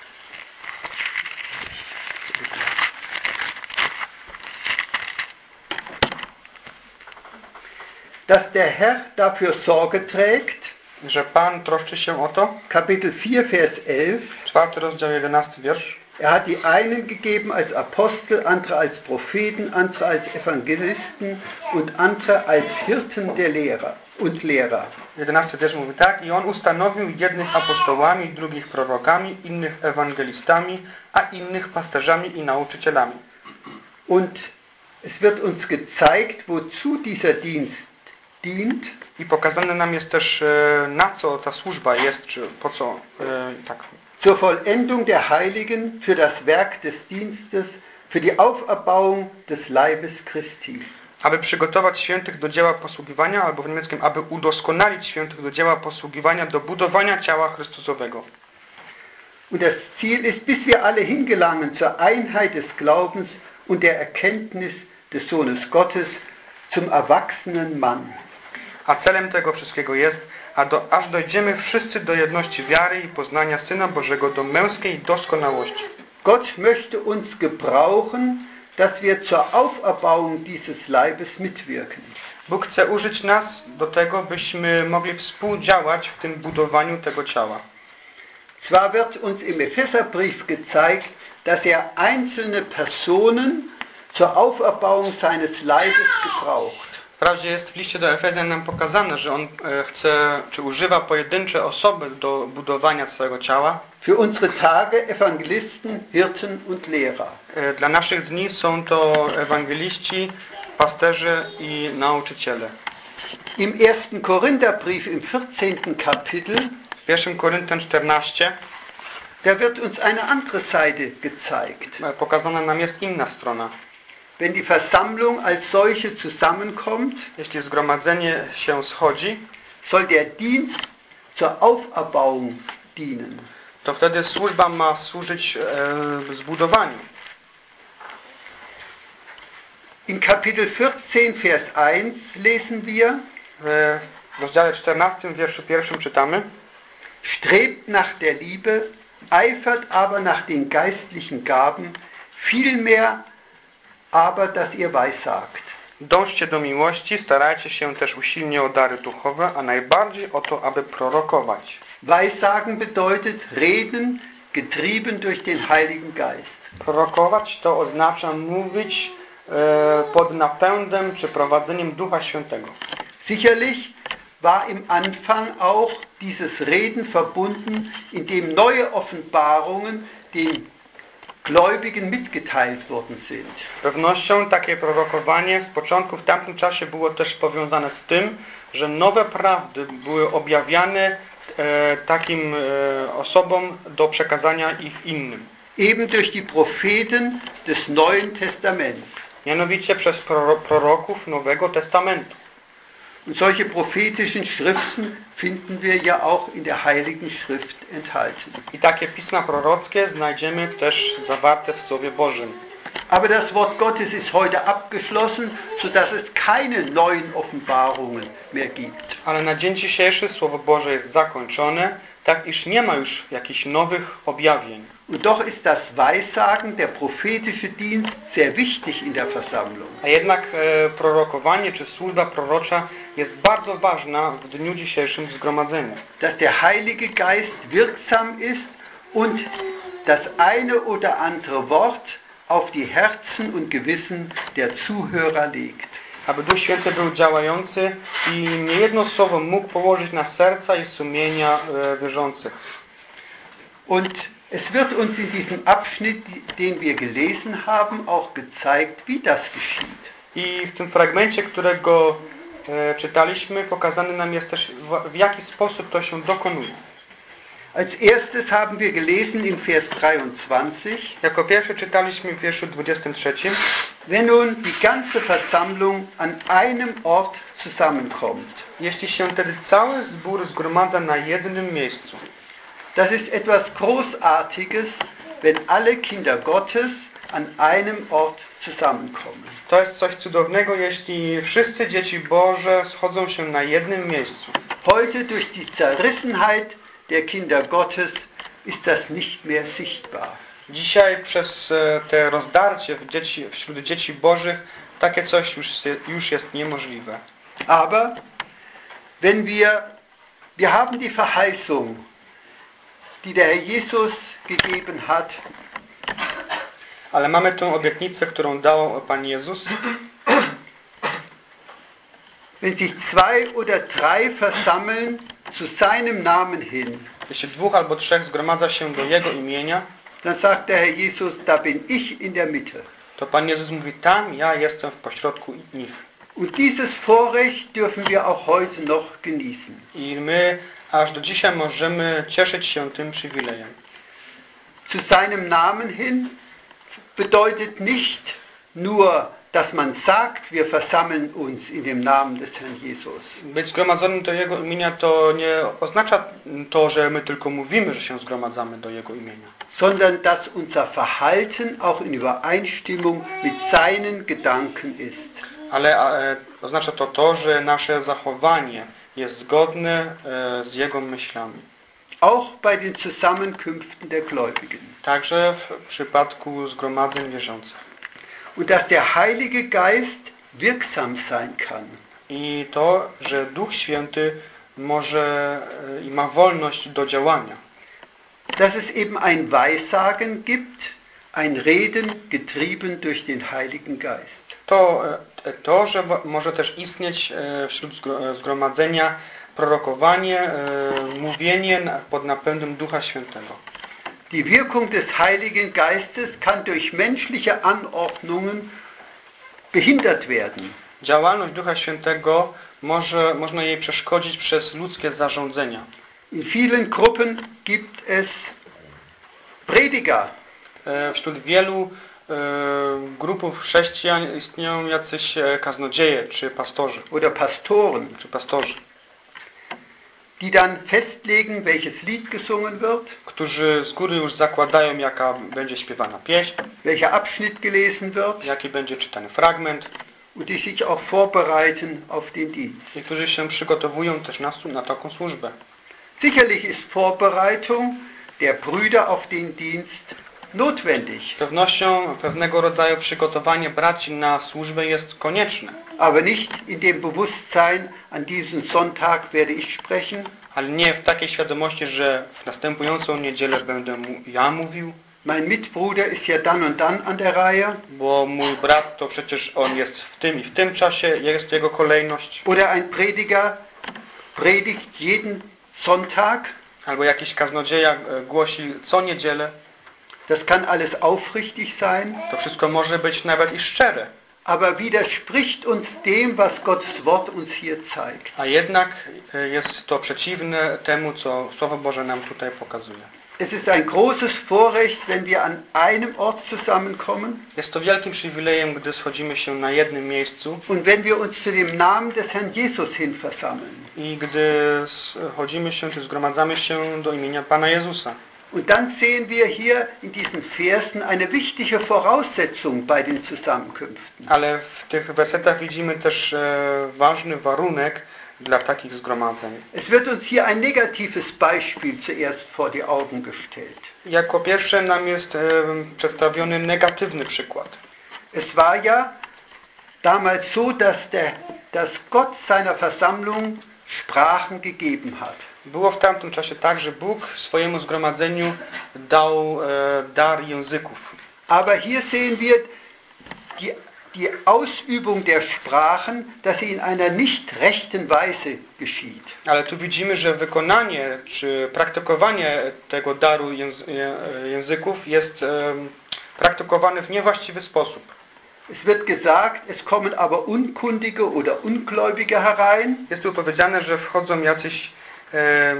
dass der Herr dafür Sorge trägt. że Pan troszczy się o to. Kapitel vier, Vers elf. Czwarty rozdział, jedenasty wiersz. Er hat die einen gegeben als Apostel, andere als Propheten, andere als Evangelisten und andere als Hirten der Lehrer und Lehrer. jedenasty wiersz mówi tak: i On ustanowił jednych apostołami, drugich prorokami, innych ewangelistami, a innych pasterzami i nauczycielami. Und es wird uns gezeigt, wozu dieser Dienst dient. I pokazane nam jest też, e, na co ta służba jest, czy po co, e, tak. Zur Vollendung der Heiligen, für das Werk des Dienstes, für die Auferbauung des Leibes Christi. Aby przygotować świętych do dzieła posługiwania, albo w niemieckim, aby udoskonalić świętych do dzieła posługiwania, do budowania ciała Chrystusowego. Und das Ziel ist, bis wir alle hingelangen zur Einheit des Glaubens und der Erkenntnis des Sohnes Gottes, zum erwachsenen Mann. A celem tego wszystkiego jest, a do, aż dojdziemy wszyscy do jedności wiary i poznania Syna Bożego, do męskiej doskonałości. Gott möchte uns gebrauchen, dass wir zur Auferbauung dieses Leibes mitwirken. Bóg chce użyć nas do tego, byśmy mogli współdziałać w tym budowaniu tego ciała. Zwar wird uns im Epheserbrief gezeigt, dass er einzelne Personen zur Auferbauung seines Leibes gebraucht. Wprawdzie jest w liście do Efezjan nam pokazane, że On e, chce, czy używa pojedyncze osoby do budowania swojego ciała. Für unsere Tage Evangelisten, Hirten und Lehrer. E, dla naszych dni są to ewangeliści, pasterze i nauczyciele. Im ersten Korintherbrief im vierzehnten Kapitel, W pierwszym Koryntian czternaście, da wird uns eine andere Seite gezeigt. e, pokazana nam jest inna strona. Wenn die Versammlung als solche zusammenkommt, Jeśli zgromadzenie się schodzi, soll der Dienst zur Auferbauung dienen. to wtedy służba ma służyć e, zbudowaniu. In Kapitel vierzehn, Vers eins lesen wir, W rozdziale czternastym, wierszu pierwszym czytamy: strebt nach der Liebe, eifert aber nach den geistlichen Gaben, vielmehr aber, dass ihr weissagt. dążcie do miłości, starajcie się też usilnie o dary duchowe, a najbardziej o to, aby prorokować. Weissagen bedeutet reden, getrieben durch den Heiligen Geist. Prorokować to oznacza mówić e, pod napędem czy prowadzeniem Ducha Świętego. Sicherlich war im Anfang auch dieses Reden verbunden, indem neue Offenbarungen den Gläubigen mitgeteilt worden sind. Z pewnością takie prorokowanie z początku w tamtym czasie było też powiązane z tym, że nowe prawdy były objawiane e, takim e, osobom do przekazania ich innym. Eben durch die Propheten des Neuen Testaments. Mianowicie przez proro proroków Nowego Testamentu. Und solche prophetischen Schriften finden wir ja auch in der Heiligen Schrift enthalten. I takie pisma prorockie znajdziemy też zawarte w Słowie Bożym. Aber das Wort Gottes ist heute abgeschlossen, sodass es keine neuen Offenbarungen mehr gibt. Ale na dzień dzisiejszy Słowo Boże jest zakończone, tak iż nie ma już jakichś nowych objawień. Und doch ist das Weissagen, der prophetische Dienst, sehr wichtig in der Versammlung. A jednak e, prorokowanie czy służba prorocza jest bardzo ważna w dniu dzisiejszym w zgromadzeniu. Dass der Heilige Geist wirksam ist und das eine oder andere Wort auf die Herzen und Gewissen der Zuhörer legt. Aby Duch Święty był działający i niejedno słowo mógł położyć na serca i sumienia e, wierzących. Und es wird uns in diesem Abschnitt, den wir gelesen haben, auch gezeigt, wie das geschieht. I w tym fragmencie, którego e, czytaliśmy, pokazany nam jest też w, w jaki sposób to się dokonuje. Als erstes haben wir gelesen in Vers dreiundzwanzig, Jako pierwszy czytaliśmy w wierszu dwudziestym trzecim. wenn nun die ganze Versammlung an einem Ort zusammenkommt. Jeśli się wtedy cały zbór zgromadza na jednym miejscu. Das ist etwas Großartiges, wenn alle Kinder Gottes an einem Ort zusammenkommen. To jest coś cudownego, jeśli wszyscy dzieci Boże schodzą się na jednym miejscu. Heute durch die Zerrissenheit der Kinder Gottes ist das nicht mehr sichtbar. Dzisiaj przez te rozdarcie w dzieci, wśród dzieci Bożych takie coś już, już jest niemożliwe. Aber wenn wir, wir haben die Verheißung, die der Herr Jesus gegeben hat, ale mamy tę obietnicę, którą dał Pan Jezus. Wenn sich zwei oder drei versammeln zu seinem Namen hin, Jeśli dwóch albo trzech zgromadza się do Jego imienia, dann sagt der Herr Jesus, da bin ich in der Mitte. to Pan Jezus mówi, tam ja jestem w pośrodku nich. Und dieses Vorrecht dürfen wir auch heute noch genießen. I my aż do dzisiaj możemy cieszyć się tym przywilejem. Zu seinem Namen hin bedeutet nicht nur, dass man sagt, wir versammeln uns in dem Namen des Herrn Jesus. Być zgromadzonym do Jego imienia to nie oznacza to, że my tylko mówimy, że się zgromadzamy do Jego imienia. Sondern dass unser Verhalten auch in Übereinstimmung mit seinen Gedanken ist. Ale e, oznacza to to, że nasze zachowanie jest zgodne e, z Jego myślami. Auch bei den Zusammenkünften der Gläubigen. Także w przypadku zgromadzeń wierzących. Und dass der Heilige Geist wirksam sein kann. I to, że Duch Święty może e, i ma wolność do działania. Dass es eben ein Weissagen gibt, ein Reden getrieben durch den Heiligen Geist. To, e, to że w, może też istnieć e, wśród zgro, zgromadzenia prorokowanie, e, mówienie na, pod napędem Ducha Świętego. Die Wirkung des Heiligen Geistes kann durch menschliche Anordnungen behindert werden. Działalność Ducha Świętego może, można jej przeszkodzić przez ludzkie zarządzenia. In vielen Gruppen gibt es Prediger. E, wśród wielu e, grupów chrześcijan istnieją jacyś kaznodzieje czy pastorzy. Oder Pastoren. Czy pastorzy. Die dann festlegen, welches Lied gesungen wird, Którzy z góry już zakładają, jaka będzie śpiewana pieśń, welcher Abschnitt gelesen wird jaki będzie czytany fragment und die sich auch vorbereiten auf den Dienst. i którzy się przygotowują też na, na taką służbę. Sicherlich ist Vorbereitung der Brüder auf den Dienst notwendig. Z pewnością pewnego rodzaju przygotowanie braci na służbę jest konieczne. Aber nicht in dem Bewusstsein, an diesem Sonntag werde ich sprechen. Ale nie w takiej świadomości, że w następującą niedzielę będę mu, ja mówił. Mein Mitbruder ist ja dann und dann an der Reihe. Bo mój brat to przecież on jest w tym i w tym czasie, jest jego kolejność. Oder ein Prediger predigt jeden Sonntag. Albo jakiś kaznodzieja głosi co niedzielę. Das kann alles aufrichtig sein. To wszystko może być nawet i szczere. Aber widerspricht uns dem, was Gottes Wort uns hier zeigt. A jednak jest to przeciwne temu, co Słowo Boże nam tutaj pokazuje. Es ist ein großes Vorrecht, wenn wir an einem Ort zusammenkommen. Jest to wielkim przywilejem, gdy schodzimy się na jednym miejscu. Und wenn wir uns zu dem Namen des Herrn Jesus hin versammeln. I gdy schodzimy się, czy zgromadzamy się do imienia Pana Jezusa. Und dann sehen wir hier in diesen Versen eine wichtige Voraussetzung bei den Zusammenkünften. Ale w tych wersetach widzimy też e, ważny warunek dla takich zgromadzeń. Es wird uns hier ein negatives Beispiel zuerst vor die Augen gestellt. Jako pierwsze nam jest e, przedstawiony negatywny przykład. Es war ja damals so, dass, der, dass Gott seiner Versammlung Sprachen gegeben hat. Było w tamtym czasie tak, że Bóg swojemu zgromadzeniu dał e, dar języków. Aber hier sehen wir die, die Ausübung der Sprachen, dass sie in einer nicht rechten Weise geschieht. Ale tu widzimy, że wykonanie czy praktykowanie tego daru języków jest e, praktykowane w niewłaściwy sposób. Es wird gesagt, es kommen aber Unkundige oder Ungläubige herein. Jest tu powiedziane, że wchodzą jacyś e,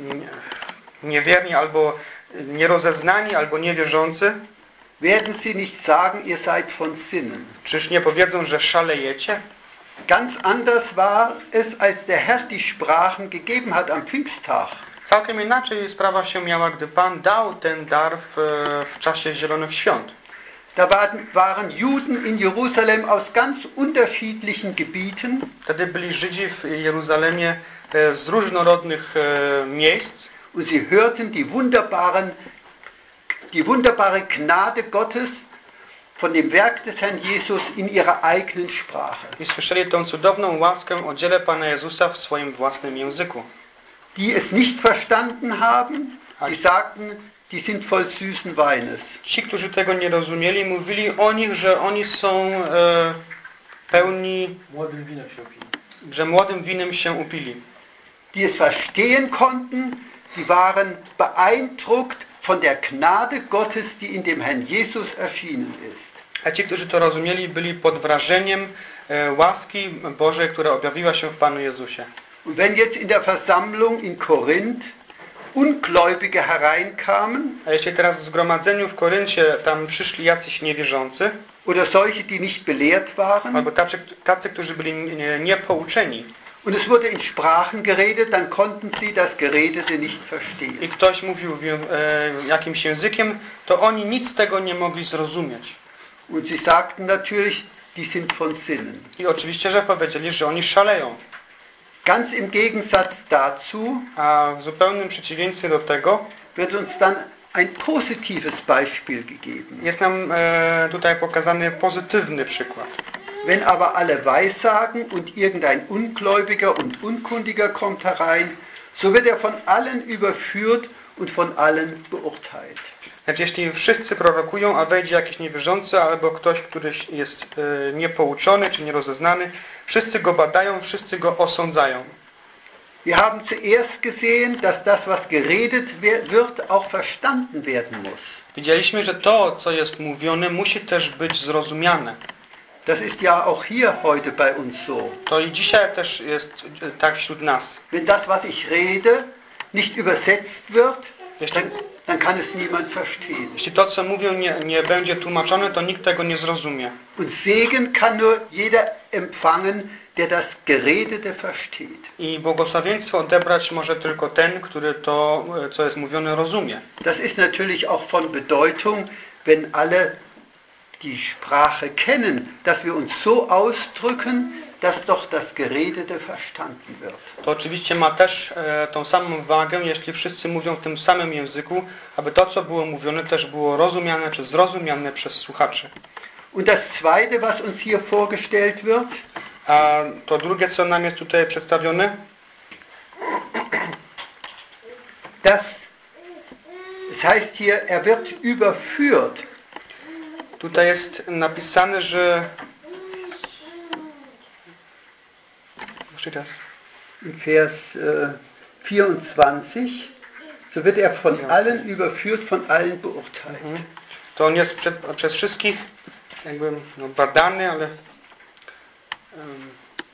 niewierni albo nierozeznani albo niewierzący. Werden sie nicht sagen, ihr seid von Sinnen? Czyż nie powiedzą, że szalejecie? Ganz anders war es, als der Herr die Sprachen gegeben hat am Pfingsttag. Całkiem inaczej sprawa się miała, gdy Pan dał ten dar w, w czasie Zielonych Świąt. Da waren, waren Juden in Jerusalem aus ganz unterschiedlichen Gebieten. Wtedy byli Żydzi w Jeruzalemie e, z różnorodnych e, miejsc. Und sie hörten die wunderbaren, die wunderbare Gnade Gottes von dem Werk des Herrn Jesus in ihrer eigenen Sprache. I słyszeli tą cudowną łaskę o dziele Pana Jezusa w swoim własnym języku. Die es nicht verstanden haben, die sagten, die sind voll süßen Weines. Ci, którzy tego nie rozumieli, mówili o nich, że oni są e, pełni, Młodym winem się opili. że młodym winem się upili. Die es verstehen konnten, die waren beeindruckt von der Gnade Gottes, die in dem Herrn Jesus erschienen ist. A ci, którzy to rozumieli, byli pod wrażeniem e, łaski Bożej, która objawiła się w Panu Jezusie. Und wenn jetzt in der Versammlung in Korinth Ungläubige hereinkamen, A jeśli teraz w zgromadzeniu w Koryncie tam przyszli jacyś niewierzący, oder solche, die nicht belehrt waren, albo tacy, tacy którzy byli nie- niepouczeni, und es wurde in Sprachen geredet, dann konnten sie das Geredete nicht verstehen. i ktoś mówił w, e, jakimś językiem, to oni nic z tego nie mogli zrozumieć. Und sie sagten natürlich, die sind von Sinnen. I oczywiście, że powiedzieli, że oni szaleją. Ganz im Gegensatz dazu A w zupełnym przeciwieństwie do tego wird uns dann ein positives Beispiel gegeben. jest nam e, tutaj pokazany pozytywny przykład. Wenn aber alle Weissagen und irgendein Ungläubiger und Unkundiger kommt herein, so wird er von allen überführt und von allen beurteilt. Lecz jeśli wszyscy prorokują, a wejdzie jakiś niewierzący albo ktoś, który jest e, niepouczony czy nierozeznany, wszyscy go badają, wszyscy go osądzają. Wir haben zuerst gesehen, dass das, was geredet wird, auch verstanden werden muss. Widzieliśmy, że to, co jest mówione, musi też być zrozumiane. Das ist ja auch hier heute bei uns so. To i dzisiaj też jest e, tak wśród nas. Wenn das, was ich rede, nicht übersetzt wird, Jeśli, dann, dann kann es niemand verstehen. jeśli to, co mówią, nie, nie będzie tłumaczone, to nikt tego nie zrozumie. Und Segen kann nur jeder empfangen, der das Geredete versteht. I błogosławieństwo odebrać może tylko ten, który to, e, co jest mówione, rozumie. Das ist natürlich auch von Bedeutung, wenn alle die Sprache kennen, dass wir uns so ausdrücken, dass doch das Geredete verstanden wird. To oczywiście ma też e, tą samą wagę, jeśli wszyscy mówią w tym samym języku, aby to, co było mówione, też było rozumiane czy zrozumiane przez słuchaczy. Und das Zweite, was uns hier vorgestellt wird, A to drugie, co nam jest tutaj przedstawione, das, es heißt hier, er wird überführt. tutaj jest napisane, że... Jeszcze raz. In Vers äh, vierundzwanzig, so wird er von allen überführt, von allen beurteilt. Mhm. To on jest przed, przez wszystkich jakby no, badany, ale... Um,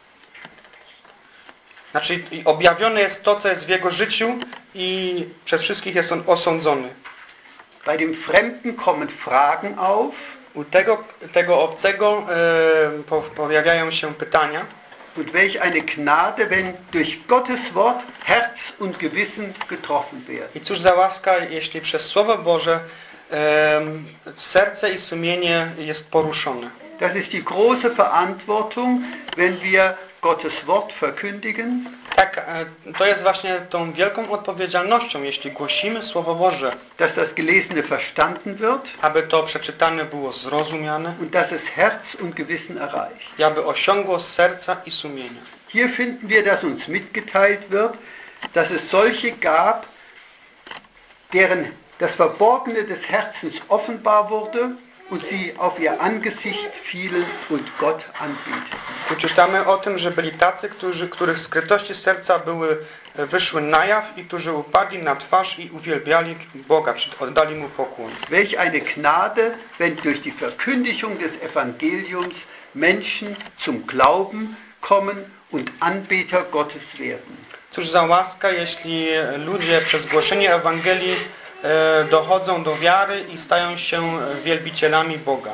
znaczy objawione jest to, co jest w jego życiu i przez wszystkich jest on osądzony. Bei dem Fremden kommen Fragen auf. U tego, tego obcego e, po, pojawiają się pytania. Und welch eine Gnade, wenn durch Gottes Wort Herz und Gewissen getroffen werden. I cóż za łaska, jeśli przez Słowo Boże e, serce i sumienie jest poruszone. Das ist die große Verantwortung, wenn wir Gottes Wort verkündigen. Tak, e, to jest właśnie tą wielką odpowiedzialnością, jeśli głosimy Słowo Boże, Dass das Gelesene verstanden wird aby to przeczytane było zrozumiane und dass es Herz und Gewissen erreicht. i aby osiągło serca i sumienia. Hier finden wir, dass uns mitgeteilt wird, dass es solche gab, deren das Verborgene des Herzens offenbar wurde und sie auf ihr Angesicht fielen und Gott anbeteten. Tu czytamy o tym, że byli tacy, którzy, których skrytości serca były, wyszły na jaw i którzy upadli na twarz i uwielbiali Boga, czy oddali Mu pokłon. Welch eine Gnade, wenn durch die Verkündigung des Evangeliums Menschen zum Glauben kommen und Anbeter Gottes werden. Cóż za łaska, jeśli ludzie przez głoszenie Ewangelii e, dochodzą do wiary i stają się wielbicielami Boga.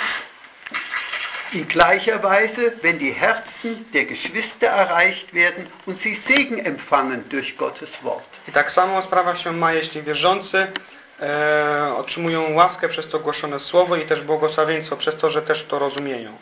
In gleicher Weise, wenn die Herzen der Geschwister erreicht werden und sie Segen empfangen durch Gottes Wort. I tak samo sprawa się ma, jeśli wierzący e, otrzymują łaskę przez to głoszone słowo i też błogosławieństwo przez to, że też to rozumieją.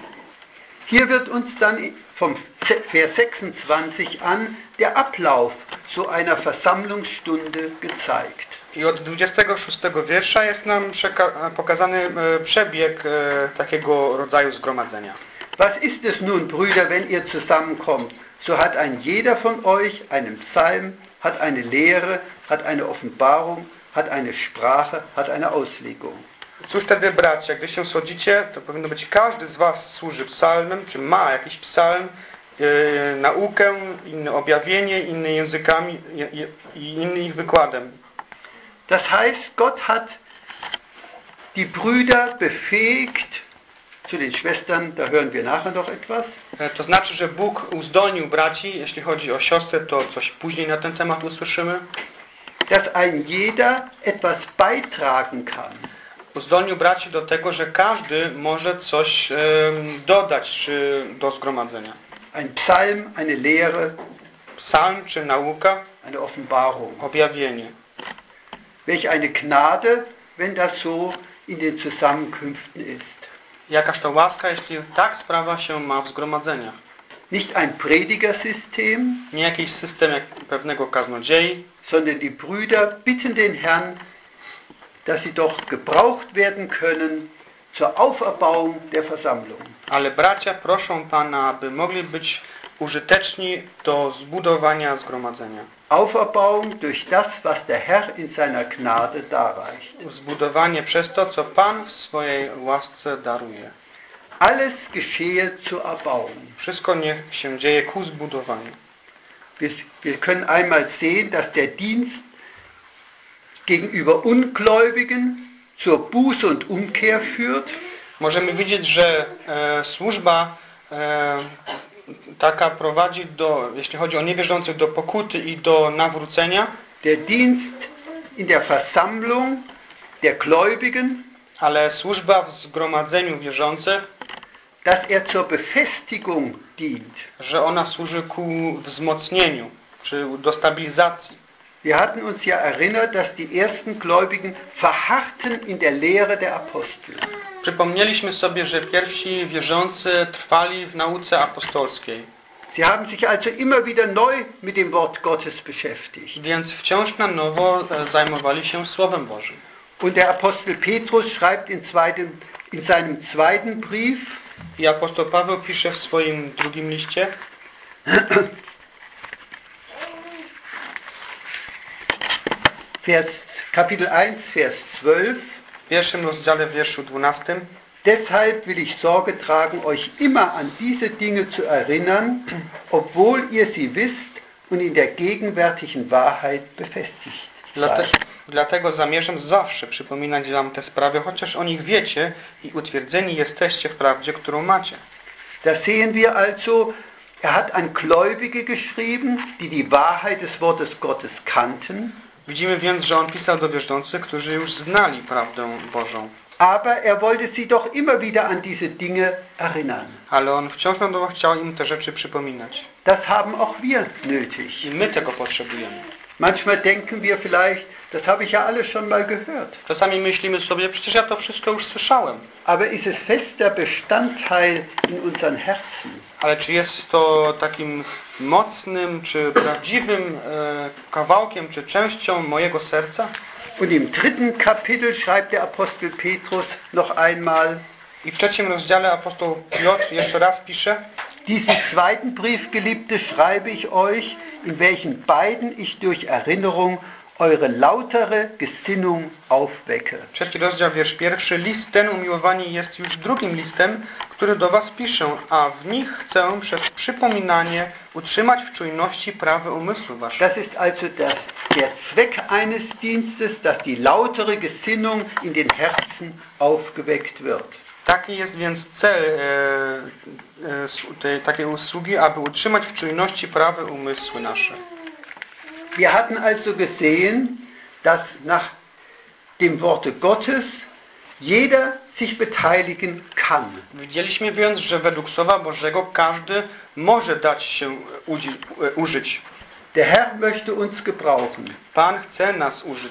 Hier wird uns dann vom Vers sechsundzwanzig an der Ablauf so einer Versammlungsstunde gezeigt. I od dwudziestego szóstego wiersza jest nam pokazany e, przebieg e, takiego rodzaju zgromadzenia. Was ist es nun, Brüder, wenn ihr zusammenkommt? So hat ein jeder von euch einen Psalm, hat eine Lehre, hat eine Offenbarung, hat eine Sprache, hat eine Auslegung. Cóż wtedy, bracia, gdy się schodzicie, to powinno być każdy z was służy psalmem, czy ma jakiś psalm, yy, naukę, inne objawienie, innymi językami i, i inny ich wykładem. Das heißt, Gott hat die Brüder befähigt, zu den Schwestern, da hören wir nachher noch etwas. To znaczy, że Bóg uzdolnił braci, jeśli chodzi o siostrę, to coś później na ten temat usłyszymy. Dass ein jeder etwas beitragen kann. Uzdolnił braci do tego, że każdy może coś um, dodać czy, do zgromadzenia. Ein Psalm, eine Lehre, Psalm czy nauka, eine Offenbarung. objawienie. Welch eine Gnade, wenn das so in den Zusammenkünften ist. Jakaż to łaska, jeśli tak sprawa się ma w zgromadzeniach. Nicht ein Predigersystem, Nie jakiś system jak pewnego kaznodziei, sondern die Brüder bitten den Herrn, dass sie doch gebraucht werden können zur Auferbauung der Versammlung. ale bracia proszą Pana, aby mogli być użyteczni do zbudowania zgromadzenia. Auferbauung durch das, was der Herr in seiner Gnade darreicht. Zbudowanie przez to, co Pan w swojej łasce daruje. Alles geschehe zur Erbauung. Wszystko niech się dzieje ku zbudowaniu. Wir, wir können einmal sehen, dass der Dienst gegenüber Ungläubigen zur Buße und Umkehr führt. Możemy widzieć, że e, służba e, taka prowadzi do, jeśli chodzi o niewierzących, do pokuty i do nawrócenia. Der Dienst in der Versammlung der Gläubigen, Ale służba w zgromadzeniu wierzących, dass er zur Befestigung dient. że ona służy ku wzmocnieniu, czy do stabilizacji. Wir hatten uns ja erinnert, dass die ersten Gläubigen verharrten in der Lehre der Apostel. Przypomnieliśmy sobie, że pierwsi wierzący trwali w nauce apostolskiej. Sie haben sich also immer wieder neu mit dem Wort Gottes beschäftigt. Więc wciąż na nowo zajmowali się Słowem Bożym. Und der Apostel Petrus schreibt in, zweiten, in seinem zweiten Brief, I apostoł Paweł pisze w swoim drugim liście, Vers, Kapitel eins, Vers zwölf, w pierwszym rozdziale w wierszu dwunastym, deshalb will ich Sorge tragen, euch immer an diese Dinge zu erinnern, obwohl ihr sie wisst und in der gegenwärtigen Wahrheit befestigt Dlate, seid. dlatego zamierzam zawsze przypominać wam te sprawy, chociaż o nich wiecie i utwierdzeni jesteście w prawdzie, którą macie. Da sehen wir also, er hat an Gläubige geschrieben, die die Wahrheit des Wortes Gottes kannten. Widzimy więc, że on pisał do wierzących, którzy już znali prawdę Bożą. Aber er wollte sie doch immer wieder an diese Dinge erinnern. Ale on wciąż na nowo chciał im te rzeczy przypominać. Das haben auch wir nötig. I my tego potrzebujemy. Manchmal denken wir vielleicht, das habe ich ja alles schon mal gehört. Czasami myślimy sobie, przecież ja to wszystko już słyszałem. Aber ist es fester Bestandteil in unseren Herzen? Ale czy jest to takim mocnym, czy prawdziwym e, kawałkiem, czy częścią mojego serca? Und im dritten Kapitel schreibt der Apostel Petrus noch einmal, I w trzecim rozdziale apostoł Piotr jeszcze raz pisze: diesen zweiten Brief, Geliebte, schreibe ich euch, in welchen beiden ich durch Erinnerung eure lautere Gesinnung aufwecke. Trzeci rozdział, wiersz pierwszy. List ten, umiłowani, jest już drugim listem, który do was piszę, a w nich chcę przez przypominanie utrzymać w czujności prawe umysły wasze. Das ist also das, der Zweck eines Dienstes, dass die lautere Gesinnung in den Herzen aufgeweckt wird. Taki jest więc cel e, e, tej, takiej usługi, aby utrzymać w czujności prawe umysły nasze. Wir hatten also gesehen, dass nach dem Worte Gottes jeder sich beteiligen kann. Widzieliśmy więc, że według Słowa Bożego każdy może dać się udzi, użyć. Der Herr möchte uns gebrauchen. Pan chce nas użyć.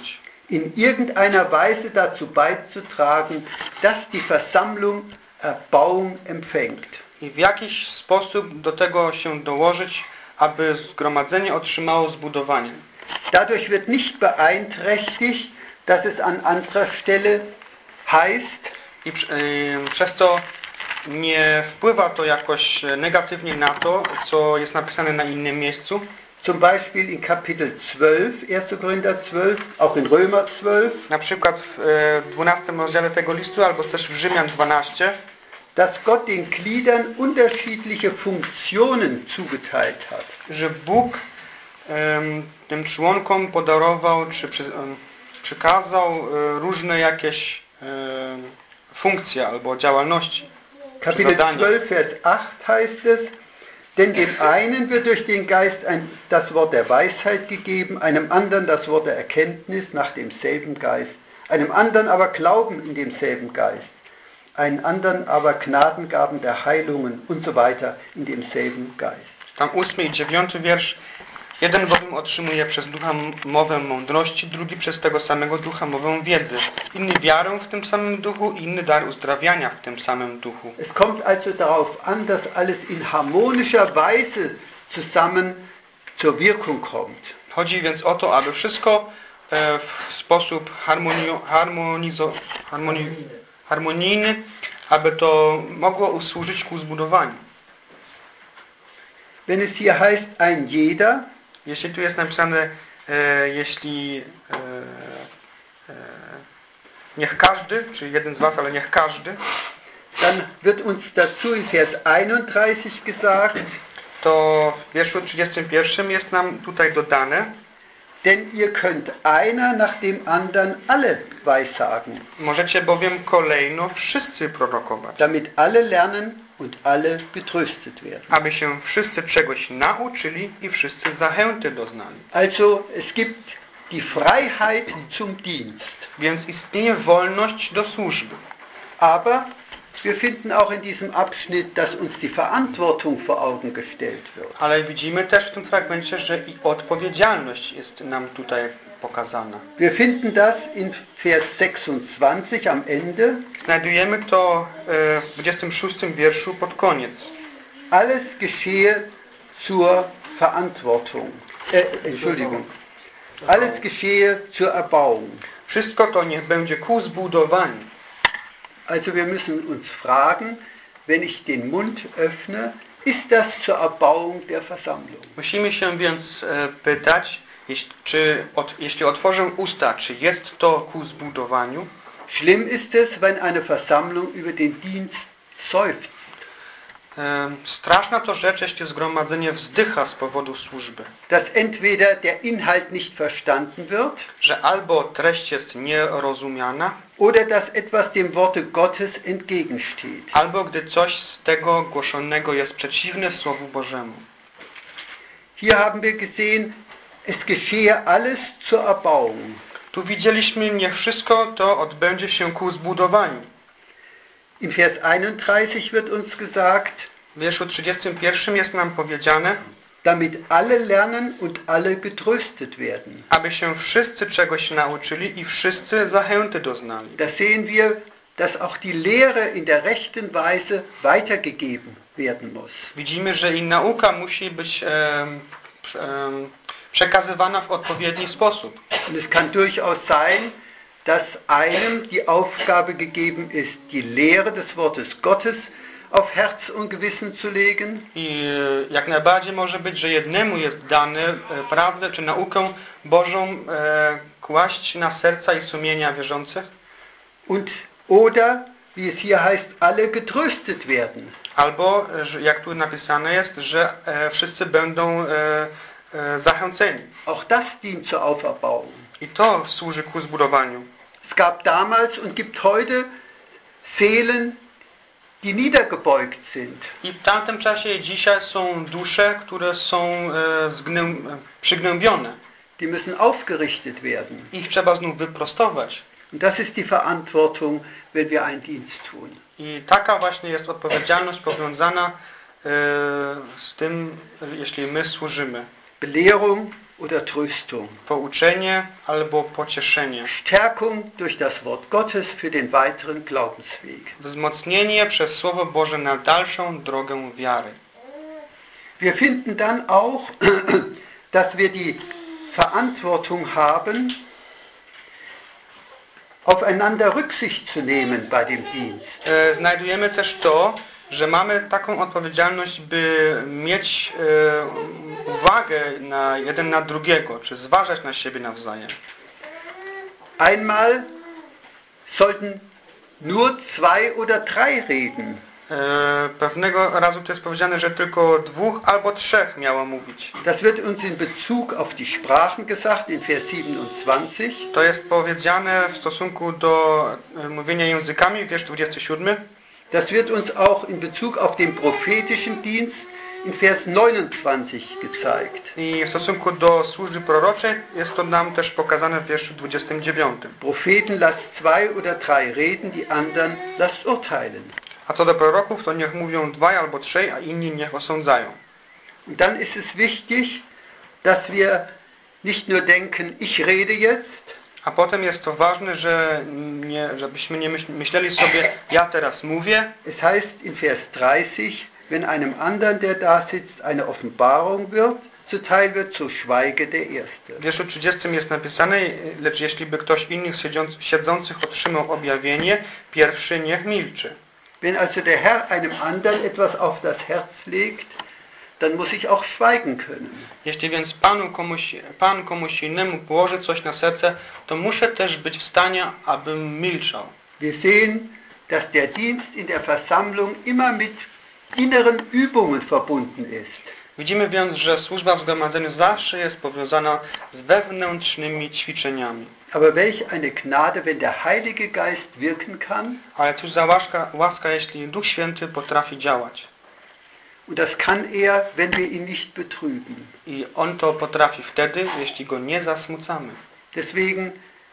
in irgendeiner Weise dazu beizutragen, dass die Versammlung Erbauung empfängt. I w jakiś sposób do tego się dołożyć, aby zgromadzenie otrzymało zbudowanie. Dadurch wird nicht beeinträchtigt, dass es an anderer Stelle heißt, I yy, przez to nie wpływa to jakoś negatywnie na to, co jest napisane na innym miejscu. zum Beispiel in Kapitel zwölf, erster Korinther zwölf, auch in Römer zwölf, Na przykład w yy, dwunastym rozdziale tego listu, albo też w Rzymian dwanaście, dass Gott den Gliedern unterschiedliche Funktionen zugeteilt hat. że Bóg ym, tym członkom podarował, czy przy, ym, przykazał y, różne jakieś y, funkcje albo działalności. Kapitel Zadania. zwölf, Vers acht heißt es, denn dem einen wird durch den Geist ein, das Wort der Weisheit gegeben, einem anderen das Wort der Erkenntnis nach demselben Geist, einem anderen aber Glauben in demselben Geist, einen anderen aber Gnadengaben der Heilungen und so weiter in demselben Geist. Tam ósmy i dziewiąty wiersz. Jeden bowiem otrzymuje przez ducha mowę mądrości, drugi przez tego samego ducha mowę wiedzy, inny wiarę w tym samym duchu, inny dar uzdrawiania w tym samym duchu. Es kommt also darauf an, dass alles in harmonischer Weise zusammen zur Wirkung kommt. Chodzi więc o to, aby wszystko e, w sposób harmonio, harmonizo, harmoni, harmonijny, aby to mogło usłużyć ku zbudowaniu. Wenn es hier heißt, ein jeder, Jeśli tu jest napisane, e, jeśli e, e, niech każdy, czy jeden z was, ale niech każdy, dann wird uns dazu in Vers einunddreißig gesagt, to w wierszu trzydziestym pierwszym jest nam tutaj dodane, denn ihr könnt einer nach dem anderen alle weissagen, możecie bowiem kolejno wszyscy prorokować, damit alle lernen und alle getröstet werden. aby się wszyscy czegoś nauczyli i wszyscy zachęty doznali. Also es gibt die Freiheit zum Dienst. Więc istnieje wolność do służby. Aber wir finden auch in diesem Abschnitt, dass uns die Verantwortung vor Augen gestellt wird. Ale widzimy też w tym fragmencie, że i odpowiedzialność jest nam tutaj pokazana. Wir finden das in Vers sechsundzwanzig am Ende. Znajdujemy to e, w dwudziestym szóstym wierszu pod koniec. Alles geschehe zur Verantwortung. Äh, Entschuldigung. Alles geschehe zur Erbauung. Wszystko to niech będzie ku zbudowaniu. Also wir müssen uns fragen, wenn ich den Mund öffne, ist das zur Erbauung der Versammlung? Musimy się więc e, pytać, jeśli, czy, od, jeśli otworzę usta, czy jest to ku zbudowaniu? Schlimm ist es, wenn eine Versammlung über den Dienst seufzt. E, straszna to rzecz, jeśli zgromadzenie wzdycha z powodu służby. Dass entweder der Inhalt nicht verstanden wird, Że albo treść jest nierozumiana, oder dass etwas dem Worte Gottes entgegensteht. albo gdy coś z tego głoszonego jest przeciwne Słowu Bożemu. Hier haben wir gesehen, es geschehe alles zur Erbauung. Tu widzieliśmy, niech wszystko to odbędzie się ku zbudowaniu. In Vers einunddreißig wird uns gesagt, W wierszu trzydziestym pierwszym jest nam powiedziane, damit alle lernen und alle getröstet werden. aby się wszyscy czegoś nauczyli i wszyscy zachęty doznali. Da sehen wir, dass auch die Lehre in der rechten Weise weitergegeben werden muss. Widzimy, że i nauka musi być em, em, przekazywana w odpowiedni sposób. Und es kann durchaus sein, dass einem die Aufgabe gegeben ist, die Lehre des Wortes Gottes auf Herz und Gewissen zu legen. I e, jak najbardziej może być, że jednemu jest dane e, prawdę czy naukę Bożą e, kłaść na serca i sumienia wierzących. Und oder, wie es hier heißt, alle getröstet werden. Albo, że, jak tu napisane jest, że e, wszyscy będą e, e, zachęceni. Auch das dient zur Auferbauung. I to służy ku zbudowaniu. Es gab damals und gibt heute Seelen, die niedergebeugt sind. I w tamtym czasie i dzisiaj są dusze, które są e, zgnę, e, przygnębione. Die müssen aufgerichtet werden. Ich trzeba znów wyprostować. Und das ist die Verantwortung, wenn wir einen Dienst tun. I taka właśnie jest odpowiedzialność powiązana e, z tym, jeśli my służymy. Belehrung oder Tröstung. Pouczenie albo pocieszenie. Stärkung durch das Wort Gottes für den weiteren Glaubensweg. Wzmocnienie przez Słowo Boże na dalszą drogę wiary. Wir finden dann auch, dass wir die Verantwortung haben, aufeinander Rücksicht zu nehmen bei dem Dienst. E, Znajdujemy też to, że mamy taką odpowiedzialność, by mieć e, uwagę na jeden na drugiego, czy zważać na siebie nawzajem. Einmal sollten nur zwei oder drei reden. E, pewnego razu to jest powiedziane, że tylko dwóch albo trzech miało mówić. Das wird uns in Bezug auf die Sprachen gesagt, in Vers siebenundzwanzig. To jest powiedziane w stosunku do e, mówienia językami, wiersz dwudziesty siódmy. Das wird uns auch in Bezug auf den prophetischen Dienst in Vers neunundzwanzig gezeigt. I w stosunku do służby proroczej jest to nam też pokazane w wierszu dwudziestym dziewiątym. Propheten lasst zwei oder drei reden, die anderen lasst urteilen. A co do proroków, to niech mówią dwaj albo trzej, a inni niech osądzają. Und dann ist es wichtig, dass wir nicht nur denken, ich rede jetzt, A potem jest to ważne, że nie, żebyśmy nie myśleli sobie, ja teraz mówię. es heißt in Vers dreißig, wenn einem anderen, der da sitzt, eine Offenbarung wird, zuteil wird, so schweige der Erste. W wierszu trzydziestym jest napisane, lecz jeśli by ktoś innych siedzących otrzymał objawienie, pierwszy niech milczy. Wenn also der Herr einem anderen etwas auf das Herz legt, dann muss ich auch schweigen können. Jeśli więc Panu komuś, Pan komuś innemu położy coś na serce, to muszę też być w stanie, abym milczał. Wir sehen, dass der Dienst in der Versammlung immer mit inneren Übungen verbunden ist. Widzimy więc, że służba w zgromadzeniu zawsze jest powiązana z wewnętrznymi ćwiczeniami. Aber welch eine Gnade, wenn der Heilige Geist wirken kann. Ale cóż za łaska, łaska, jeśli Duch Święty potrafi działać. Und das kann er, wenn wir ihn nicht betrüben. I On to potrafi wtedy, jeśli Go nie zasmucamy. Deswegen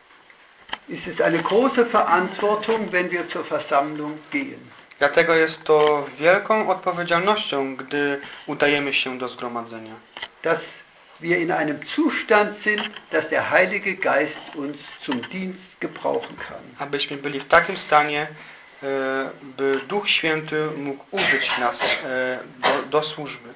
ist es eine große Verantwortung, wenn wir zur Versammlung gehen. Dlatego jest to wielką odpowiedzialnością, gdy udajemy się do zgromadzenia. Dass wir in einem Zustand sind, dass der Heilige Geist uns zum Dienst gebrauchen kann. Abyśmy byli w takim stanie, by Duch Święty mógł użyć nas do, do służby.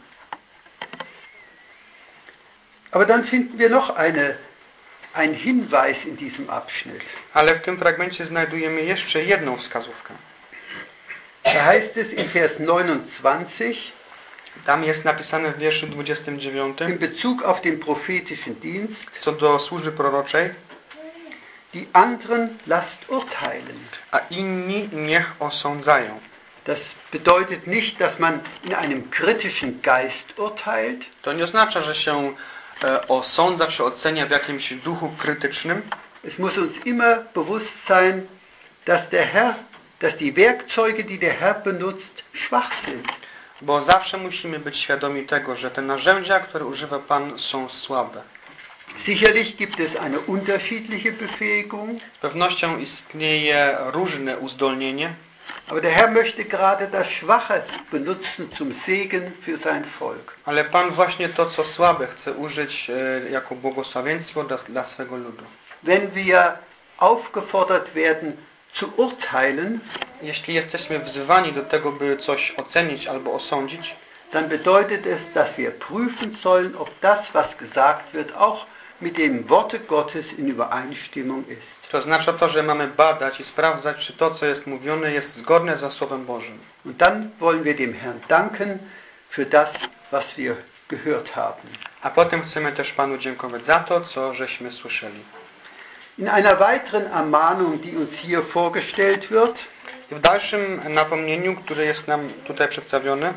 Aber dann finden wir noch eine, einen Hinweis in diesem Abschnitt. Ale w tym fragmencie znajdujemy jeszcze jedną wskazówkę. Da heißt es in Vers neunundzwanzig, tam jest napisane w wierszu dwudziestym dziewiątym, in Bezug auf den prophetischen Dienst, co do służby proroczej, die anderen lasst urteilen. A inni niech osądzają. Das bedeutet nicht, dass man in einem kritischen Geist urteilt. To nie oznacza, że się e, osądza czy ocenia w jakimś duchu krytycznym. Es muss uns immer bewusst sein, dass der Herr, dass die Werkzeuge, die der Herr benutzt, schwach sind. Bo zawsze musimy być świadomi tego, że te narzędzia, które używa Pan, są słabe. Sicherlich gibt es eine unterschiedliche Befähigung. Z pewnością istnieje różne uzdolnienie. Aber der Herr möchte gerade das Schwache benutzen zum Segen für sein Volk. Ale Pan właśnie to, co słabe, chce użyć e, jako błogosławieństwo dla, dla swego ludu. Wenn wir aufgefordert werden zu urteilen, jeśli jesteśmy wzywani do tego, by coś ocenić albo osądzić, dann bedeutet es, dass wir prüfen sollen, ob das, was gesagt wird, auch mit dem Worte Gottes in Übereinstimmung ist. To oznacza to, że mamy badać i sprawdzać, czy to, co jest mówione, jest zgodne ze Słowem Bożym. Und dann wollen wir dem Herrn danken für das, was wir gehört haben. A potem chcemy też Panu dziękować za to, co żeśmy słyszeli. In einer weiteren Ermahnung, die uns hier vorgestellt wird, w dalszym napomnieniu, które jest nam tutaj przedstawione,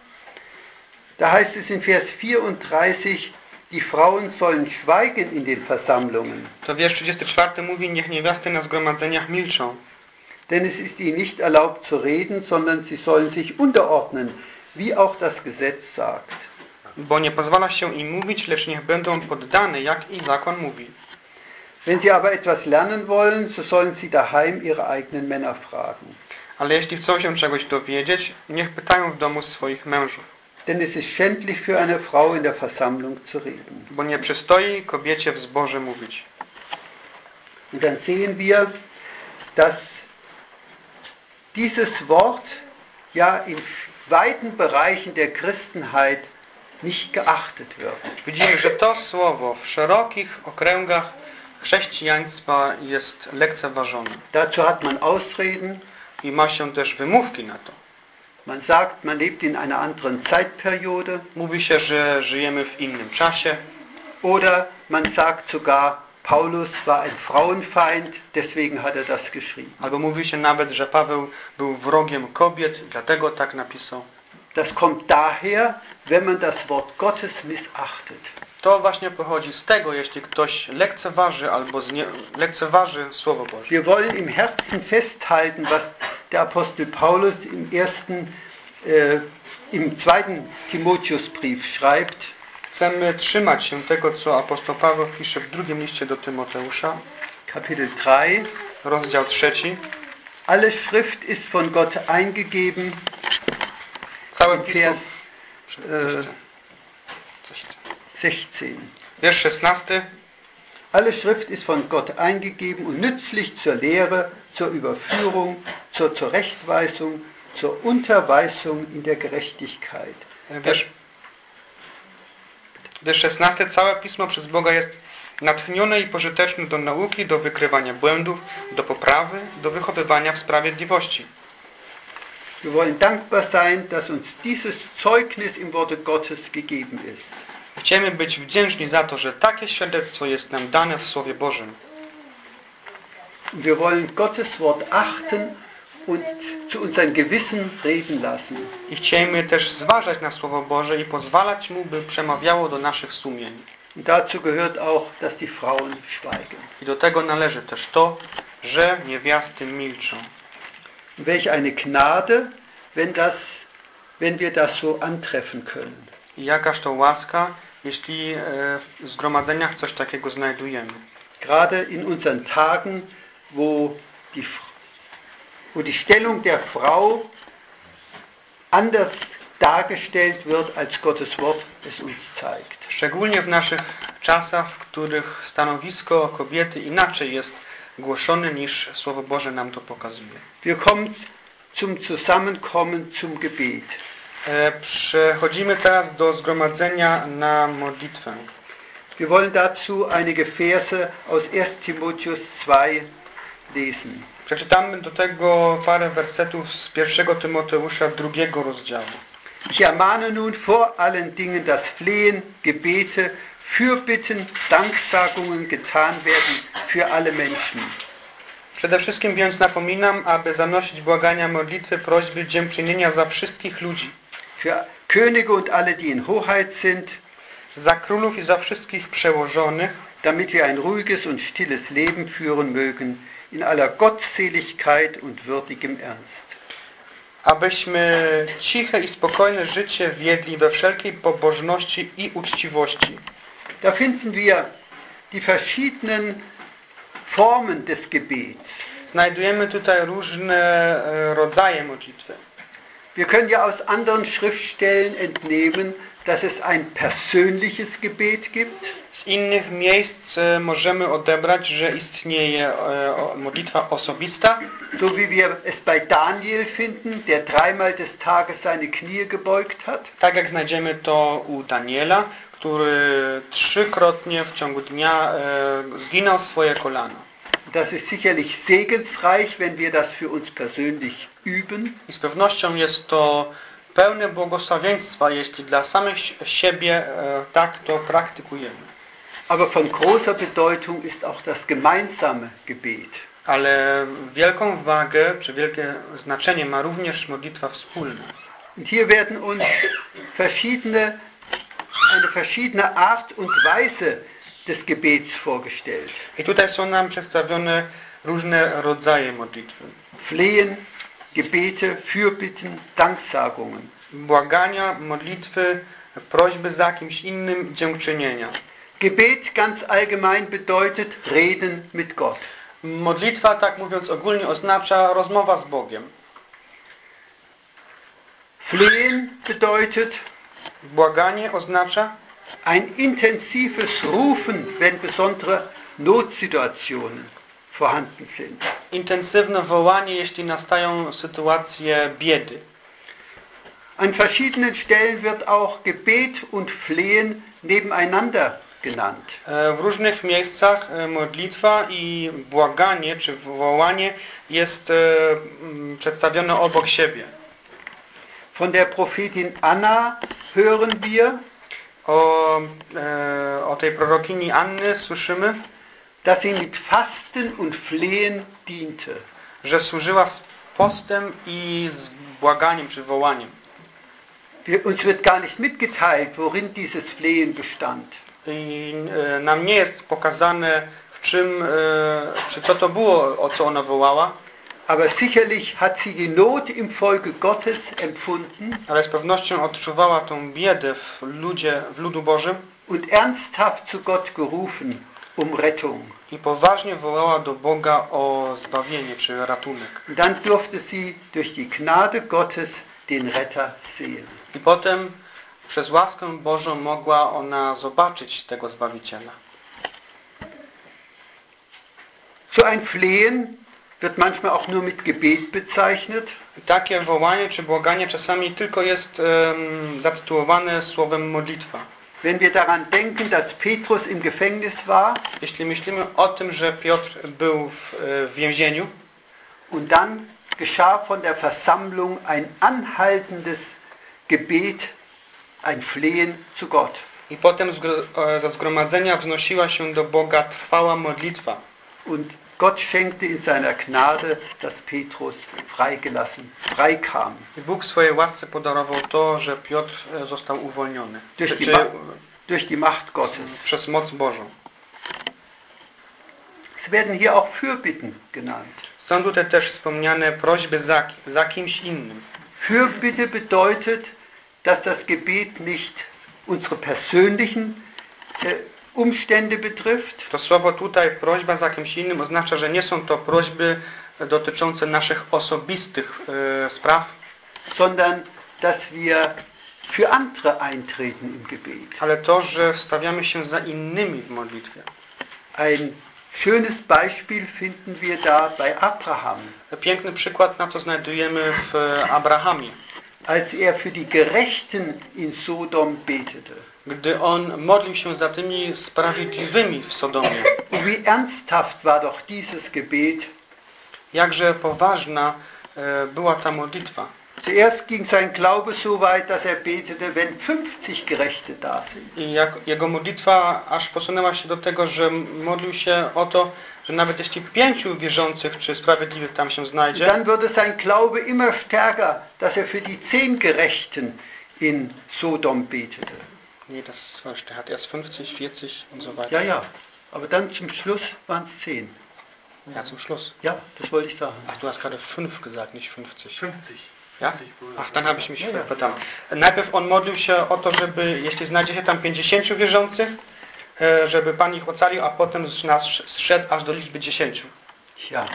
da heißt es in Vers vierunddreißig, die Frauen sollen schweigen in den Versammlungen. To wiersz trzydziesty czwarty mówi, niech niewiasty na zgromadzeniach milczą. Denn es ist ihnen nicht erlaubt zu reden, sondern sie sollen sich unterordnen, wie auch das Gesetz sagt. Bo nie pozwala się im mówić, lecz niech będą poddane, jak i zakon mówi. Wenn sie aber etwas lernen wollen, so sollen sie daheim ihre eigenen Männer fragen. Ale jeśli chcą się czegoś dowiedzieć, niech pytają w domu swoich mężów. Denn es ist schändlich für eine Frau in der Versammlung zu reden. Bo nie przystoi kobiecie w zborze mówić. Und dann sehen wir, dass dieses Wort ja in weiten Bereichen der Christenheit nicht geachtet wird. Widzimy, że to słowo w szerokich okręgach chrześcijaństwa jest lekceważone. Dazu hat man Ausreden. I ma się też wymówki na to. Man sagt, man lebt in einer anderen Zeitperiode. Mówi się, że żyjemy w innym czasie. Oder man sagt sogar, Paulus war ein Frauenfeind, deswegen hat er das geschrieben. Albo mówi się nawet, że Paweł był wrogiem kobiet, dlatego tak napisał. Das kommt daher, wenn man das Wort Gottes missachtet. To właśnie pochodzi z tego, jeśli ktoś lekceważy albo znie, lekceważy Słowo Boże. Wir wollen im Herzen festhalten, was der Apostel Paulus im ersten, äh, im zweiten Timotheusbrief schreibt. Chcemy trzymać się tego, co apostoł Paweł pisze w drugim liście do Tymoteusza. Kapitel drei. Rozdział trzeci. Alle Schrift ist von Gott eingegeben. Całe pismo. Vers Äh, sechzehn. Wiersz szesnasty. Alle Schrift ist von Gott eingegeben und nützlich zur Lehre, zur Überführung, zur Zurechtweisung, zur Unterweisung in der Gerechtigkeit. Wiersz, wiersz szesnasty. Całe pismo przez Boga jest natchnione i pożyteczne do nauki, do wykrywania błędów, do poprawy, do wychowywania w sprawiedliwości. Wir wollen dankbar sein, dass uns dieses Zeugnis im Worte Gottes gegeben ist. Chcemy być wdzięczni za to, że takie świadectwo jest nam dane w Słowie Bożym. Wir wollen Gottes Wort achten und zu unserem Gewissen reden lassen. I chcemy też zważać na Słowo Boże i pozwalać Mu, by przemawiało do naszych sumień. Und dazu gehört auch, dass die Frauen schweigen. I do tego należy też to, że niewiasty milczą. Welch eine Gnade, wenn, das, wenn wir das so antreffen können. I jakaż to łaska, jeśli e, w zgromadzeniach coś takiego znajdujemy. Gerade in unseren Tagen, wo die, wo die Stellung der Frau anders dargestellt wird, als Gottes Wort es uns zeigt. Szczególnie w naszych czasach, w których stanowisko kobiety inaczej jest głoszone, niż Słowo Boże nam to pokazuje. Wir kommen zum Zusammenkommen zum Gebet. E, przechodzimy teraz do zgromadzenia na modlitwę. Wir wollen dazu einige Verse aus ersten Timotheus zwei lesen. Przeczytamy do tego parę wersetów z pierwszego Tymoteusza drugiego rozdziału. Ich ermahne nun vor allen Dingen, dass Flehen, Gebete, Fürbitten, Danksagungen getan werden für alle Menschen. Przede wszystkim więc napominam, aby zanosić błagania, modlitwy, prośby, dziękczynienia za wszystkich ludzi. Für Könige und alle, die in Hoheit sind, za królów i za wszystkich przełożonych, damit wir ein ruhiges und stilles Leben führen mögen, in aller Gottseligkeit und würdigem Ernst. Abyśmy ciche i spokojne życie wiedli we wszelkiej pobożności i uczciwości. Da finden wir die verschiedenen Formen des Gebets. Znajdujemy tutaj różne rodzaje modlitwy. Wir können ja aus anderen Schriftstellen entnehmen, dass es ein persönliches Gebet gibt. Z innych miejsc możemy odebrać, że istnieje modlitwa osobista. So wie wir es bei Daniel finden, der dreimal des Tages seine Knie gebeugt hat. Tak jak znajdziemy to u Daniela, który trzykrotnie w ciągu dnia zginął swoje kolana. Das ist sicherlich segensreich, wenn wir das für uns persönlich üben. I z pewnością jest to pełne błogosławieństwa, jeśli dla samych siebie tak to praktykujemy. Aber von großer Bedeutung ist auch das gemeinsame Gebet. Ale wielką wagę, czy wielkie znaczenie ma również modlitwa wspólna. Und hier werden uns verschiedene, eine verschiedene Art und Weise des Gebets vorgestellt. I tutaj są nam przedstawione różne rodzaje modlitwy. Flehen, Gebete, Fürbitten, Danksagungen. Błagania, modlitwy, prośby za kimś innym, dziękczynienia. Gebet ganz allgemein bedeutet Reden mit Gott. Modlitwa, tak mówiąc ogólnie, oznacza rozmowa z Bogiem. Flehen bedeutet Błaganie oznacza ein intensives Rufen, wenn besondere Notsituationen vorhanden sind. intensywne wołanie, jeśli nastają sytuacje biedy. An verschiedenen Stellen wird auch Gebet und Flehen nebeneinander genannt. W różnych miejscach modlitwa i błaganie czy wołanie jest przedstawione obok siebie. Von der Prophetin Anna hören wir, O, o tej prorokini Anny słyszymy, dass sie mit Fasten und Flehen diente. że służyła z postem i z błaganiem czy wołaniem. Wir, uns wird gar nicht mitgeteilt, worin dieses Flehen bestand. I nam nie jest pokazane, w czym, czy co to było, o co ona wołała. Aber sicherlich hat sie die Not im Volke Gottes empfunden Ale z pewnością odczuwała tą biedę w ludzie, w ludu Bożym und ernsthaft zu Gott gerufen um Rettung. i poważnie wołała do Boga o zbawienie czy ratunek. Und dann durfte sie durch die Gnade Gottes den Retter sehen. I potem przez łaskę Bożą mogła ona zobaczyć tego Zbawiciela. So ein Flehen wird manchmal auch nur mit Gebet bezeichnet. I takie wołanie czy błaganie czasami tylko jest um, zatytułowane słowem modlitwa. Wenn wir daran denken, dass Petrus im Gefängnis war Jeśli myślimy o tym, że Piotr był w, w więzieniu und dann geschah von der Versammlung ein anhaltendes Gebet, ein Flehen zu Gott. i potem ze zgromadzenia wznosiła się do Boga trwała modlitwa. Und Gott schenkte in seiner Gnade, dass Petrus freigelassen, freikam. I Bóg w swojej łasce podarował to, że Piotr został uwolniony. Durch Czy, die, czy, Ma durch die Macht Gottes. przez moc Bożą. Es werden hier auch Fürbitten genannt. Są tutaj też wspomniane prośby za, za kimś innym. Fürbitte bedeutet, dass das Gebet nicht unsere persönlichen äh, Umstände betrifft, To słowo tutaj, prośba za kimś innym, oznacza, że nie są to prośby dotyczące naszych osobistych e, spraw, sondern dass wir für andere eintreten im Gebet. ale to, że wstawiamy się za innymi w modlitwie. Ein schönes Beispiel finden wir da bei Abraham, Piękny przykład na to znajdujemy w Abrahamie, als er für die Gerechten in Sodom betete. gdy on modlił się za tymi sprawiedliwymi w Sodomie. Wie ernsthaft war doch dieses Gebet. Jakże poważna e, była ta modlitwa. Zuerst ging sein Glaube so weit, dass er betete, wenn fünfzig Gerechte da sind. I jak jego modlitwa aż posunęła się do tego, że modlił się o to, że nawet jeśli pięciu wierzących czy sprawiedliwych tam się znajdzie, Dann wurde sein Glaube immer stärker, dass er für die zehn Gerechten in Sodom betete. nee, das ist falsch, der hat erst fünfzig, vierzig und so weiter. Ja, ja, aber dann zum Schluss waren es zehn. Ja, zum Schluss. Ja, das wollte ich sagen. Ach, du hast gerade fünf gesagt, nicht fünfzig. fünfzig. Ja? fünfzig było. Ach, dann habe ich mich Ja, ja. verdammt. Najpierw on modlił się o to, żeby, jeśli znajdzie się tam pięćdziesięciu wierzących, e, żeby Pan ich ocalił, a potem z nas zszedł aż do liczby dziesięciu. Ja,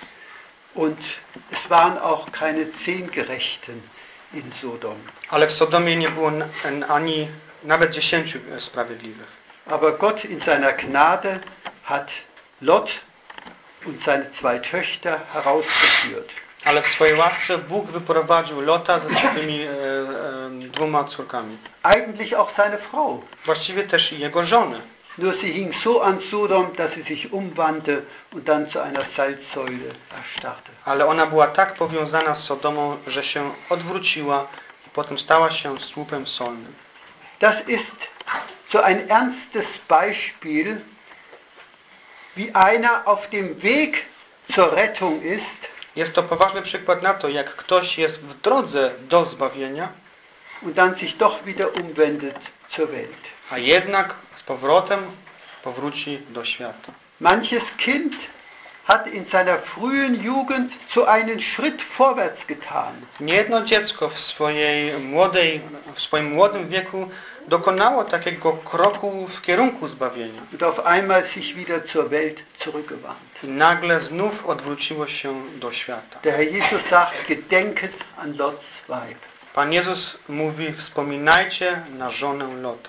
und es waren auch keine zehn Gerechten in Sodom. Ale w Sodomie nie było na- ani nawet dziesięciu sprawiedliwych. Aber Gott in seiner Gnade hat Lot und seine zwei Töchter herausgeführt. Ale w swojej łasce Bóg wyprowadził Lota ze swoimi e, e, dwoma córkami. Eigentlich auch seine Frau. Właściwie też i jego żonę. Nur sie hing so an Sodom, dass sie sich umwandte und dann zu einer Salzsäule erstarrte. Ale ona była tak powiązana z Sodomą, że się odwróciła i potem stała się słupem solnym. Das ist so ein ernstes Beispiel, wie einer auf dem Weg zur Rettung ist Jest to poważny przykład na to, jak ktoś jest w drodze do zbawienia, und dann sich doch wieder umwendet zur Welt. a jednak z powrotem powróci do świata. Manches Kind hat in seiner frühen Jugend so einen Schritt vorwärts getan. Niejedno dziecko w swojej młodej, w swoim młodym wieku dokonało takiego kroku w kierunku zbawienia. Und auf einmal sich wieder zur Welt zurückgewandt. I nagle znów odwróciło się do świata. Der Herr Jesus sagt, gedenket an Lots Weib. Pan Jezus mówi, wspominajcie na żonę Lota.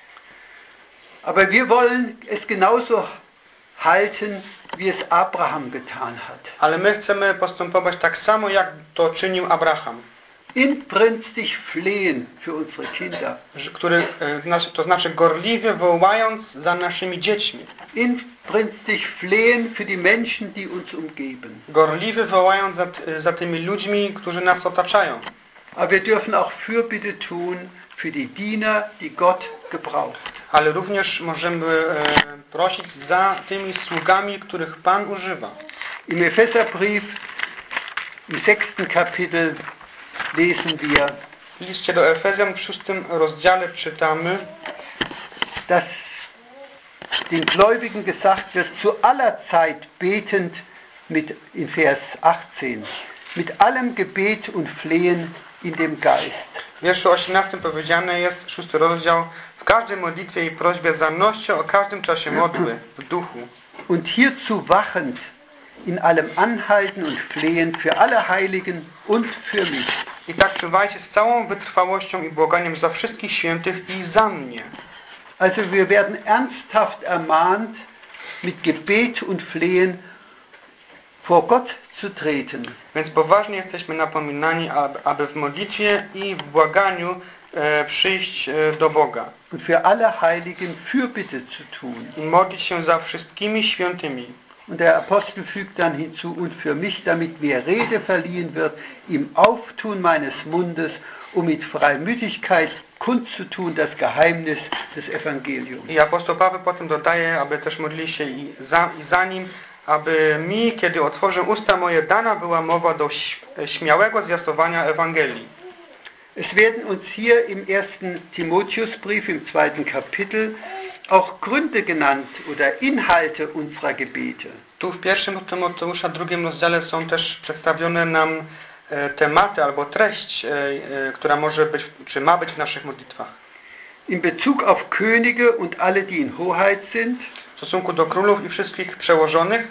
Aber wir wollen es genauso halten, wie es Abraham getan hat. Ale my chcemy postępować tak samo, jak to czynił Abraham. Inbrünstig flehen für unsere Kinder. Który, to znaczy gorliwie wołając za naszymi dziećmi. Inbrünstig flehen für die Menschen, die uns umgeben. Gorliwie wołając za, za tymi ludźmi, którzy nas otaczają. Aber wir dürfen auch Fürbitte tun für die Diener, die Gott gebraucht. Ale również możemy e, prosić za tymi sługami, których Pan używa. Im Epheserbrief, im sechsten Kapitel, lesen wir, W liście do Efezjan w szóstym rozdziale czytamy, dass den Gläubigen gesagt wird, zu aller Zeit betend, mit, in Vers achtzehn, mit allem Gebet und Flehen in dem Geist. w wierszu osiemnastym powiedziane jest, szósty rozdział, w każdej modlitwie i prośbie za nością o każdym czasie modły, w duchu. Und hierzu wachend, in allem Anhalten und Flehen für alle Heiligen und für mich. I tak czuwajcie z całą wytrwałością i błaganiem za wszystkich świętych i za mnie. Also wir werden ernsthaft ermahnt, mit Gebet und Flehen vor Gott zu treten. Więc poważnie jesteśmy napominani, aby w modlitwie i w błaganiu e, przyjść e, do Boga. Und für alle Heiligen Fürbitte zu tun. I modlić się za wszystkimi świętymi. Und der Apostel fügt dann hinzu, und für mich, damit mir Rede verliehen wird, im Auftun meines Mundes, um mit Freimütigkeit kundzutun das Geheimnis des Evangeliums. I apostoł Paweł potem dodaje, aby też modlili się i za, i za nim, aby mi, kiedy otworzę usta moje, dana była mowa do śmiałego zwiastowania Ewangelii. Es werden uns hier im ersten Timotheusbrief, im zweiten Kapitel, auch Gründe genannt oder Inhalte unserer Gebete. Tu w pierwszym Tymoteusza, drugim rozdziale są też przedstawione nam e, tematy albo treść, e, e, która może być, czy ma być w naszych modlitwach. In Bezug auf Könige und alle, die in Hoheit sind, W stosunku do królów i wszystkich przełożonych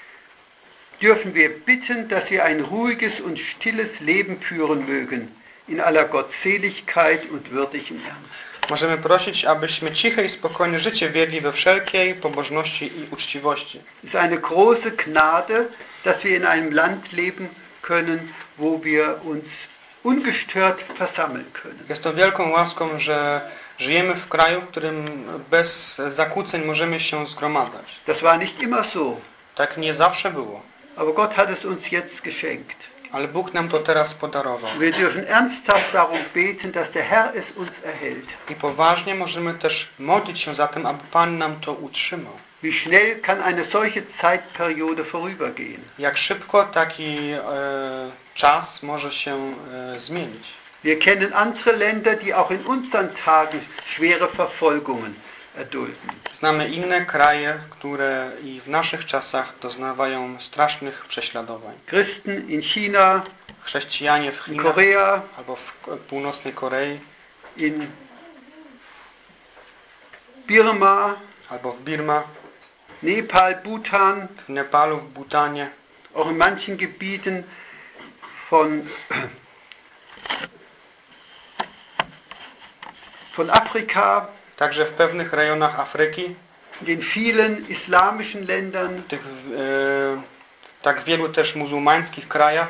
dürfen wir bitten, dass wir ein ruhiges und stilles Leben führen mögen, in aller Gottseligkeit und würdigem Ernst. możemy prosić, abyśmy ciche i spokojne życie wiedli we wszelkiej pobożności i uczciwości. Es ist eine große Gnade, dass wir in einem Land leben können, wo wir uns ungestört versammeln können. Jest to wielką łaską, że żyjemy w kraju, w którym bez zakłóceń możemy się zgromadzać. Das war nicht immer so, Tak nie zawsze było, aber Gott hat es uns jetzt geschenkt. ale Bóg nam to teraz podarował. Wir dürfen ernsthaft darum beten, dass der Herr es uns erhält. I poważnie możemy też modlić się za tym, aby Pan nam to utrzymał. Wie schnell kann eine solche Zeitperiode vorübergehen? Jak szybko taki e, czas może się e, zmienić. Wir kennen andere Länder, die auch in unseren Tagen schwere Verfolgungen erdulden. Znamy inne kraje, które i w naszych czasach doznawają strasznych prześladowań. Christen in China, Chrześcijanie w in Chinach Korea, albo w północnej Korei, in Birma, albo w Birma, Nepal, Bhutan, w Nepalu, w Bhutanie, auch in manchen Gebieten von, von Afrika, także w pewnych rejonach Afryki, in den vielen islamischen Ländern, w tych e, tak wielu też muzułmańskich krajach.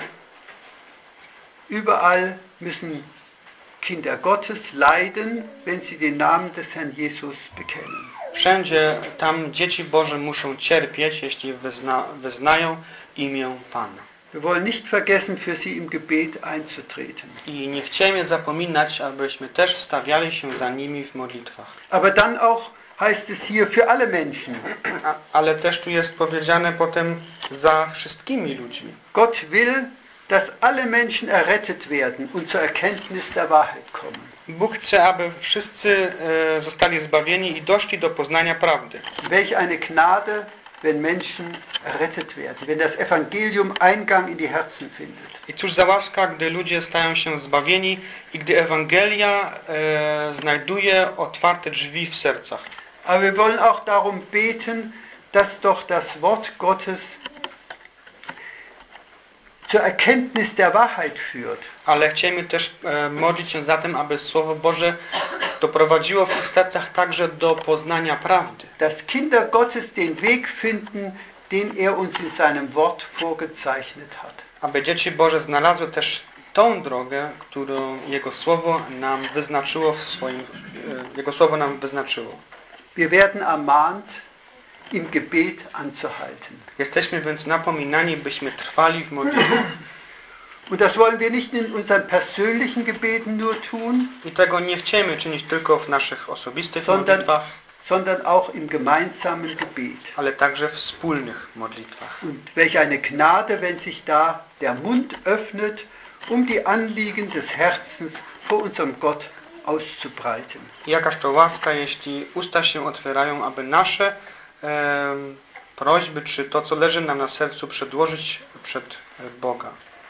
überall müssen Kinder Gottes leiden, wenn sie den Namen des Herrn Jesus bekennen. Wszędzie tam dzieci Boże muszą cierpieć, jeśli wyzna, wyznają imię Pana. Wir wollen nicht vergessen, für sie im Gebet einzutreten. I nie chcemy zapominać, abyśmy też wstawiali się za nimi w modlitwach. Aber dann auch heißt es hier für alle Menschen. A, ale też tu jest powiedziane potem za wszystkimi ludźmi. Gott will, dass alle Menschen errettet werden und zur Erkenntnis der Wahrheit kommen. Bóg chce, aby wszyscy e, zostali zbawieni i doszli do poznania prawdy. Welch eine Gnade, wenn Menschen errettet werden, wenn das Evangelium Eingang in die Herzen findet. I cóż za łaska, gdy ludzie stają się zbawieni i gdy Ewangelia e, znajduje otwarte drzwi w sercach. Aber wir wollen auch darum beten, dass doch das Wort Gottes zur Erkenntnis der Wahrheit führt. Ale chcielibyśmy też e, modlić się za tym, aby Słowo Boże doprowadziło w ich sercach także do poznania prawdy. Dass Kinder Gottes den Weg finden, den er uns in seinem Wort vorgezeichnet hat. Aby dzieci Boże znalazły też tą drogę, którą Jego Słowo nam wyznaczyło w swoim, e, Jego Słowo nam wyznaczyło. Wir werden ermahnt, im Gebet anzuhalten. Jesteśmy więc napominani, byśmy trwali w modlitwie. Und das wollen wir nicht in unseren persönlichen Gebeten nur tun, I tego nie chcemy czynić tylko w naszych osobistych sondern, modlitwach, sondern auch im gemeinsamen Gebet. ale także w wspólnych modlitwach. Und welch eine Gnade, wenn sich da der Mund öffnet, um die Anliegen des Herzens vor unserem Gott auszubreiten. Jakaż to łaska, jeśli usta się otwierają, aby nasze e, prośby, czy to, co leży nam na sercu, przedłożyć przed Boga.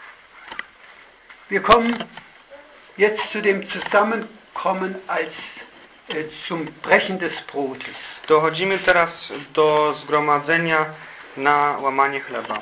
Wir kommen jetzt zu dem Zusammenkommen als äh, zum Brechen des Brotes. Dochodzimy teraz do zgromadzenia na łamanie chleba.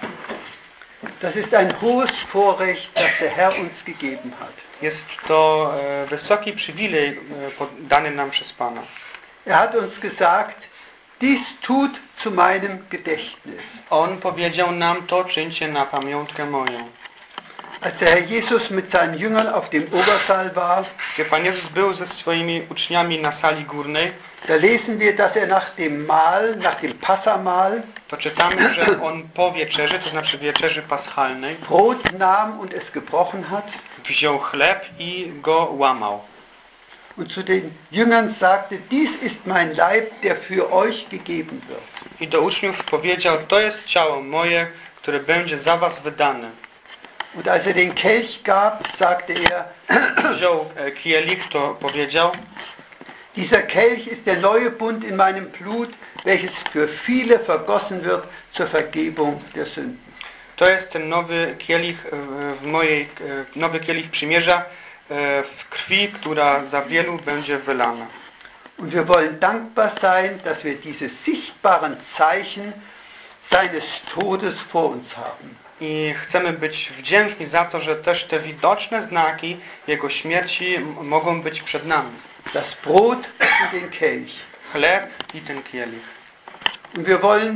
Das ist ein hohes Vorrecht, das der Herr uns gegeben hat. Jest to e, wysoki przywilej e, dany nam przez Pana. Er hat uns gesagt, dies tut zu meinem Gedächtnis. On powiedział nam, to czyńcie na pamiątkę moją. Als der Herr Jesus mit seinen Jüngern auf dem Obersaal war, Gdy Pan Jezus był ze swoimi uczniami na sali górnej, da lesen wir, dass er nach dem Mahl, nach dem Passamahl, to czytamy, że On po wieczerzy, to znaczy wieczerzy paschalnej, Brot nahm und es gebrochen hat wziął chleb i go łamał. und zu den Jüngern sagte, dies ist mein Leib, der für euch gegeben wird. I do uczniów powiedział, to jest ciało moje, które będzie za was wydane. Und als er den Kelch gab, sagte er, Wziął e, kielich, to powiedział, dieser Kelch ist der neue Bund in meinem Blut, welches für viele vergossen wird zur Vergebung der Sünden. to jest ten nowy kielich e, w mojej, e, nowy kielich przymierza e, w krwi, która za wielu będzie wylana. Und wir wollen dankbar sein, dass wir diese sichtbaren Zeichen seines Todes vor uns haben. I chcemy być wdzięczni za to, że też te widoczne znaki Jego śmierci m- mogą być przed nami. Das Brot und den Kelch. Chleb i ten kielich. Und wir wollen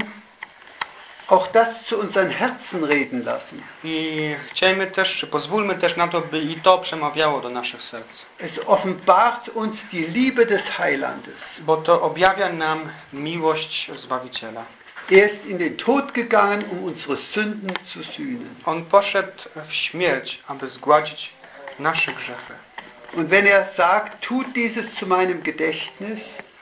auch das zu unseren Herzen reden lassen. I chciejmy też, czy pozwólmy też na to, by i to przemawiało do naszych serc. Es offenbart uns die Liebe des Heilandes. Bo to objawia nam miłość Zbawiciela. Er ist in den Tod gegangen, um unsere Sünden zu sühnen. On poszedł w śmierć, aby zgładzić nasze grzechy. Und wenn er sagt, tut dieses zu meinem Gedächtnis,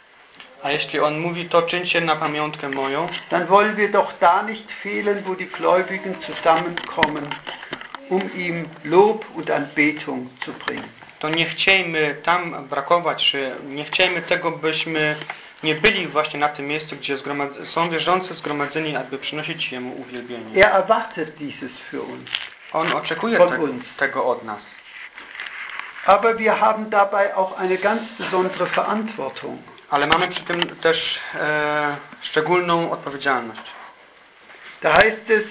A jeśli On mówi, to czyńcie na pamiątkę moją, dann wollen wir doch da nicht fehlen, wo die Gläubigen zusammenkommen, um ihm Lob und Anbetung zu bringen. to nie chciejmy tam brakować, czy nie chciejmy tego, byśmy nie byli właśnie na tym miejscu, gdzie zgromad- są wierzący zgromadzeni, aby przynosić Jemu uwielbienie. Er erwartet dieses für uns. On oczekuje Von te- uns. tego od nas. Aber wir haben dabei auch eine ganz besondere Verantwortung. Ale mamy przy tym też e, szczególną odpowiedzialność. Da heißt es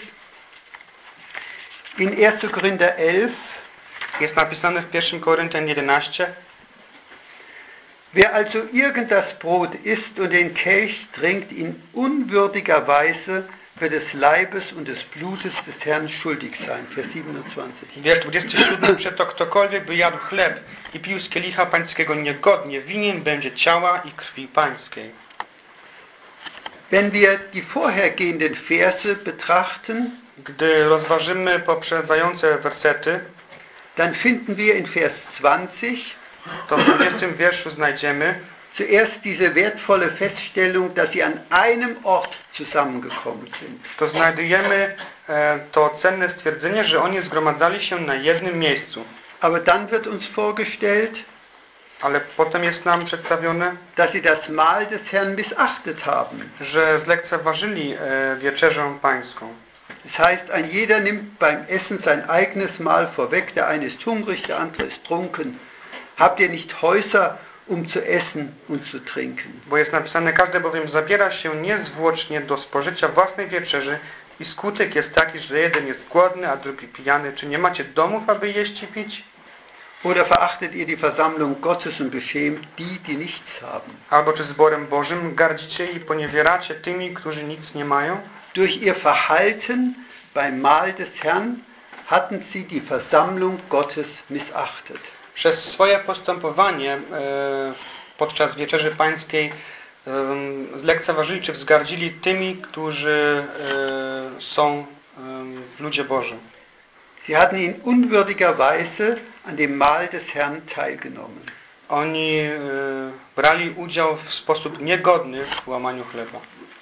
in erster Korinther elf, Jest napisane w pierwszym Koryntian jedenaście. wer also irgend das Brot isst und den Kelch trinkt in unwürdiger Weise, wird des Leibes und des Blutes des Herrn schuldig sein. Vers siebenundzwanzig. Wiersz dwudziesty siódmy. Przeto ktokolwiek by jadł chleb i pił z kielicha pańskiego niegodnie, winien będzie ciała i krwi pańskiej. Wenn wir die vorhergehenden Verse betrachten, Gdy rozważymy poprzedzające wersety, dann finden wir in Vers zwanzig to w dwudziestym wierszu znajdziemy zuerst diese wertvolle Feststellung, dass sie an einem Ort zusammengekommen sind. to znajdujemy e, to cenne stwierdzenie, że oni zgromadzali się na jednym miejscu. Aber dann wird uns vorgestellt, Ale potem jest nam przedstawione, dass sie das Mahl des Herrn missachtet haben. że zlekceważyli e, wieczerzę pańską. Das heißt, ein jeder nimmt beim Essen sein eigenes Mahl vorweg, der eine ist hungrig, der andere ist trunken. Habt ihr nicht Häuser, um zu essen und zu trinken? Bo jest napisane, każdy bowiem zabiera się niezwłocznie do spożycia własnej wieczerzy I skutek jest taki, że jeden jest głodny, a drugi pijany. Czy nie macie domów, aby jeść i pić? Oder verachtet ihr die Versammlung Gottes und beschämt die, die nichts haben? Albo czy zborem Bożym gardzicie i poniewieracie tymi, którzy nic nie mają? Durch ihr Verhalten beim Mahl des Herrn hatten sie die Versammlung Gottes missachtet. Przez swoje postępowanie e, podczas Wieczerzy Pańskiej e, lekceważyli czy wzgardzili tymi, którzy e, są e, ludzie Boży. Sie hatten in unwürdiger Weise an dem Mahl des Herrn teilgenommen. Oni e, brali udział w sposób niegodny w łamaniu chleba.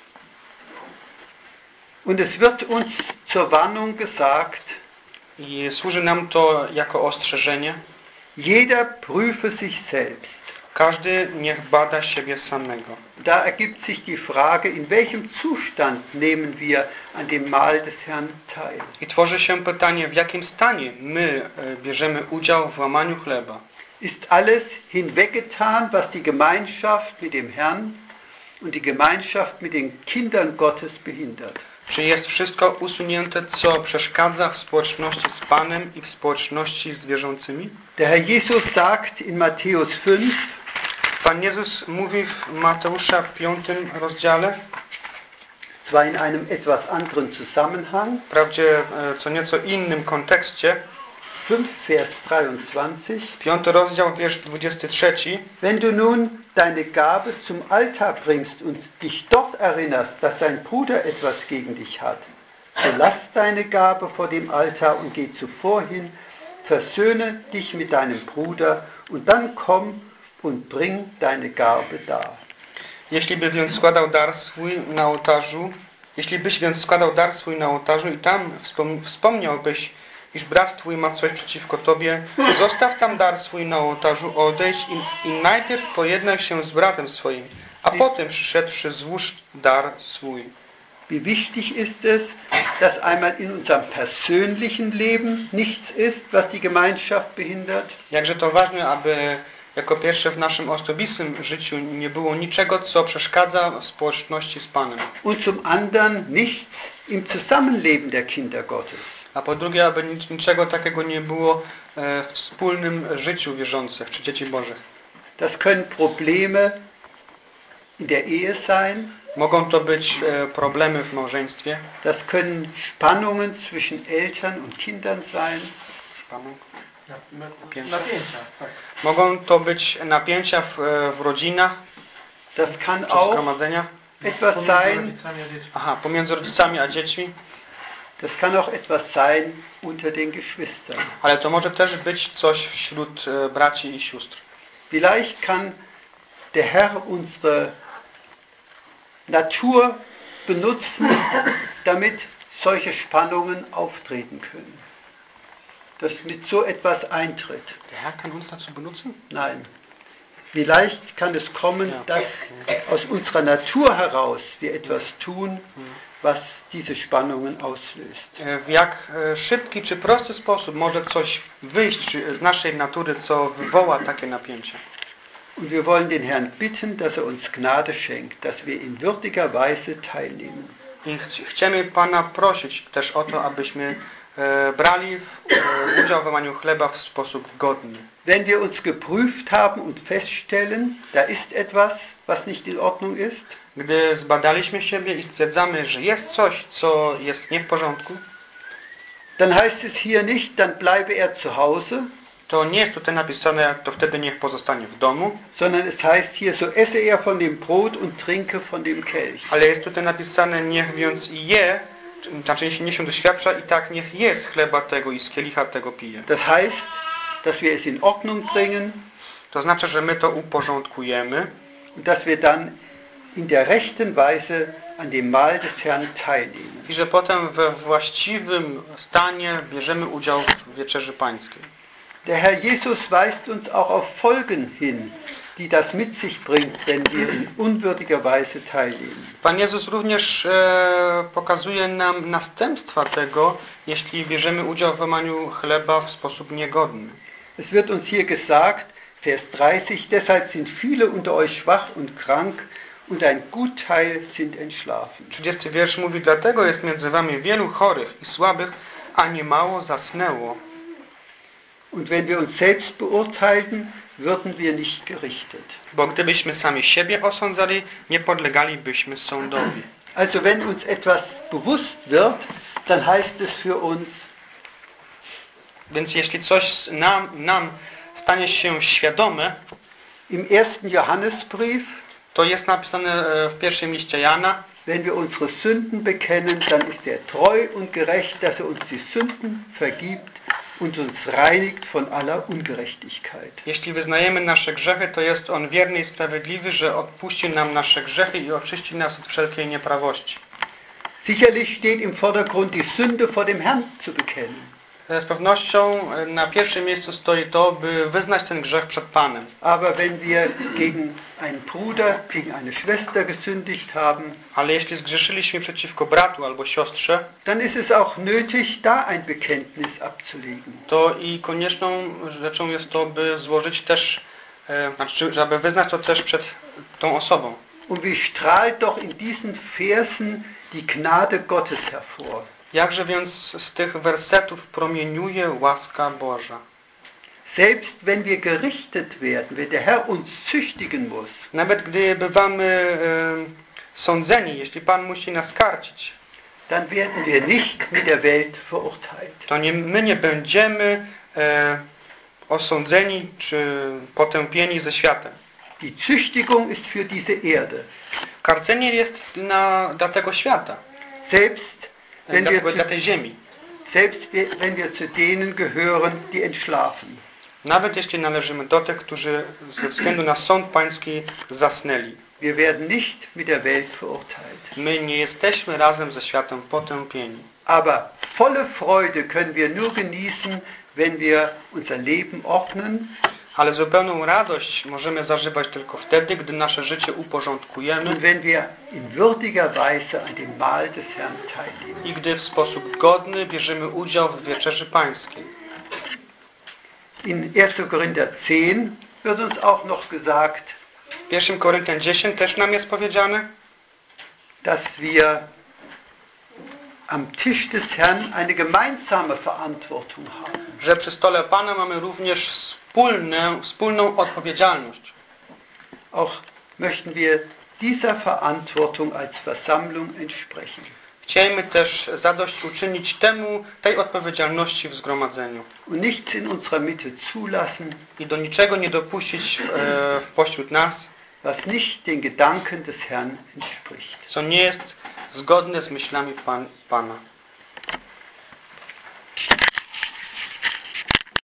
Und es wird uns zur Warnung gesagt, I służy nam to jako ostrzeżenie. jeder prüfe sich selbst. Każdy niech bada siebie samego. Da ergibt sich die Frage, in welchem Zustand nehmen wir an dem Mahl des Herrn teil? I tworzy się pytanie, w jakim stanie my e, bierzemy udział w łamaniu chleba. Ist alles hinweggetan, was die Gemeinschaft mit dem Herrn und die Gemeinschaft mit den Kindern Gottes behindert? Czy jest wszystko usunięte, co przeszkadza w społeczności z Panem i w społeczności z wierzącymi? Der Herr Jesus sagt in Matthäus fünf, Pan Jezus mówi w Mateusza piątym rozdziale, zwar in einem etwas anderen Zusammenhang, wprawdzie e, co nieco innym kontekście, fünf Vers dreiundzwanzig, piąty rozdział, wiersz dwudziesty trzeci. wenn du nun deine Gabe zum Altar bringst und dich dort erinnerst, dass dein Bruder etwas gegen dich hat, so lass deine Gabe vor dem Altar und geh zuvor hin, versöhne dich mit deinem Bruder und dann komm und bring deine Gabe dar. Jeśli by więc składał dar swój na ołtarzu, jeśli byś więc składał dar swój na ołtarzu i tam wspom wspomniałbyś, iż brat twój ma coś przeciwko tobie, zostaw tam dar swój na ołtarzu, odejdź i, i najpierw pojednaj się z bratem swoim, a potem przyszedłszy złóż dar swój. Wie wichtig ist es, dass einmal in unserem persönlichen Leben nichts ist, was die Gemeinschaft behindert? Jakże to ważne, aby jako pierwsze w naszym osobistym życiu nie było niczego, co przeszkadza w społeczności z Panem. Und zum anderen nichts im Zusammenleben der Kinder Gottes. A po drugie, aby nic, niczego takiego nie było e, w wspólnym życiu wierzących czy dzieci Bożych. Das können Probleme in der Ehe sein. Mogą to być e, problemy w małżeństwie. Das können Spannungen zwischen Eltern und Kindern sein. Napięcia. Napięcia, tak. Mogą to być napięcia w, e, w rodzinach, Das kann czy auch zgromadzeniach. etwas Pomiędzy sein, rodzicami a dziećmi. Aha, pomiędzy rodzicami a dziećmi. das kann auch etwas sein unter den Geschwistern. Ale to może też być coś wśród e, braci i sióstr. Vielleicht kann der Herr unsere Natur benutzen, damit solche Spannungen auftreten können. Dass mit so etwas eintritt. Der Herr kann uns dazu benutzen? Nein. Vielleicht kann es kommen, Ja. dass aus unserer Natur heraus wir etwas tun, was diese Spannungen auslöst. E, W jak e, szybki czy prosty sposób może coś wyjść czy z naszej natury, co wywoła takie napięcie. Und wir wollen den Herrn bitten, dass er uns Gnade schenkt, dass wir in würdiger Weise teilnehmen. I ch chcemy Pana prosić też o to, abyśmy e, brali w, e, udział w łamaniu chleba w sposób godny. Wenn wir uns geprüft haben und feststellen, da ist etwas, was nicht in Ordnung ist, Gdy zbadaliśmy siebie i stwierdzamy, że jest coś, co jest nie w porządku, dann heißt es hier nicht, dann bleibe er zu Hause, to nie jest tutaj napisane, to wtedy niech pozostanie w domu, sondern es heißt hier, so esse er von dem Brot und trinke von dem Kelch. ale jest tutaj napisane, niech więc je, znaczy niech nie się doświadcza i tak niech je z chleba tego i z kielicha tego pije. Das heißt, dass wir es in Ordnung bringen To znaczy, że my to uporządkujemy und dass wir dann in der rechten Weise an dem Mahl des Herrn teilnehmen. i że potem we właściwym stanie bierzemy udział w Wieczerzy Pańskiej. Der Herr Jesus weist uns auch auf Folgen hin, die das mit sich bringt, wenn wir in unwürdiger Weise teilnehmen. Pan Jezus również e, pokazuje nam następstwa tego, jeśli bierzemy udział w łamaniu chleba w sposób niegodny. Es wird uns hier gesagt, Vers dreißig, deshalb sind viele unter euch schwach und krank und ein Gutteil sind entschlafen. trzydziesty wiersz mówi, dlatego jest między wami wielu chorych i słabych, a niemało zasnęło. Und wenn wir uns selbst beurteilten, würden wir nicht gerichtet. Bo gdybyśmy sami siebie osądzali, nie podlegalibyśmy sądowi. Also wenn uns etwas bewusst wird, dann heißt es für uns, Więc jeśli coś nam, nam stanie się świadome, im ersten Johannesbrief, to jest napisane w pierwszym liście Jana, wenn wir unsere Sünden bekennen, dann ist er treu und gerecht, dass er uns die Sünden vergibt und uns reinigt von aller Ungerechtigkeit. jeśli wyznajemy nasze grzechy, to jest On wierny i sprawiedliwy, że odpuści nam nasze grzechy i oczyści nas od wszelkiej nieprawości. Sicherlich steht im Vordergrund die Sünde vor dem Herrn zu bekennen. Z pewnością na pierwszym miejscu stoi to, by wyznać ten grzech przed Panem. Aber wenn wir gegen einen Bruder, gegen eine Schwester gesündigt haben, Ale jeśli zgrzeszyliśmy przeciwko bratu albo siostrze, dann ist es auch nötig, da ein Bekenntnis abzulegen. to i konieczną rzeczą jest to, by złożyć też, e, znaczy, żeby wyznać to też przed tą osobą. Und wie strahlt doch in diesen Versen die Gnade Gottes hervor. Jakże więc z tych wersetów promieniuje łaska Boża. Selbst wenn wir gerichtet werden, wenn der Herr uns züchtigen muss, Nawet gdy bywamy e, sądzeni, jeśli Pan musi nas karcić, dann werden wir nicht mit der Welt verurteilt. to nie, my nie będziemy e, osądzeni czy potępieni ze światem. Die Züchtigung ist für diese Erde. Karcenie jest na, dla tego świata, Selbst wenn, dla, wir tego, dla zu, tej ziemi. selbst wenn wir zu denen gehören, die entschlafen. Nawet jeśli należymy do tych, którzy ze względu na sąd pański zasnęli. Wir werden nicht mit der Welt verurteilt. My nie jesteśmy razem ze światem potępieni. Aber volle Freude können wir nur genießen, wenn wir unser Leben ordnen, Ale zupełną radość możemy zażywać tylko wtedy, gdy nasze życie uporządkujemy und wenn wir in würdiger Weise an dem Mahl des Herrn teilnehmen. i gdy w sposób godny bierzemy udział w wieczerzy pańskiej. In erster Korinther zehn wird uns auch noch gesagt, W pierwszym Koryntian dziesięć też nam jest powiedziane, dass wir am Tisch des Herrn eine gemeinsame Verantwortung haben. że przy stole Pana mamy również wspólne, wspólną odpowiedzialność. Auch möchten wir dieser Verantwortung als Versammlung entsprechen. Chcielibyśmy też zadośćuczynić temu, tej odpowiedzialności w zgromadzeniu. Und nichts in unserer Mitte zulassen, I do niczego nie dopuścić w, e, w pośród nas, was nicht den Gedanken des Herrn entspricht. co nie jest zgodne z myślami Pan, Pana.